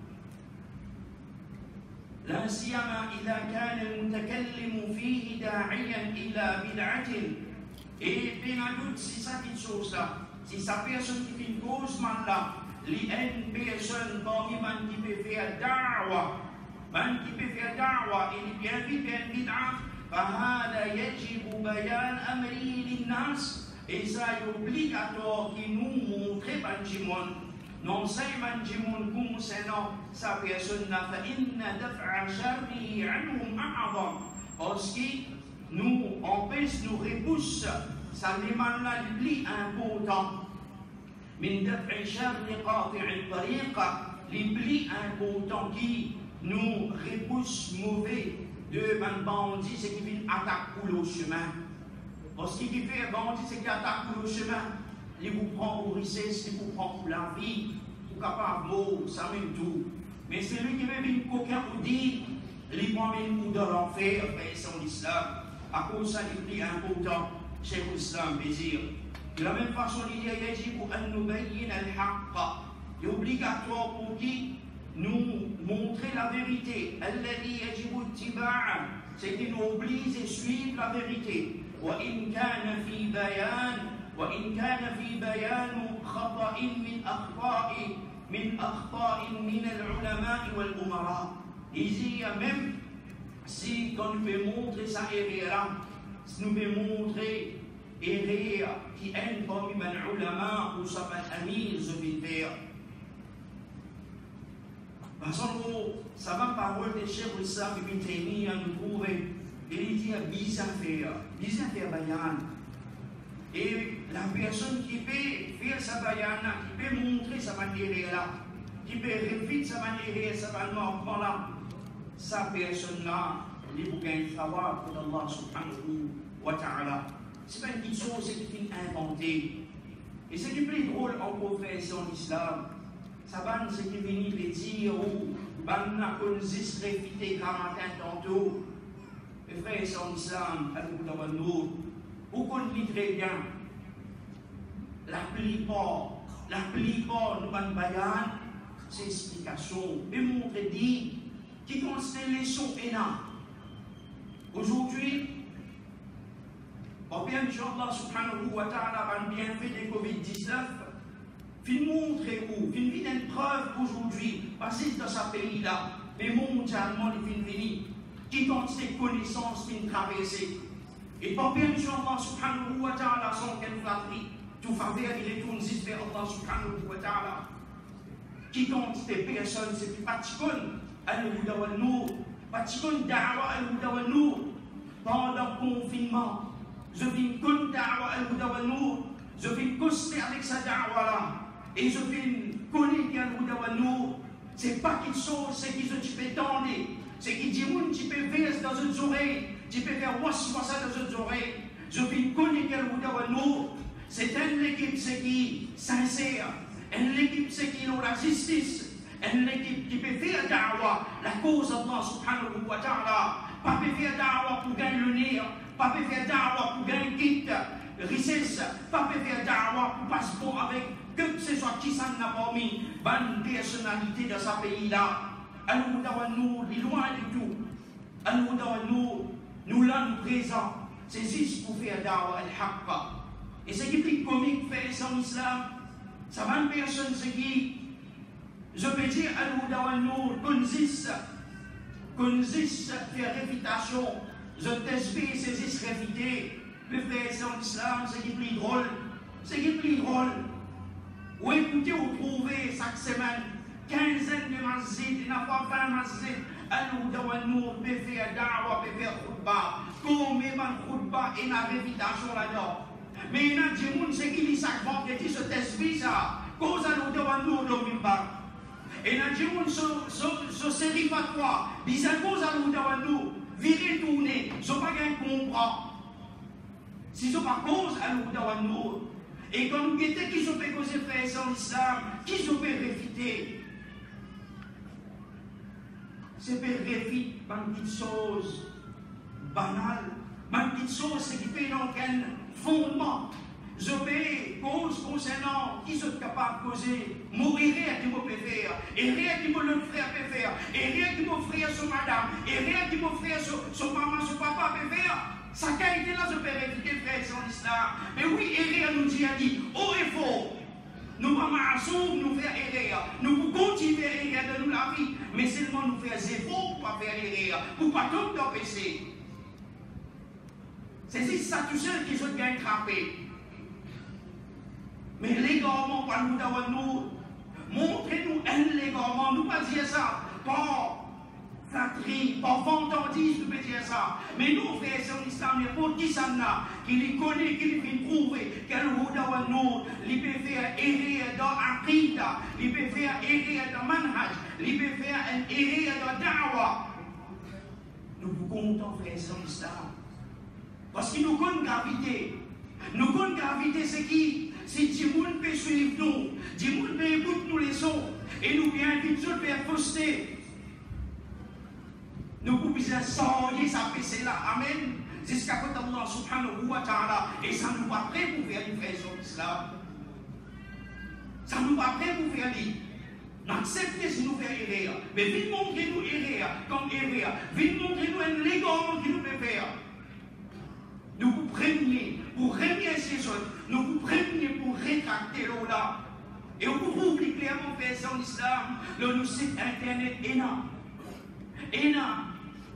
لا سيما إذا كان المتكلم فيه داعيا إلى بدعة. Et bien doute si ça quelque chose là, si sa personne qui fait une cause mal là, il y a une personne parmi man qui peut faire da'wa, man qui peut faire da'wa et il bien vite bien bid'a. فهذا يجب بيان أمره للناس. Et ça est obligatoire qu'il nous montre Benjamin. Non seulement Benjamin concernant sa personne, فإن دفع شره عنهم أعظم. Parce que nous empêche, nous repousse, ça l'émane là le plus important. من دفع شر قاطع الطريق, le plus important qui nous repousse mauvais. De man bandit, c'est qui vient attaquer le chemin. Parce qu'il fait bandit, c'est qui attaque le chemin. Il vous prend pour richesse, il vous prend pour la vie, pour capable mort, ça même tout. Mais c'est lui qui veut venir coquin pour dire, il prend même pour dans l'enfer, frère, sans l'islam. À cause ça, il est plus important, chez l'islam, plaisir. De la même façon, il y a يجب أن نبين الحق. Il est obligatoire pour qui nous montrer la vérité. الذي يجب اتباعه, c'est qui nous oblige à suivre la vérité. وإن كان في بيان وإن كان في بيان خطأ من أخطاء من أخطاء من العلماء والأمراء. Ici, même si quand nous pouvons montrer ça erreur, si nous pouvons montrer erreur qui est parmi les ulama ou ça va être amir, je vais faire. Parce que ça va parole de Cheikh l'Islam Ibn Taymiyyah nous prouve, il dit à bien faire, bien faire bayan. Et la personne qui peut faire sa bayan, qui peut montrer sa manière là, qui peut répéter sa manière, sa manière là, sa personne là, les bouquins de savoir pour Allah subhanahu wa ta'ala. Ce n'est pas une petite chose, c'est une fin inventée. Et c'est du plus drôle en profession d'islam. Ça va, c'est qui vient les dire ou ban n'a qu'on zis réfité qu'un matin tantôt. Mes frères et sœurs d'islam, à nous, ou qu'on lit très bien. La plupart, la plupart de nos bayan, c'est explication. Mais montre dit, qui constate les sons énormes. Aujourd'hui, oh bien, Inch'Allah subhanahu wa ta'ala va bien fait des covid dix-neuf. Fin montrer où, fin vite une preuve aujourd'hui, passé dans ce pays-là, mais mondialement, il fin fini, qui compte ses connaissances, fin traversées. Et pas bien, Inch'Allah subhanahu wa ta'ala, sans qu'elle flatterie, tout faveur, il retourne juste vers Allah subhanahu wa ta'ala. Qui compte des personnes, c'est plus patikon, al-huda wa nour, patikon da'wa al-huda wa nour, pendant le confinement. Je viens con da'wa al-huda wa nour, je viens coster avec sa da'wa là. Et je viens connaître al-huda wa nour. C'est pas quelque chose, c'est qu'ils ont tu peux tendre. C'est qu'ils disent, tu peux faire dans une oreilles, tu peux faire waswasa dans une oreilles. Je viens connaître al-huda wa nour. C'est une équipe c'est qui sincère, une équipe c'est qui a la justice, une équipe qui peut faire da'wa, la cause d'Allah subhanahu wa ta'ala. Pas peut faire da'wa pour gagner le nez, pas peut faire da'wa pour gagner quitte, richesse, pas peut faire da'wa pour passer bon avec que ce soit qui s'en a pas mis, bonne personnalité dans ce pays-là. Al-Huda wa Nour, il est loin du tout. Al-Huda wa Nour, nous là, nous présents, c'est juste pour faire da'wa al-haqqa. Et ce qui est plus comique, fait sans islam, ça va une personne, ce qui, je peux dire, Al-Huda wa Nour, consiste, consiste faire réfutation, je t'espère, c'est juste réfuter, le faire sans islam, ce qui est plus drôle, ce qui est plus drôle. Ou écoutez, ou trouvez chaque semaine, quinzaine de masjid, il n'a pas vingt masjid, Al-Huda wa Nour, peut faire da'wa, peut faire khutba, combien de khutba et la réfutation là-dedans. Mais il y a des gens qui lisent chaque vendredi ce test ça, cause Al-Huda wa Nour de Mimbar. Et il y a des gens qui se série fatwa, disent à cause Al-Huda wa Nour, virez tourner, je ne sais pas qu'un comprend. Si ce n'est pas cause Al-Huda wa Nour, et quand nous guettons qui se peut causer frères sans l'islam, qui se peut réfuter, c'est peut réfuter par une petite chose banale, par une petite chose c'est qui fait dans quel fondement. Je vais cause concernant qui sont capables de causer, mourir rien qui me peut faire, et rien qui me le frère peut faire, et rien qui mon frère sur madame, et rien qui mon frère sur, sur maman, sur papa peut faire. Sa qualité là, je peux réfuter frère sans l'islam. Mais oui, erreur nous dit, a dit, haut et faux. Nous pas marchons, nous faire erreur. Nous pouvons continuer à erreur de nous la vie, mais seulement nous faire zéro pour pas faire erreur, pour pas tout empêcher. C'est si ça tout seul qui sont bien trappés. Mais légalement, par nous d'avoir nous, montrez-nous un légalement, nous pas dire ça, pas flatterie, pas fantardise, nous pas dire ça. Mais nous, frères, c'est un islam, n'importe qui ça n'a, qui les connaît, qui les fait prouver, qu'elle d'avoir nous, il peut faire erreur dans Aqida, il peut faire erreur dans Manhaj, il peut faire un erreur dans Da'wa. Nous vous comptons, frères, c'est un islam. Parce qu'il nous connaît gravité. Nous connaît gravité, c'est qui? Si Dimoun peut suivre nous, Dimoun peut écouter nous les sons, et nous bien vite je peux poster. Nous pouvons s'envoyer sa P C là, amen, jusqu'à ce que Allah subhanahu wa ta'ala, et ça nous va prêt pour faire une vraie sur l'islam. Ça nous va prêt pour faire l'île. N'acceptez si nous faisons erreur, mais vite montrez-nous erreur comme erreur, vite montrez-nous un légalement qui nous peut faire. Nous vous prévenez pour remercier ces choses, nous vous prévenez pour rétracter l'eau là. Et on vous oublie clairement faire ça en islam, le site internet énorme. Énorme.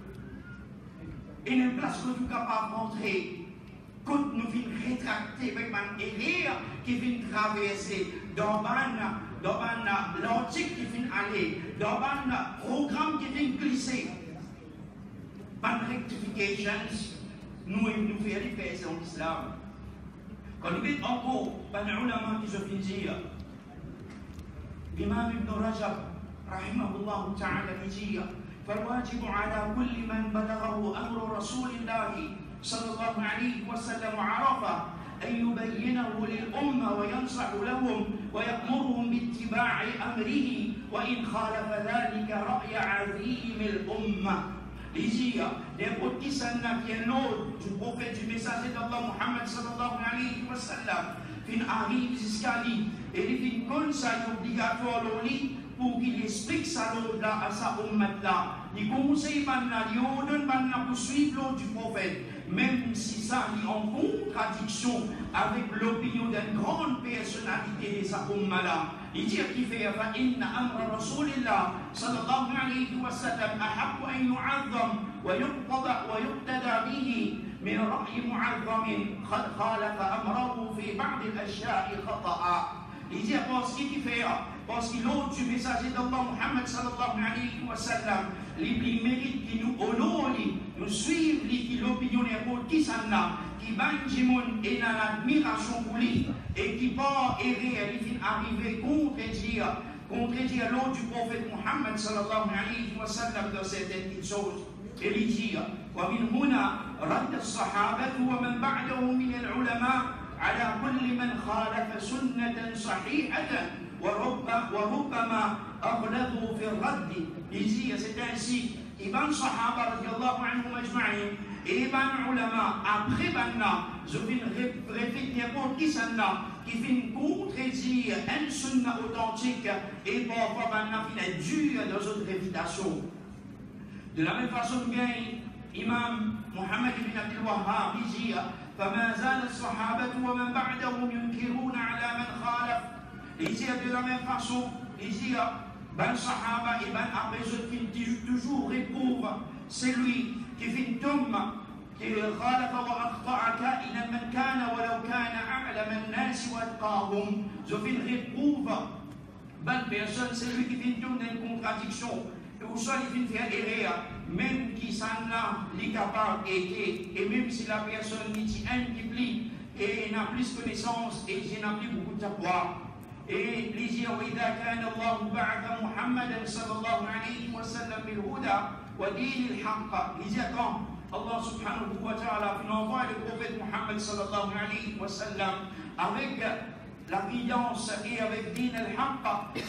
Et une place que nous sommes capables d'entrer. Quand nous venons rétracter avec une erreur qui vient traverser dans l'article qui vient aller, dans le programme qui vient glisser. Pas de rectifications. Nous, nous faisons les faits en islam. Quand nous mettons encore, par les ulama qui se font dire, l'imam Ibn Rajab, rahimahullah ta'ala, il dit, فالواجب على كل من بلغه أمر رسول الله صلى الله عليه وسلم وعرفه أن يبينه للأمة وينصح لهم ويأمرهم باتباع أمره وإن خالف ذلك رأي عظيم الأمة. Ici, n'importe qui s'en a qui est l'autre du prophète, du messager d'Allah Muhammad sallallahu alayhi wa sallam, fin arrive jusqu'à lui et il fait un conseil obligatoire au lit pour qu'il explique ça là à sa ummat là. Il conseille maintenant, il ordonne maintenant pour suivre l'ordre du prophète, même si ça est en contradiction avec l'opinion d'une grande personnalité de sa umma là. Il dit qu'il fait فإن أمر رسول الله صلى الله عليه وسلم أحق أن يعظم ويقتدى ويقتدى به من رأي معظم قد خالف أمره في بعض الأشياء خطأ. Il dit parce qu'il fait parce qu'il l'autre du messager d'Allah Muhammad sallallahu alayhi wa sallam, les mérites qui nous honorent, nous suivent l'opinion de qui s'en a, qui banjimon et dans l'admiration pour lui, et qui part errer, il finit arriver contredire, contredire l'autre du prophète Muhammad sallallahu alayhi wa sallam dans certaines petites choses. Et il dit, ومن هنا رد الصحابة ومن بعدهم من العلماء على كل من خالف سنة صحيحة وربما أغلظوا في الرد. يجي c'est ainsi Ibn Sahaba radiallahu anhum ajma'in et Ibn Ulama après maintenant je vais répéter n'importe qui s'en a qui fait contredire un sunna authentique et parfois maintenant qui est dur dans une réputation. De la même façon bien Imam Muhammad ibn Abdul Wahhab dit فما زال الصحابة ومن بعدهم ينكرون على من خالف. Il dit de la même façon, il dit ben Sahaba et ben après qui toujours réprouve celui qui fait tombe qui خالف وأخطأ كائنا من كان ولو كان أعلم الناس وأتقاهم. Je fais réprouve ben personne celui qui fait tombe dans une contradiction ou soit il fait faire erreur même qui s'en a les capables et et même si la personne dit un qui plie et n'a plus connaissance et il n'a plus beaucoup de savoir. Et les dire وإذا كان الله بعث محمدا صلى الله عليه وسلم بالهدى ودين الحق. Les dire quand Allah subhanahu wa ta'ala envoie le prophète Muhammad صلى الله عليه وسلم avec la guidance et avec din al-haqq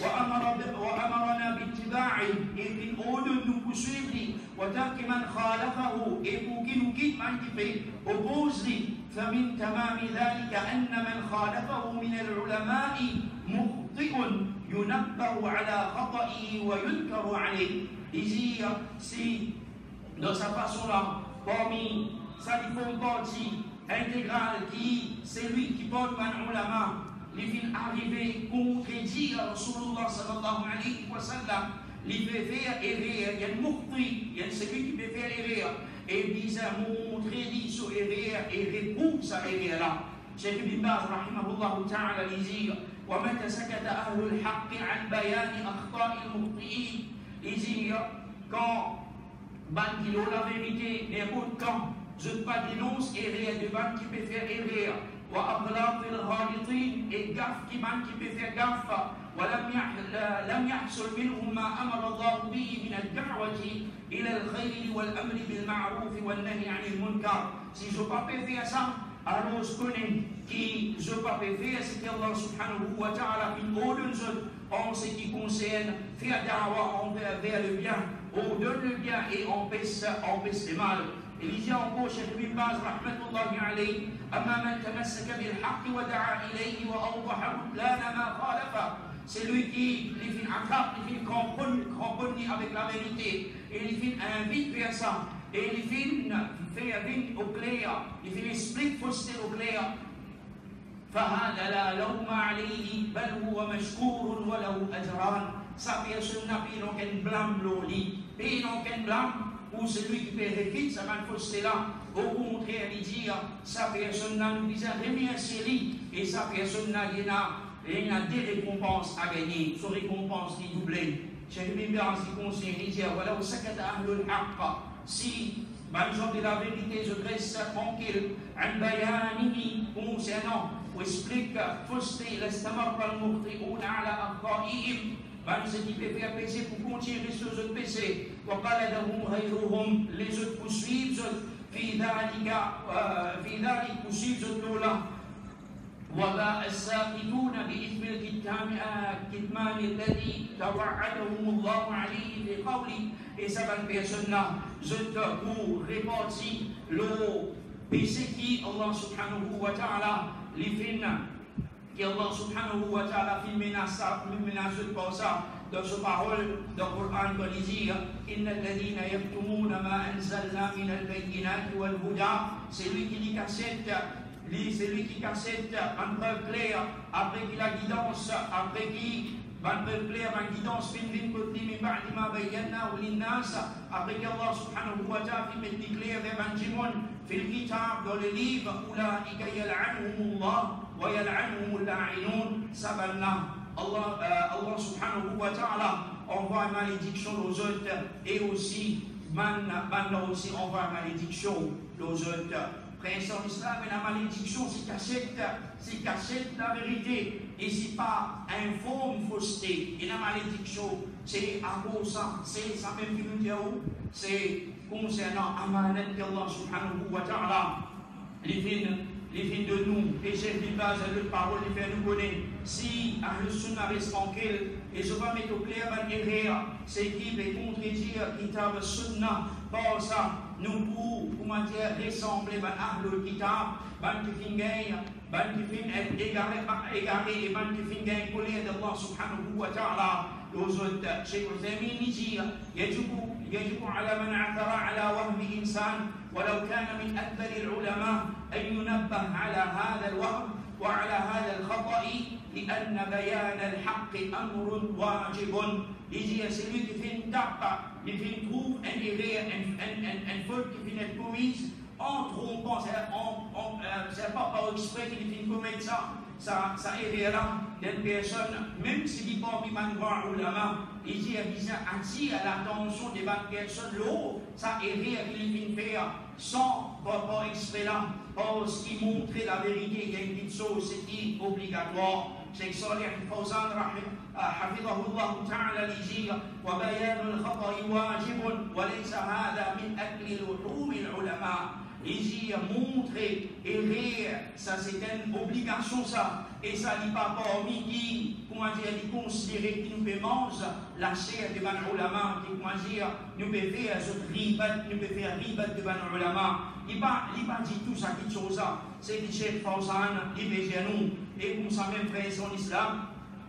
وأمرنا باتباعه et il ordonne nous poursuivre وترك من خالفه et pour qu'il nous quitte man qui fait oppose lui. فمن تمام ذلك أن من خالفه من العلماء مخطئ ينبه على خطئه وينكر عليه. Ici, si dans sa façon-là, parmi sa partie intégrale qui c'est lui qui porte un ulama, il vient arriver contredire Rasulullah sallallahu alayhi wa sallam, il fait faire erreur, il y a un muqti, il y a celui qui peut faire erreur. Et bizarre montrer dit sur erreur et réprouve sa erreur là. Cheikh Ibn Baz rahimahullah ta'ala dit ومتى سكت أهل الحق عن بيان أخطاء المخطئين. Il dit quand ban qui la vérité n'importe quand je ne pas dénonce erreur de ban qui peut faire erreur وأغلاط الغالطين et gaffe qui ban qui peut faire gaffe ولم لم يحصل منهم ما أمر الله به من الدعوة إلى الخير والأمر بالمعروف والنهي عن المنكر. Si je ne peux pas faire ça, alors je connais qui je ne peux pas faire, c'est qu'Allah subhanahu wa ta'ala ordonne en ce qui concerne faire da'wah vers le bien, ordonne le bien et empêche le mal. Il dit encore Cheikh Ibn Baz rahmatullahi alayhi أما من تمسك بالحق ودعا إليه وأوضح بطلان ما خالفه. C'est lui qui les fait attrape, les fait cramponner avec la vérité et les fait invite vers ça et les fait faire vite au clair, les fait expliquer fausseté au clair. فهذا لا لوم عليه بل هو مشكور وله أجران. Ça personne n'a pas aucun blâme l'oli, pas aucun blâme pour celui qui peut réfuter sa fausseté là. Au contraire, il dit sa personne n'a nous disait remercier lui et sa personne n'a il y a des récompenses à gagner, ces récompenses qui doublent. Cheikh Ibn Baz qui conseille, il dit voilà où sakata ahlul haqq. Si ben genre de la vérité je reste tranquille عن بيانه concernant ou explique fausseté l'estamar al-mukhti'un ala aqda'ihim ban ce qui peut faire péché pour continuer sur les autres péchés. Les autres poursuivent, في ذلك في ذلك poursuivent l'Ola. وباء الساقطون بإثم الكتمان الذي توعدهم الله عليه في قوله. Et ça va personne là, je te pour répartir le péché qui Allah subhanahu wa ta'ala les fait, qui Allah subhanahu wa ta'ala fait menace, menace pour ça. Dans sa parole, dans le Coran, quand il dit Inna alladhina yaktumuna ma anzalna min al-bayyinati wal huda, c'est lui qui cassette, c'est lui qui cassette en preuve claire, après qu'il a guidance, après qu'il en preuve claire, en guidance, fin fin côté, min ba'di ma bayyana ou linnas, après qu'Allah subhanahu wa ta'ala fait mettre clair vers Jimon, fil kitab, dans le livre, ulaika yal'anuhumullah wa yal'anuhumul la'inun, sabanna. Allah, euh, Allah subhanahu wa ta'ala envoie une malédiction aux autres et aussi, man, man aussi envoie une malédiction aux autres. Frères en islam, la malédiction, c'est cachette, c'est cachette la vérité et c'est pas informe fausseté. Et la malédiction, c'est à cause ça, c'est ça même qui nous dit, c'est concernant amanat qu'Allah subhanahu wa ta'ala, les vignes. Les filles de nous, et j'ai dit base à leur parole, les faire nous connaître. Si Ahl Sunnah reste tranquille, et je vais mettre au clair, c'est qui va contredire Kitab Sunnah, par ça, nous pour, comment dire, ressembler à Ahl Kitab, ban qui fin gagne, ban qui fin égaré, égaré, et ban qui fin gagne, colère d'Allah subhanahu wa ta'ala, aux autres, chez nos amis, ils disent, يجب على من اعترى على وهم إنسان ولو كان من أكبر العلماء أن ينبه على هذا الوهم وعلى هذا الخطأ لأن بيان الحق أمر واجب. Il c'est celui qui fait une tape, qui fait une trouve un erreur, une faute qui fait être commise en trompant, c'est pas par exprès qu'il fait commettre ça. Ça, ça erreur-là d'une personne, même s'il n'est pas mis un grand ulama, il dit attire l'attention des bonnes personnes, l'eau, ça erreur qu'il vient faire sans pas exprès là, parce qu'il montre la vérité, il y a une petite chose, c'est obligatoire. Cheikh Salih Al-Fawzan, حفظه الله تعالى لجيه وبيان الخطأ واجب وليس هذا من أكل لحوم العلماء. Il dit montrer et rire, ça c'est une obligation ça, et ça n'est pas parmi qui, comment dire, il considérer qui nous peut manger la chair de ban ulama, qui comment dire, nous peut faire ce ribat, nous peut faire ribat de ban ulama. Il n'a pas, il pas dit tout ça qui chose ça, c'est du Cheikh Fawzan, il veut dire nous, et comme ça même frère son islam,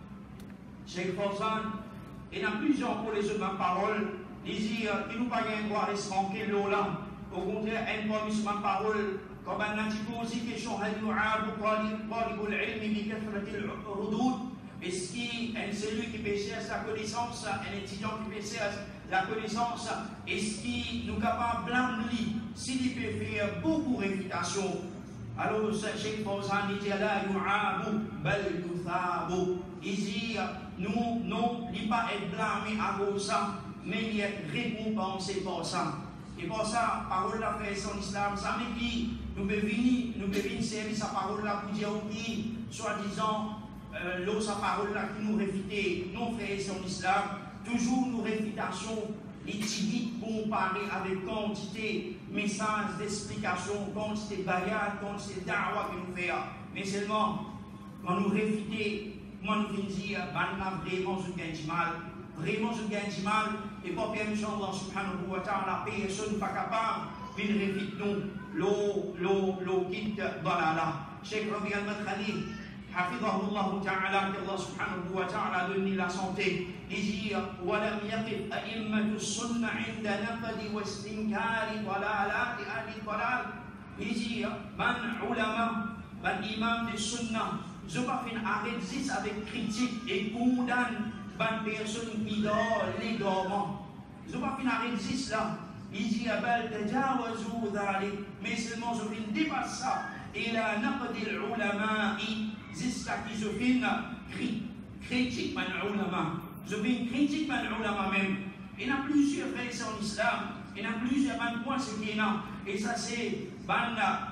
Cheikh Fawzan, il y a plusieurs pour les autres paroles, il dit qu'il nous pas un droit rester tranquille là. Au contraire, elle m'a mis ma parole comme un anti-posé question هل يعاب طالب العلم بكثرة الردود? Est-ce qu'il est celui qui cherche la connaissance, un étudiant qui cherche la connaissance, est-ce qu'il nous capable de lui s'il peut faire beaucoup de réfutation? Alors, Cheikh Fawzan dit là, yu'abu bal yuthabu. Il dit nous, non, il pas être blâmé à cause ça, mais il est récompensé pour ça. Et pour ça, parole la fait son islam, ça me dit, nous pouvons venir, nous pouvons venir servir sa parole là pour dire qui, soi-disant, euh, l'eau sa parole là qui nous réfute, non frère son islam, toujours nos réfutations, les timides comparées avec quantité, messages d'explication, quantité de bayat, quantité d'awa que nous faisons. Mais seulement, quand nous réfutons, comment nous venons dire, ben là vraiment je gagne du mal. Vraiment, je gagne du mal, et pour permission Allah subhanahu wa ta'ala, personne n'est pas capable de réfiter nous, l'eau, l'eau, l'eau quitte balala. Cheikh Rabi al-Madkhali, hafidahullah ta'ala, qu'Allah subhanahu wa ta'ala donne la santé, il dit, وَلَمْ يَقِفْ أَئِمَّةُ السُّنَّةِ عِنْدَ نَقْدِ وَاسْتِنْكَارِ ضَلَالَاتِ أَهْلِ الضَّلَالِ. Il dit, man ulama, man imam de sunnah, je ne pas faire arrêt avec critique et condamne ban personne qui dort les dormants. Je ne vais pas finir avec dix là. Il dit Abel tajawazu dhalik. Mais seulement je viens dépasser ça. Et là, naqdi l'ulama, jusqu'à qui je viens critique man ulama. Je viens critique man ulama même. Il y a plusieurs frères en islam. Il y a plusieurs points ce qu'il y a. Et ça c'est ban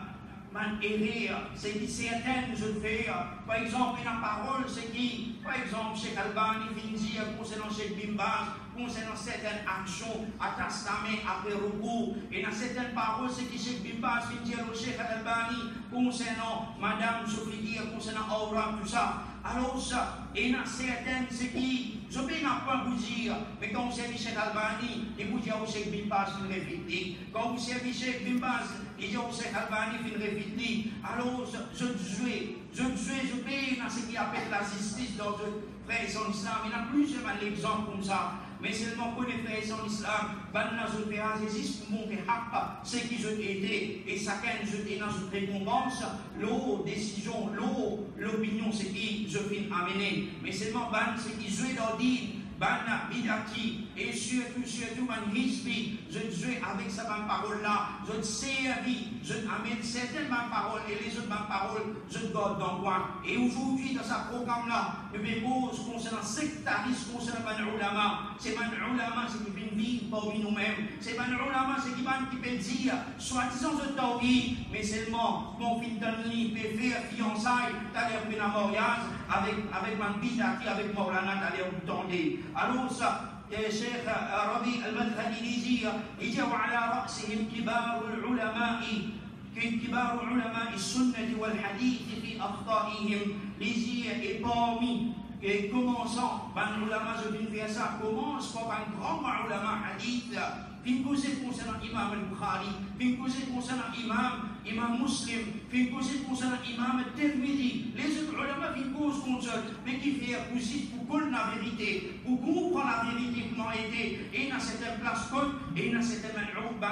man errer, c'est qui certaines je fais, par exemple, une parole, c'est qui, par exemple, Cheikh Albani vient dire concernant Cheikh Bimbaz, concernant certaines actions, à testament, après recours, et dans certaines paroles, c'est qui Cheikh Bimbaz vient dire au Cheikh Albani, concernant Madame Sophie dire, concernant Aura, tout ça. Alors ça, et dans certaines, c'est qui, je ne peux pas vous dire, mais quand vous servez Cheikh Albani, et vous dites au Cheikh Bimbaz, vous réfléchissez. Quand vous servez Cheikh Bimbaz, et vous dites au Cheikh Albani, vous réfléchissez. Alors je joue, je joue, je paye dans ce qui appelle la justice dans le frère et son islam. Il y a plusieurs exemples comme ça. Mais seulement pour les frères et son islam, dans notre pays, existe pour montrer ce qui je aidé et chacun je dans une récompense, l'eau, décision, l'eau, l'opinion, c'est qui je viens amener. Mais seulement ban, c'est qui je dois dire. Bana, Bidaki, et surtout, surtout, man Hisbi, je joue avec sa même parole-là, je servis, je amène certaines mêmes paroles et les autres mêmes paroles, je garde dans moi. Et aujourd'hui, dans ce programme-là, nous cause concernant sectarisme, concernant man ulama, c'est man ulama, c'est qui vient vivre parmi nous-mêmes, c'est man ulama, c'est qui man qui peut dire, soi-disant je t'envie, mais seulement, mon fils d'année peut faire fiançailles, t'as l'air d'un mariage, avec, avec man Bidaki, avec Maulana, t'as l'air tendez. Alors ça, الشيخ ربيع المدخلي يجي وعلى رأسهم كبار العلماء كبار علماء السنة والحديث في أخطائهم ليجي et parmi et commençant par l'ulama je viens faire ça commence par un grand ulama hadith fin causer concernant Imam al-Bukhari fin causer concernant Imam Imam Muslim fin causer concernant Imam al-Tirmidhi les autres ulama fin cause concernant mais qui fait aussi pour connaître la vérité pour comprendre la vérité comment aider et dans certaines places et dans certaines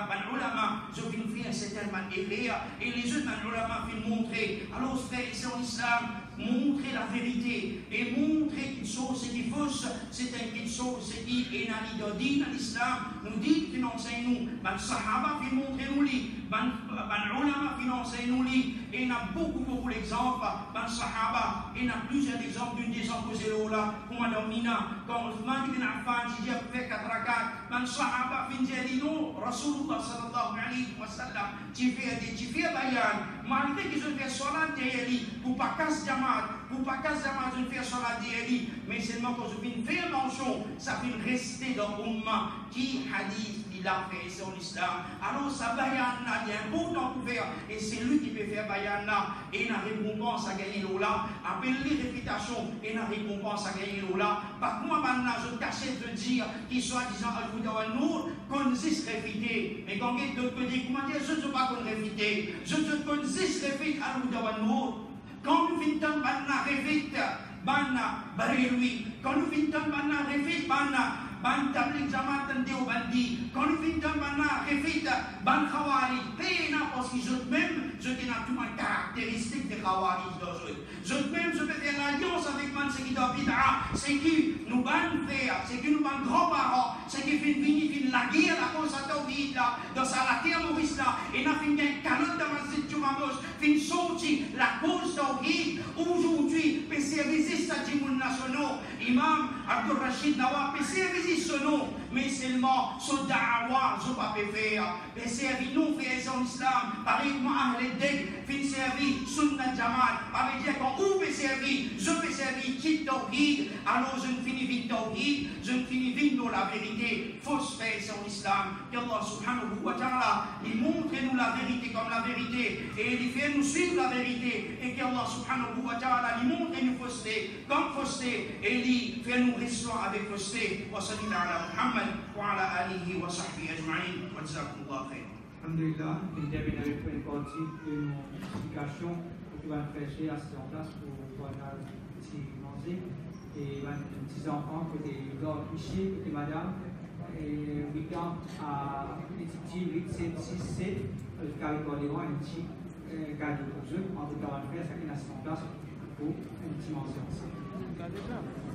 ulama je viens faire certaines écrire et les autres ulama fin montrer alors c'est en islam montrer la vérité et montrer quelque chose c'est qui fausse c'est quelque chose c'est qui est dans l'islam nous dit qui nous enseigne nous ban sahaba qui montre nous li ban ban ulama qui nous enseigne nous li et il y a beaucoup beaucoup d'exemples ban sahaba et il y a plusieurs exemples d'une des exemples que là comme dans Mina quand Othman ibn Affan dit fait quatre rakats ban sahaba fin dit non Rasulullah sallallahu alayhi wa sallam tu fais tu fais bayan malgré qu'ils ont fait salat derrière pour pas casser jamaat pour pas casser jamaat je fais salat derrière mais seulement quand je viens faire mention ça vient rester dans l'umma qui hadith il a fait sur l'islam alors ça bayan là il y a un beau temps pour faire et c'est lui qui peut faire bayan là et il a récompense à gagner là appelle les réputations et il a récompense à gagner là par contre maintenant je tâchais de dire qu'il soit disant al nous qu'on s'y réfiter mais quand il te dit comment dire je ne sais pas qu'on réfiter je ne qu'on s'y réfite à nous quand nous finissons maintenant réfite banna barre lui quand nous finissons maintenant réfite banna ban tablik jamaat dan Deobandi quand nous finissons maintenant réfite ban khawari pena parce que je même je n'ai pas tout un caractéristique des khawari je même je peux faire l'alliance avec man c'est qui doit bid'a c'est qui nous ban faire c'est qui nous ban grands-parents c'est qui fin fini fin la guerre la cause à tawhid là dans sa la terre Maurice là et n'a fin gain canon dans masjid Jumamos fin sorti la cause tawhid aujourd'hui les services nationaux imam Abdul Rashid Nawab les services sono mais seulement son da'wa je pas faire les services non fait en islam pareil moi ahle deg fin servi sunna jamal avec dire quand où peut servir je peux servir qui tawhid alors je ne finis vite tawhid je ne finis vite dans la vérité fausse fait en islam qu'Allah subhanahu wa ta'ala il montre nous la vérité comme la vérité et il fait nous suivre la vérité et qu'Allah subhanahu wa ta'ala il montre nous fausseté comme fausseté et il fait nous restons avec fausseté wa sallallahu ala Muhammad wa ala alihi wa sahbihi ajma'in wa jazakumullah khair. Alhamdulillah, nous terminons avec une partie de nos explications pour pouvoir prêcher à ce temps-là pour pouvoir petit manger et les petits enfants côté Lord Miché, côté madame et huit ans à petit huit, sept, six, sept jusqu'à l'école des rois, un petit cadeau pour eux. En tout cas, on va faire ça qui est à ce temps-là pour une petite mention.